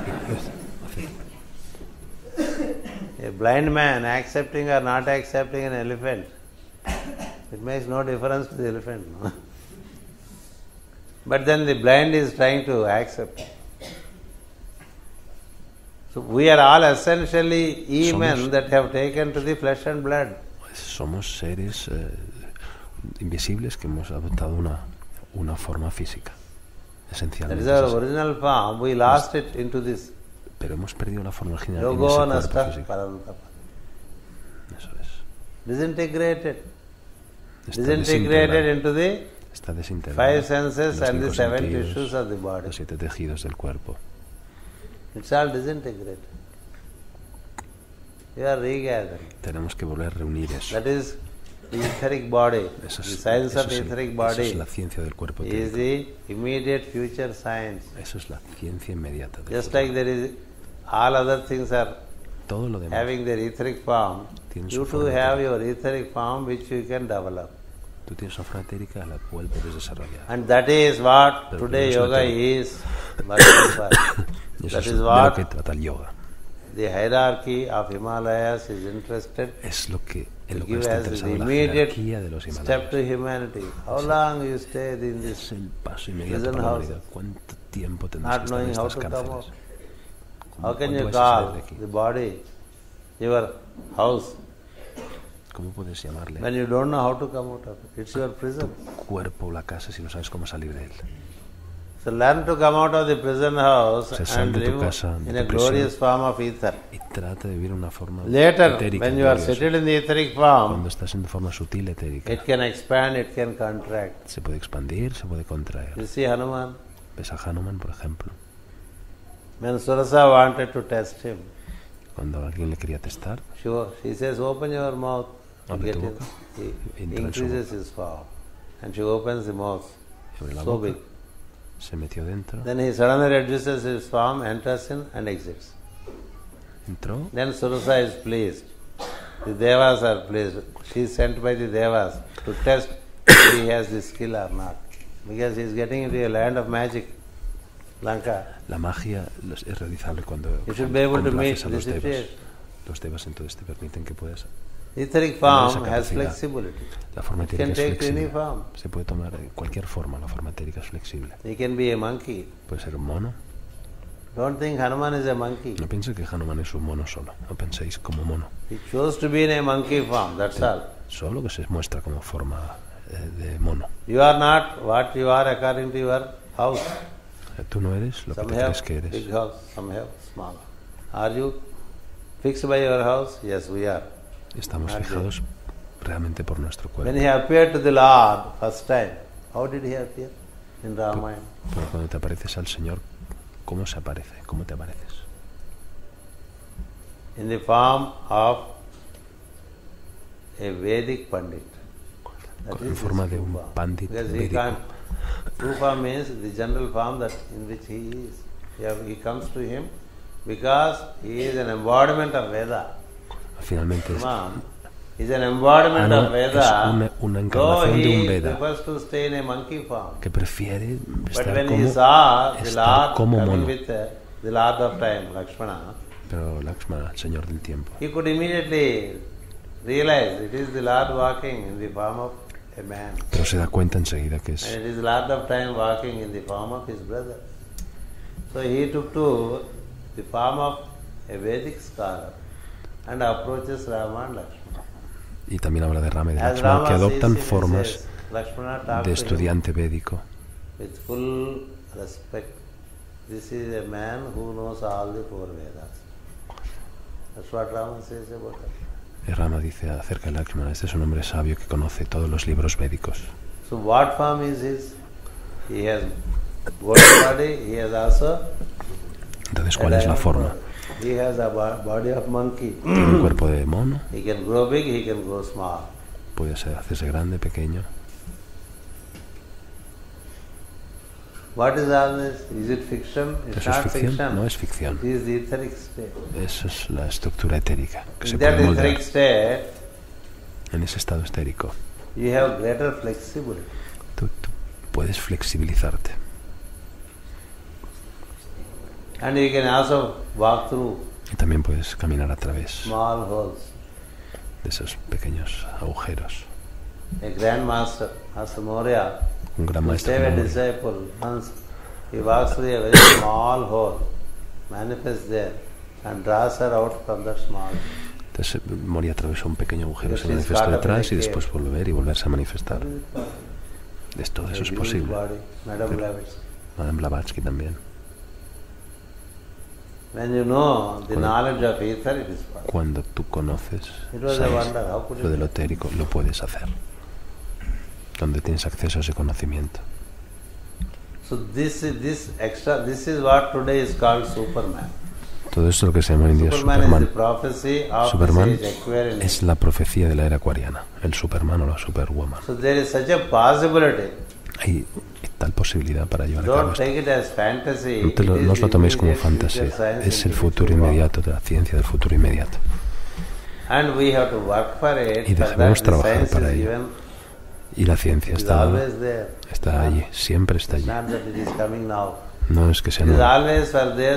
A blind man accepting or not accepting an elephant, it makes no difference to the elephant. No? But then the blind is trying to accept. So we are all essentially e-men Somos- that have taken to the flesh and blood. Somos seres invisibles que hemos adoptado una forma física. That Esencialmente. is es our así. original form. We lost it into this Pero hemos perdido la forma original en yoga ese cuerpo nasta físico. parantapa. Eso es. Disintegrated. Está Disintegrated desintegrado. into the Está desintegrado. five senses Los and the cinco seven sentidos, tissues of the body. los 7 tejidos del cuerpo. It's all disintegrated. You are regathering. Tenemos que volver a reunir eso. That is the etheric body. Eso The es, science eso of the es etheric eso es body la ciencia del cuerpo is etérico. the immediate future science. Eso es la ciencia inmediata. Del Just futuro. like there is, all other things are Todo lo demás. having their etheric form. Tiene You su too forma have etérica. your etheric form which you can develop. Tú tienes una forma etérica, la cual puedes desarrollar. And that is what Pero today eso yoga te- is working for. Y eso That es is de lo what que trata el yoga. the hierarchy of Himalayas is interested Es lo que, en to lo que give está us the interesado la immediate jerarquía de los step to Himalayas. humanity. How long you stayed in Es this el paso inmediato prison para la house, humanidad. ¿Cuánto tiempo tendrás not que estar en knowing how estas to come out? cárceles? How can ¿Cuándo you vais a salir call de aquí? the body your house? ¿Cómo puedes llamarle when you don't know how to come out of it? It's your prison. cuerpo o la casa si no sabes cómo salir de él? So learn to come out of the prison house Se sal and de tu live casa, de in tu a prisión. glorious form of ether. Y trata de vivir una forma Later, etérica, when you are gloriosa. settled in the etheric form, Cuando estás en forma sutil etérica, it can expand, it can contract. se puede expandir, se puede contraer. You see Hanuman? Ves a Hanuman, por ejemplo, When Surasa wanted to test him, cuando alguien le quería testar, she says, open your mouth to Abre get tu him. boca. He Entra en su increases his form. And she opens the mouth, abre la so boca, big. se metió dentro, Then he suddenly reduces his form, enters in and exits. entró, Then Surasa is pleased. The Devas are pleased. She is sent by the Devas to test if he has the skill or not. Because he is getting into a land of magic, Lanka. la magia es realizable cuando You should be able to meet complaces a the los devas. situation. Los devas entonces te permiten que puedas. Etheric esa form has capacidad. flexibility. La forma It etérica can es take any flexible. form. Se puede tomar cualquier forma, la forma etérica es flexible. He can be a monkey. Puede ser un mono. Don't think Hanuman is a monkey. No piense que Hanuman es un mono solo. No penséis como mono. He chose to be in a monkey form, that's all. Solo que se muestra como forma de mono. You are not what you are according to your house. Tú no eres lo que Some te have crees que eres. big house, some have small. Are you fixed by your house? Yes, we are. Estamos Not fijados realmente por nuestro When cuerpo. he appeared to the Lord first time, how did he appear? In Ramayana. Pero cuando te apareces al Señor, ¿cómo se aparece? ¿Cómo te apareces? In the form of a Vedic Pandit. That En is forma his de true un form. pandit Because he védico. can't. True form means the general form that in which he is. He comes to him because he is an embodiment of Veda. Finalmente es, Hanuman is an embodiment Hanuman of Veda. es una Though encarnación de un he Veda prefers to stay in a monkey form. que prefiere But estar when he como, saw the estar Lord como coming mono. with the Lord of Time, Lakshmana, Pero Lakshmana, el Señor del tiempo, he could immediately realize it is the Lord walking in the form of a man. pero se da cuenta enseguida que And es it is the Lord of Time walking in the form of his brother. So he took to the form of a Vedic scholar and approaches Rama and Lakshmana. y también habla de Rama y de As Lakshmana, que Rama adoptan sees him, he formas says, Lakshmana talked de to him estudiante védico. with full respect. This is a man who knows all the four Vedas. That's what Rama says about him. Y Rama dice acerca de Lakshmana, este es un hombre sabio que conoce todos los libros védicos. So what form is his? He has golden body, he has also Entonces, a ¿cuál es la diamond forma? body. He has a body of monkey. Tiene un cuerpo de mono, He can grow big, he can grow small. puede hacerse grande, pequeño. What is all this? Is it fiction? It's ¿Eso es not ficción? fiction. No es ficción. It is the etheric state. Esa es la estructura etérica que se In that puede moldear. etheric state, En ese estado estérico, you have greater flexibility. tú puedes flexibilizarte. And you can also walk through Y también puedes caminar a través small holes. de esos pequeños agujeros. A grand master, Master Maurya, Un gran who maestro saved a como disciple once, he walks through a very small hole, manifests there, and draws her out from that small hole. Entonces Moria atravesó un pequeño agujero, Because se she's manifestó caught up in detrás a y después cave. volver y volverse a manifestar. Todo eso es A huge posible. body, Madame Blavatsky. Madame Blavatsky también. When you know the knowledge of ether, it is possible. Cuando tú conoces, It was a sabes wonder. How could lo del it be? etérico, lo puedes hacer. Donde tienes acceso a ese conocimiento. So this is what today is called Superman. Todo esto es lo que se llama hoy en día Superman is the Superman. prophecy of Superman the sage Aquarian. es la profecía de la era acuariana, el Superman o la Superwoman. So there is such a possibility. Hay tal posibilidad para llevar a cabo Don't esto. take it as fantasy. No os lo toméis como It is immediate fantasía, future science es el into futuro which we walk. inmediato de la ciencia del futuro inmediato. And we have to work for it. Y for debemos that the trabajar science para is ello. given, Y la ciencia is está always there. allí, siempre está It's allí. not that it is coming now. No es que sea It is nuevo, always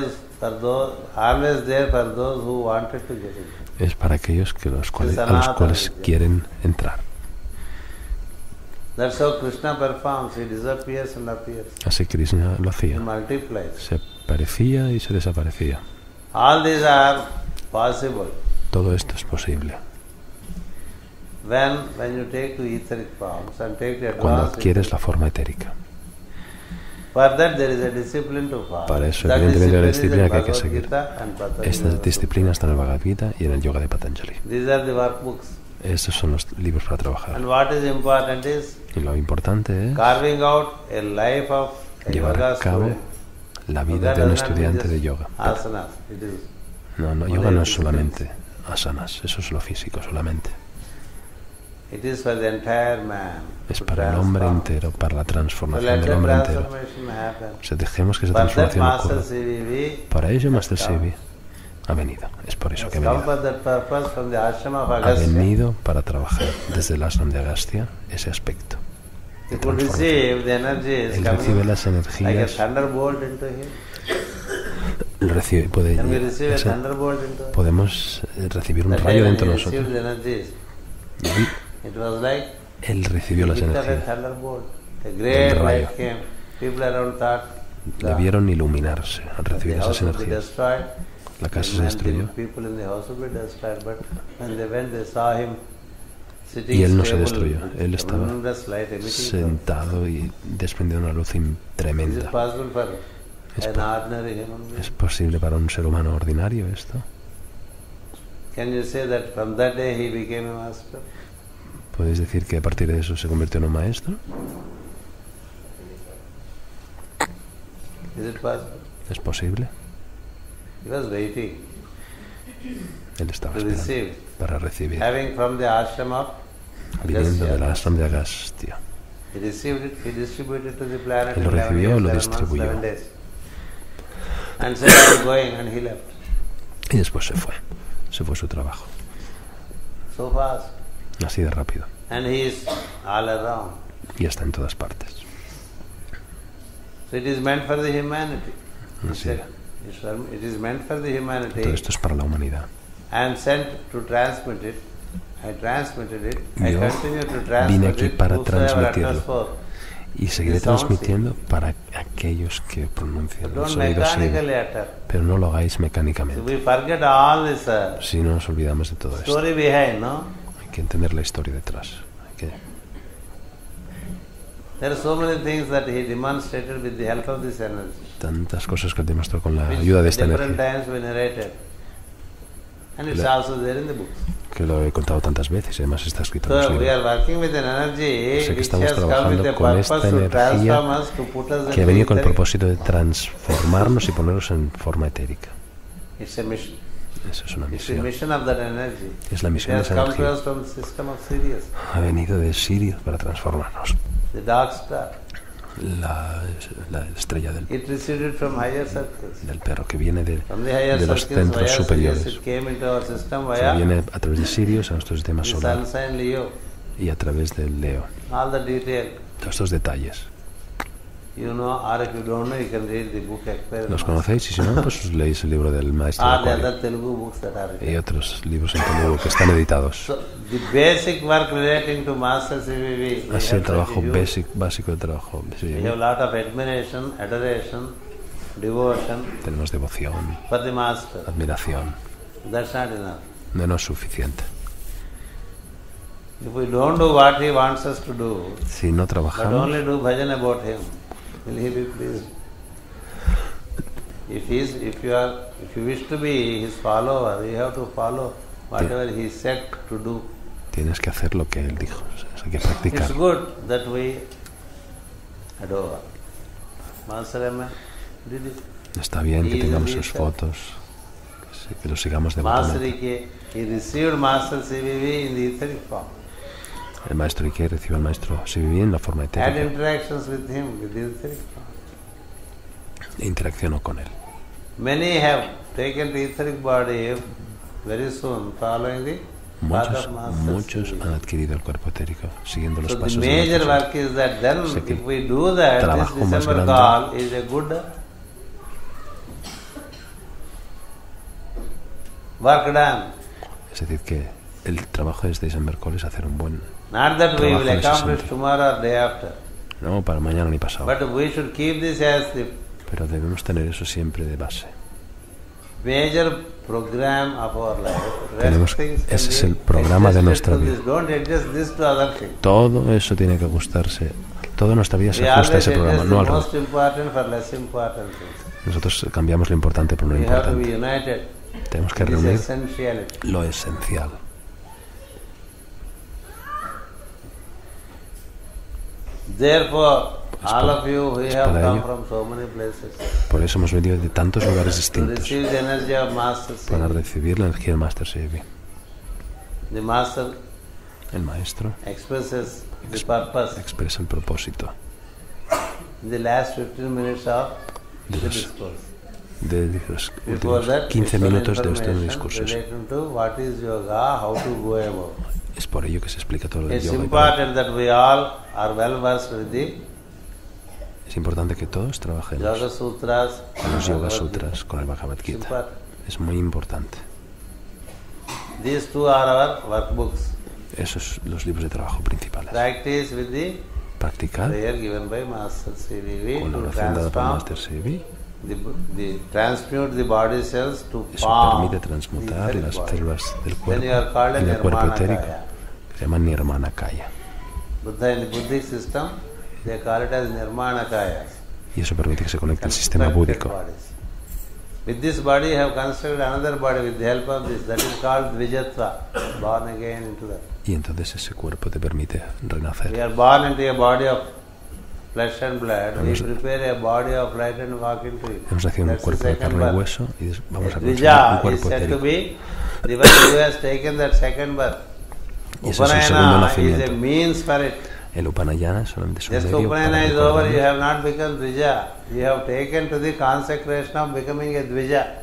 there for those who wanted to get it. es para aquellos que a los cuales Sanatana. quieren entrar. That's how Krishna performs. He disappears and appears. Así Krishna lo He hacía. multiplies. Se aparecía y se desaparecía. All these are possible. Todo esto es posible. when you take to etheric forms and take the cuando advanced adquieres la forma etérica. for that there is a discipline to follow. Para eso, That evidentemente, hay una discipline disciplina is que hay que in seguir. Bhagavad Gita and Patanjali Esta Yoga. disciplina está en el Bhagavad Gita y en el Yoga de Patanjali. These are the workbooks. Estos son los libros para trabajar. And what is important is Y lo importante es carving out a life of a llevar yoga a cabo student. la vida Yoga de un does not estudiante be de just yoga. asanas. It is No, yoga no es solamente asanas, eso es lo físico solamente. It is for the entire man. Es to para el hombre transform. entero, para la So transformación let del that hombre entero. transformation happen. O sea, dejemos que esa For that transformación Master ocurra. CVV Para ello, has Master come. Sevi ha venido. Es por eso Has que ha come venido. for that purpose from the ashram of Ha Agastya. venido para trabajar desde el ashram de Agastya ese aspecto de He could transformación. receive the energies Él recibe coming las like a energías, thunderbolt into him. puede, Can we receive a esa- thunderbolt into him? podemos recibir un That day rayo when dentro de he received nosotros. the energies, Y it was like él recibió las hit of a energías. thunderbolt. A great rayo. light came. People around thought Le vieron iluminarse al the recibir esas house would be energías. destroyed. La casa se And destruyó the people in the house would be destroyed. But when they went, they saw him sitting y él no se stable destruyó. with Él estaba tremendous light emitting from. sentado y desprendiendo una luz Is it tremenda. possible for Es an ordinary human being? ¿Es posible para un ser humano ordinario esto? Can you say that from that day he became a master? ¿Podéis decir que a partir de eso se convirtió en un maestro? Is it possible? ¿Es posible? He was waiting Él estaba to esperando receive, para recibir, having from the ashram of viniendo del Agastya. ashram de Agastya. He received it, he distributed to the planet Él lo in 11 recibió, years, lo 11 months, distribuyó. 11 days. And said, I'm going, and he left. Y después se fue su trabajo, So fast. así de rápido, And he is all around. y está en todas partes. So it is meant for the humanity. He Así said, es. it is meant for the Todo humanity. esto es para la humanidad. I am sent to transmit it. I transmitted it. I Yo continue to vine transmit aquí it. para Whosoever transmitirlo. utters forth. Y seguiré The sound transmitiendo para aquellos que pronuncian el Don't sonido sí, mechanically utter. pero no lo hagáis So mecánicamente. we forget all this Si no nos olvidamos de todo esto, story behind, no? hay que entender la historia detrás. There are so many things that he demonstrated with the help of this energy. Tantas cosas que demostró con la Which ayuda de at esta different energía, times we narrated. And it's La- also there in the books. que lo he contado tantas veces y además está escrito en los So we libros. are working with an energy O sea que which estamos has come with trabajando a con esta purpose to energía transform us, to put us que ha into venido con el etheric. propósito de transformarnos y ponernos en forma etérica. It's a mission. Eso es una It's the misión. mission of that energy. Es la It misión de has esa come to energía. us from the system of Sirius, Ha venido de Sirius para transformarnos. the dark star. La estrella It receded from higher circles. del perro que viene From the higher de los circles centros via superiores. Sirius, it came into our system que via viene a través de Sirius a nuestro sistema the solar sun sign Leo. y a través del Leo. All the detail. Todos estos detalles. You know, or if you don't know, you can read the book Experiment. ¿Los conocéis? Y si no, pues os leéis el libro del maestro Or the Acuario other Telugu books that are written. y otros libros en Telugu que están editados. So, the basic work relating to Master CVV, we Así el have trabajo such a huge- básico de trabajo. Sí, we have a lot of admiration, adoration, devotion tenemos devoción, for the Master. admiración. That's not enough. No es suficiente. If we don't do what he wants us to do, Si no but trabajamos, only do bhajan about him, will he be pleased? If you wish to be his follower, you have to follow whatever he said to do. tienes que hacer lo que él dijo. O sea, hay que It's practicar. good that we adore. Master M. did it. Está bien que He tengamos is sus the- fotos, que los sigamos Master devotamente. Ike, he received Master CVV in the etheric form. El maestro Ike recibe al maestro Sivivi en la forma Had etérica interactions with him, with the etheric form. e interaccionó con él. Many have taken the etheric body very soon, following the path of Master Muchos CVV. han adquirido el cuerpo etérico siguiendo los So the pasos de major nuestro work is that then, O sea que if we do that, this trabajo más December grande- call is a good work done. Es decir, que el trabajo de este December Call es hacer un buen... Not that we Trabajo will en ese accomplish sentido. tomorrow or day after. No para mañana ni pasado. But we should keep this as the Pero debemos tener eso siempre de base. major program of our life. Tenemos, ese es el programa de nuestra vida. Don't adjust this to other things. Todo eso tiene que ajustarse. Toda nuestra vida se We ajusta a always ese programa, adjust no the al most revés. important for less important things. Nosotros cambiamos lo importante por lo We have to be importante. united. Tenemos que It is reunir essentiality. lo esencial. Therefore, Es all por- of you who es have para come ello. from so many places Por eso hemos venido de tantos lugares to distintos receive the energy of Master para Siddhi. recibir la energía del Master Siddhi. The Master El Maestro expresses the purpose expresa el propósito in the last 15 minutes of de the los, discourse. de los Before últimos that, 15 some minutos de este information discurso. relating to what is yoga, how to go about. Es por ello que se explica todo el It's yoga. Y para- important that we all are well versed with the Es importante que todos trabajemos Yoga Sutras, con los Yoga Bhagavad Gita. Sutras, con el Bhagavad It's Gita. important. Es muy importante. These two are our workbooks. Esos son los libros de trabajo principales. Practice with the Practicar prayer given by Master CVV con la to oración dada por transform Master Siddhi. transmute the body cells to Eso form permite the transmutar etheric las body. células del Then cuerpo you are called en a el cuerpo etérico, Nirmanakaya. que se llama Nirmanakaya. Buddha in the Buddhist system, they call it as Nirmanakaya. Y eso permite que se conecte al sistema búdico. With this body, you have constructed another body with the help of this. That is called Dvijatva, born again into that. Y entonces ese cuerpo te permite We renacer. are born into a body of flesh and blood. We Hemos- prepare a body of light and walk into it. Hemos nacido en un That's the cuerpo de second carne y birth. hueso y vamos a conseguir un Dvija is cuerpo said to etérico. be the one who has taken that second birth. Y ese es el segundo Upanayana is a nacimiento. means for it. El Upanayana solamente es un Just medio para Upanayana is over, you recordar. have not become Dvija. You have taken to the consecration of becoming a Dvija.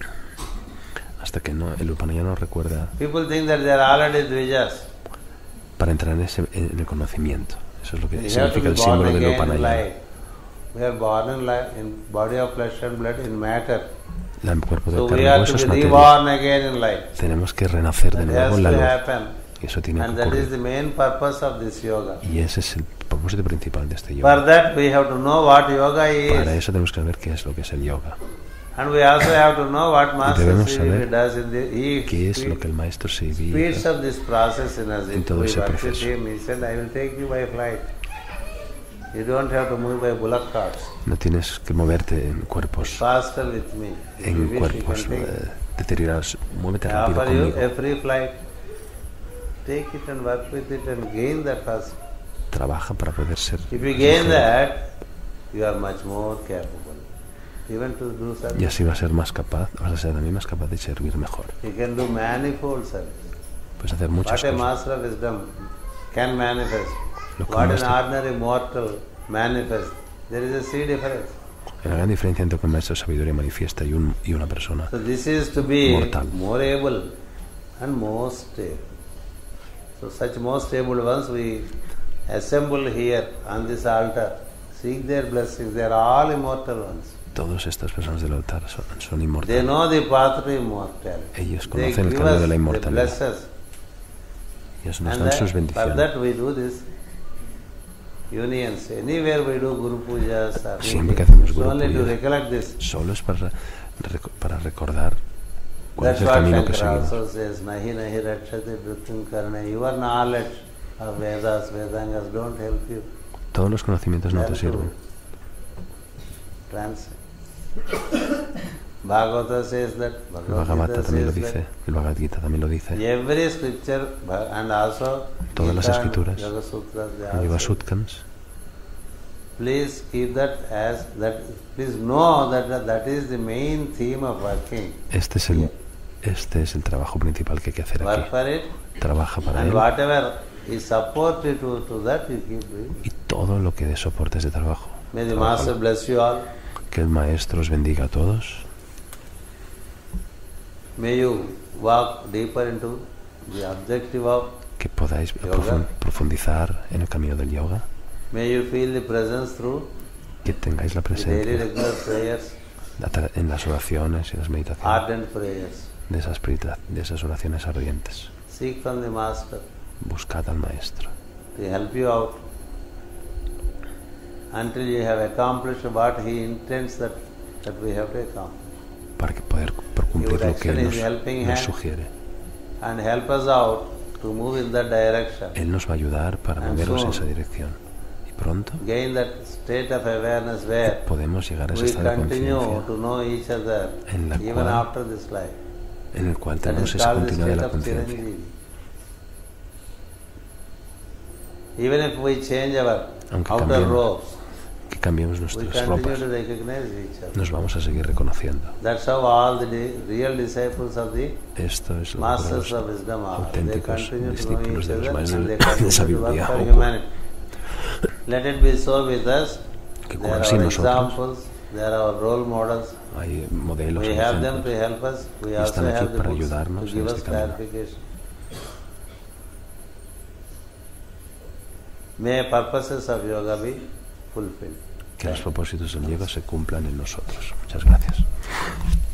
Hasta que no, el Upanayana nos recuerda People think that they are already Dvijas. para entrar en el conocimiento. Eso es lo que We have to significa be el born símbolo del again in Upanayana. life. We are born in life, in body of flesh and blood, in matter. El cuerpo de So we carne y have hueso to es be materia. reborn again in life. Tenemos que renacer de That nuevo has en la to luz. happen. Y eso tiene And que that is ocurrir. the main purpose of this yoga. Y ese es el propósito principal de este For yoga. that we have to know what yoga Para is. eso tenemos que saber qué es lo que es el yoga. And we also have to know what Master Debemos Siddhi saber does in the... He ¿Qué es lo que el Maestro Siddhi speeds hace? up this process in us. En If todo we ese work with proceso. him, he said, I will take you by flight. You don't have to move by bullock carts. No tienes que moverte en cuerpos, Faster with me. If you en wish, you cuerpos can take deteriorados. Muévete I rápido offer you conmigo. a free flight. Take it and work with it and gain that first. Trabaja para poder ser If you gain ligero. that, you are much more capable. Even to do Y service. así vas a ser más capaz, vas a ser también más capaz de servir mejor. You can do manifold service. Puedes hacer muchas What a cosas. master of wisdom can manifest. Lo que What an maestro- ordinary mortal manifests. There is a sea difference. La gran diferencia entre lo que el maestro de sabiduría manifiesta y una persona. So this is to be Mortal. more able and more stable. So such more stable ones we assemble here on this altar. Seek their blessings. They are all immortal ones. Todas estas personas del altar son They inmortales. know the path to immortality. Ellos They conocen el give camino us, de la they inmortalidad. bless us. Ellos nos And dan that, sus for bendiciones. that we do this unions. Anywhere we do Guru Pujas or Siempre que meetings, hacemos it's Guru only to Pujas, recollect this. Solo es para recordar cuál That's es el what camino que Shankara seguimos. also says, Nahi nahi rachate vritim karne. Your knowledge of Vedas, Vedangas don't help you. Todos los conocimientos no te Learn to sirven. translate. Bhagavata says that, El Bhagavata Bhagavad también lo Gita says dice, el Bhagavad Gita también lo that. dice. Every scripture and also Todas las Gita and escrituras, Yoga Sutras, they El Yoga also. Sutkans, Please keep that as that. Please know that is the main theme of working. este es el trabajo principal que hay que hacer Work aquí. for it, Trabaja para and él whatever is supported to that, you keep doing. y todo lo que dé soporte a ese trabajo. May the Master bless you all. Que el Maestro os bendiga a todos. May you walk deeper into the objective of. Que podáis Yoga. profundizar en el camino del yoga. May you feel the presence through Que tengáis la the daily presencia regular prayers, en las oraciones y las meditaciones ardent prayers. de esas oraciones ardientes. Seek from the Master Buscad al Maestro to help you out until you have accomplished what He intends that we have to accomplish. para que poder cumplir lo que action Él is helping nos hand sugiere. and help us out to move in that direction. Él nos va a ayudar para And movernos en soon, esa dirección. Y pronto gain that state of awareness where podemos llegar a ese we estado de continue conciencia to know each other en la even cual- after this life. en el cual That tenemos is esa called the continuidad de state la of conciencia. Chiranjeevi. Even if we change our Aunque outer cambiemos, robes, que cambiemos we nuestras continue ropas, to recognize each other. nos vamos a seguir reconociendo. That's how all the real disciples of the Esto es lo que masters los of wisdom are. They auténticos continue to know discípulos each de los other maestros and they de continue to work sabiduría for ocurren. humanity. Let it be so with us. Que They ocurra are así our nosotros. examples, they are our role models. Hay modelos, We hay have them to ejemplos. help us. We Y also están aquí have the para books to ayudarnos give en us este camino. clarification. May purposes of yoga be fulfilled. Que los propósitos del yoga se cumplan en nosotros. Muchas gracias.